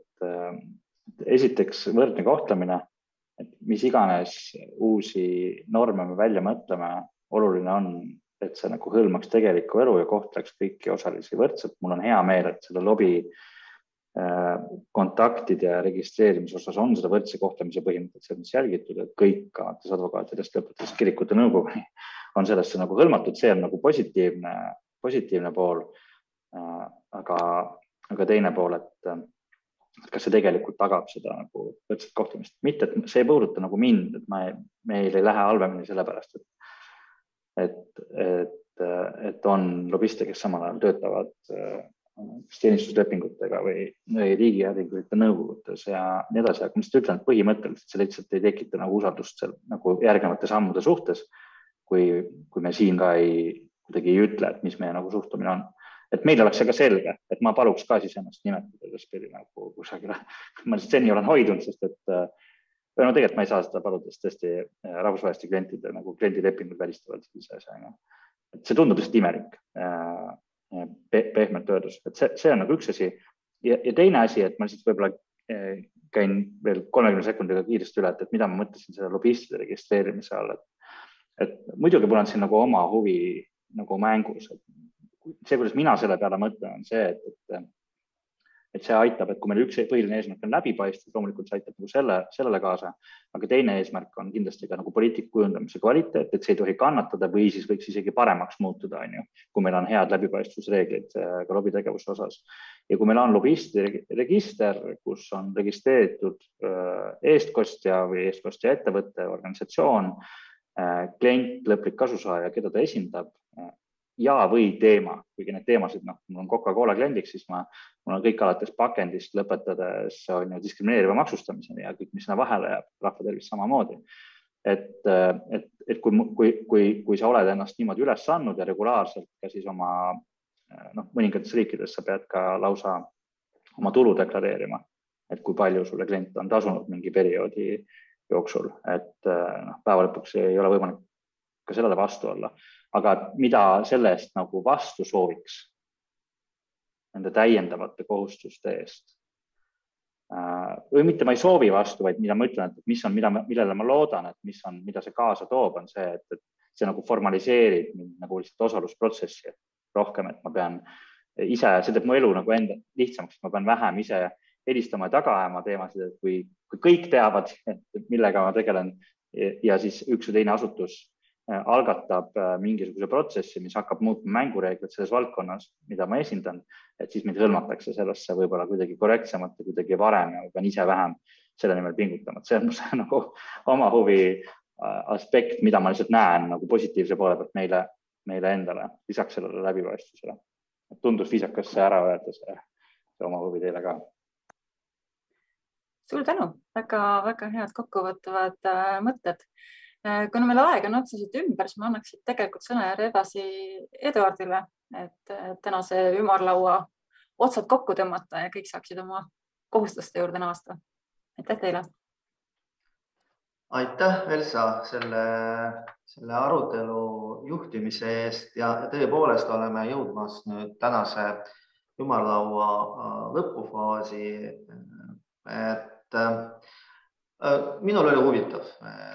Esiteks võrdne kohtlemine, et mis iganes uusi norme me välja mõtleme, oluline on, et see nagu hõlmaks tegelikku elu ja kohtleks kõiki osalisi võrdselt. Mul on hea meel, et selle lobi kontaktide ja registreerimise osas on seda võrdse kohtlemise põhimõtet selles jälgitud, et kõik alates advokaatidest lõpetades kirikute nõukoguni on sellesse nagu hõlmatud. See on nagu positiivne, positiivne pool. Aga, aga teine pool, et kas see tegelikult tagab seda nagu võrdset kohtlemist. Mitte, et see ei puuduta nagu mind, et ma, meil ei lähe halvemini sellepärast, et Et, et, et on lobiste, kes samal ajal töötavad teenistuslepingutega või, või riigiäriühingute nõukogutes ja nii edasi. Aga ma lihtsalt ütlen, et põhimõtteliselt see lihtsalt ei tekita nagu usaldust seal, nagu järgnevate sammude suhtes, kui, kui me siin ka ei, kuidagi ei ütle, et mis meie nagu suhtumine on. Et meil oleks see ka selge, et ma paluks ka siis ennast nimetada spiri nagu kusagile. Ma lihtsalt seni olen hoidnud, sest et no tegelikult ma ei saa seda paludes tõesti rahvusvaheliste klientide nagu kliendilepingud välistavad sellise asja. Et see tundub lihtsalt imelik, pehmelt öeldus. Et see, see on nagu üks asi. Ja, ja teine asi, et ma lihtsalt võib-olla käin veel kolmekümne sekundiga kiiresti üle, et, et mida ma mõtlesin selle lobistide registreerimise all. Et, et muidugi mul on siin nagu oma huvi nagu mängus. See, kuidas mina selle peale mõtlen, on see, et, et et see aitab, et kui meil üks põhiline eesmärk on läbipaistvus, loomulikult see aitab nagu selle, sellele kaasa, aga teine eesmärk on kindlasti ka nagu poliitika kujundamise kvaliteet, et see ei tohi kannatada või siis võiks isegi paremaks muutuda, on ju, kui meil on head läbipaistvusreeglid ka lobitegevuse osas. Ja kui meil on lobisti register, kus on registreeritud eestkostja või eestkostja ettevõtte, organisatsioon, klient, lõplik kasusaaja, keda ta esindab, ja või teema, kuigi need teemasid, noh, mul on Coca-Cola kliendiks, siis ma, mul on kõik alates pakendist lõpetades on ju diskrimineeriva maksustamiseni ja kõik, mis sinna vahele jääb, rahvatervis samamoodi. Et, et, et kui, kui, kui, kui sa oled ennast niimoodi üles andnud ja regulaarselt ka siis oma, noh, mõningates riikides sa pead ka lausa oma tulu deklareerima, et kui palju sulle klient on tasunud mingi perioodi jooksul, et noh, päeva lõpuks ei ole võimalik ka sellele vastu olla. Aga mida selle eest nagu vastu sooviks nende täiendavate kohustuste eest? Või mitte ma ei soovi vastu, vaid mida ma ütlen, et mis on, mida, millele ma loodan, et mis on, mida see kaasa toob, on see, et, et see nagu formaliseerib nagu lihtsalt osalusprotsessi rohkem, et ma pean ise, see teeb mu elu nagu enda lihtsamaks, ma pean vähem ise helistama ja taga ajama teemasid, et kui, kui kõik teavad, et millega ma tegelen ja siis üks või teine asutus algatab mingisuguse protsessi, mis hakkab muutma mängureeglid selles valdkonnas, mida ma esindan, et siis mind hõlmatakse sellesse võib-olla kuidagi korrektsemalt ja kuidagi varem ja pean ise vähem selle nimel pingutama. See on see nagu oma huvi aspekt, mida ma lihtsalt näen nagu positiivse poole pealt meile, meile endale, lisaks sellele läbipaistvusele. Tundus viisakas see ära öelda, see, see oma huvi teile ka. Suur tänu, väga, väga head kokkuvõtavad mõtted. Kuna meil aeg on otseselt ümber, siis ma annaksin tegelikult sõna edasi Eduardile, et tänase ümarlaua otsad kokku tõmmata ja kõik saaksid oma kohustuste juurde naasta. Aitäh teile! Aitäh, Elsa, selle, selle arutelu juhtimise eest ja tõepoolest oleme jõudmas nüüd tänase ümarlaua lõpufaasi. Et, minul oli huvitav.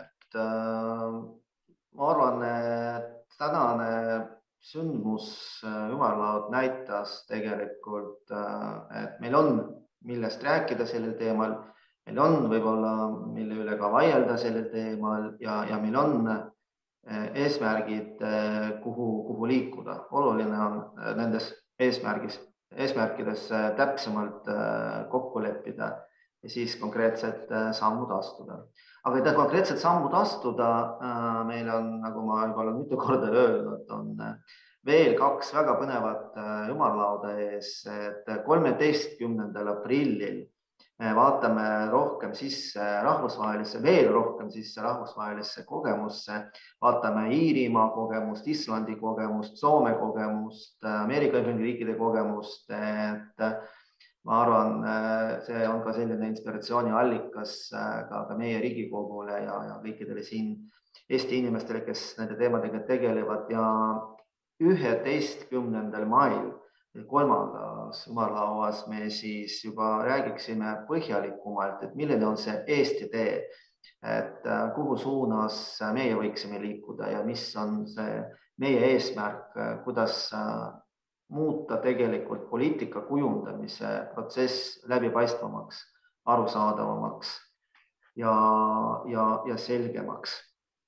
Ma arvan, et tänane sündmus ümarlaud näitas tegelikult, et meil on millest rääkida sellel teemal. meil on võib-olla, mille üle ka vaielda sellel teemal ja, ja meil on eesmärgid, kuhu, kuhu liikuda. Oluline on nendes eesmärgis, eesmärkides täpsemalt kokku leppida ja siis konkreetsed sammud astuda. Aga et konkreetsed sammud astuda, meil on, nagu ma juba olen mitu korda öelnud, on veel kaks väga põnevat ümarlauda ees, et kolmeteistkümnendal aprillil vaatame rohkem sisse rahvusvahelisse, veel rohkem sisse rahvusvahelisse kogemusse, vaatame Iirimaa kogemust, Islandi kogemust, Soome kogemust, Ameerika Ühendriikide kogemust, et ma arvan, see on ka selline inspiratsiooniallikas ka, ka meie Riigikogule ja, ja kõikidele siin Eesti inimestele, kes nende teemadega tegelevad ja üheteistkümnendal mail kolmandas ümarlauas me siis juba räägiksime põhjalikumalt, et milline on see Eesti tee, et kuhu suunas meie võiksime liikuda ja mis on see meie eesmärk, kuidas muuta tegelikult poliitika kujundamise protsess läbipaistvamaks, arusaadavamaks ja, ja, ja selgemaks.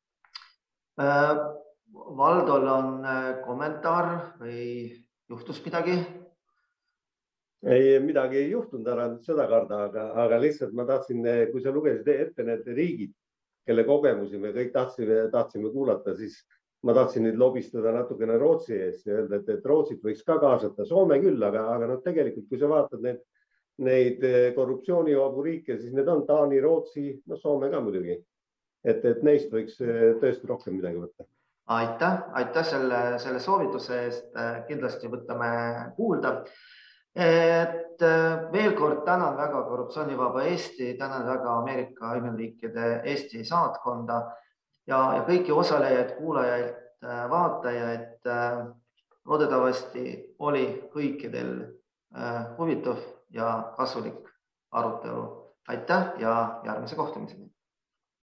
Valdol on kommentaar või juhtus midagi? Ei, midagi ei juhtunud, ära seda karda, aga, aga lihtsalt ma tahtsin, kui sa lugesid ette need riigid, kelle kogemusi me kõik tahtsime, tahtsime kuulata, siis ma tahtsin nüüd lobistada natukene Rootsi ees ja öelda, et, et Rootsit võiks ka kaasata, Soome küll, aga, aga no tegelikult, kui sa vaatad neid, neid korruptsioonivabu riike, siis need on Taani, Rootsi, no Soome ka muidugi. Et, et neist võiks tõesti rohkem midagi võtta. Aitäh, aitäh selle, selle soovituse eest, kindlasti võtame kuulda. Et veel kord tänan väga korruptsioonivaba Eesti, tänan väga Ameerika Ühendriikide Eesti saatkonda ja, ja kõiki osalejaid, kuulajaid, vaatajaid. Loodetavasti oli kõikidel huvitav ja kasulik arutelu. Aitäh ja järgmise kohtumiseni.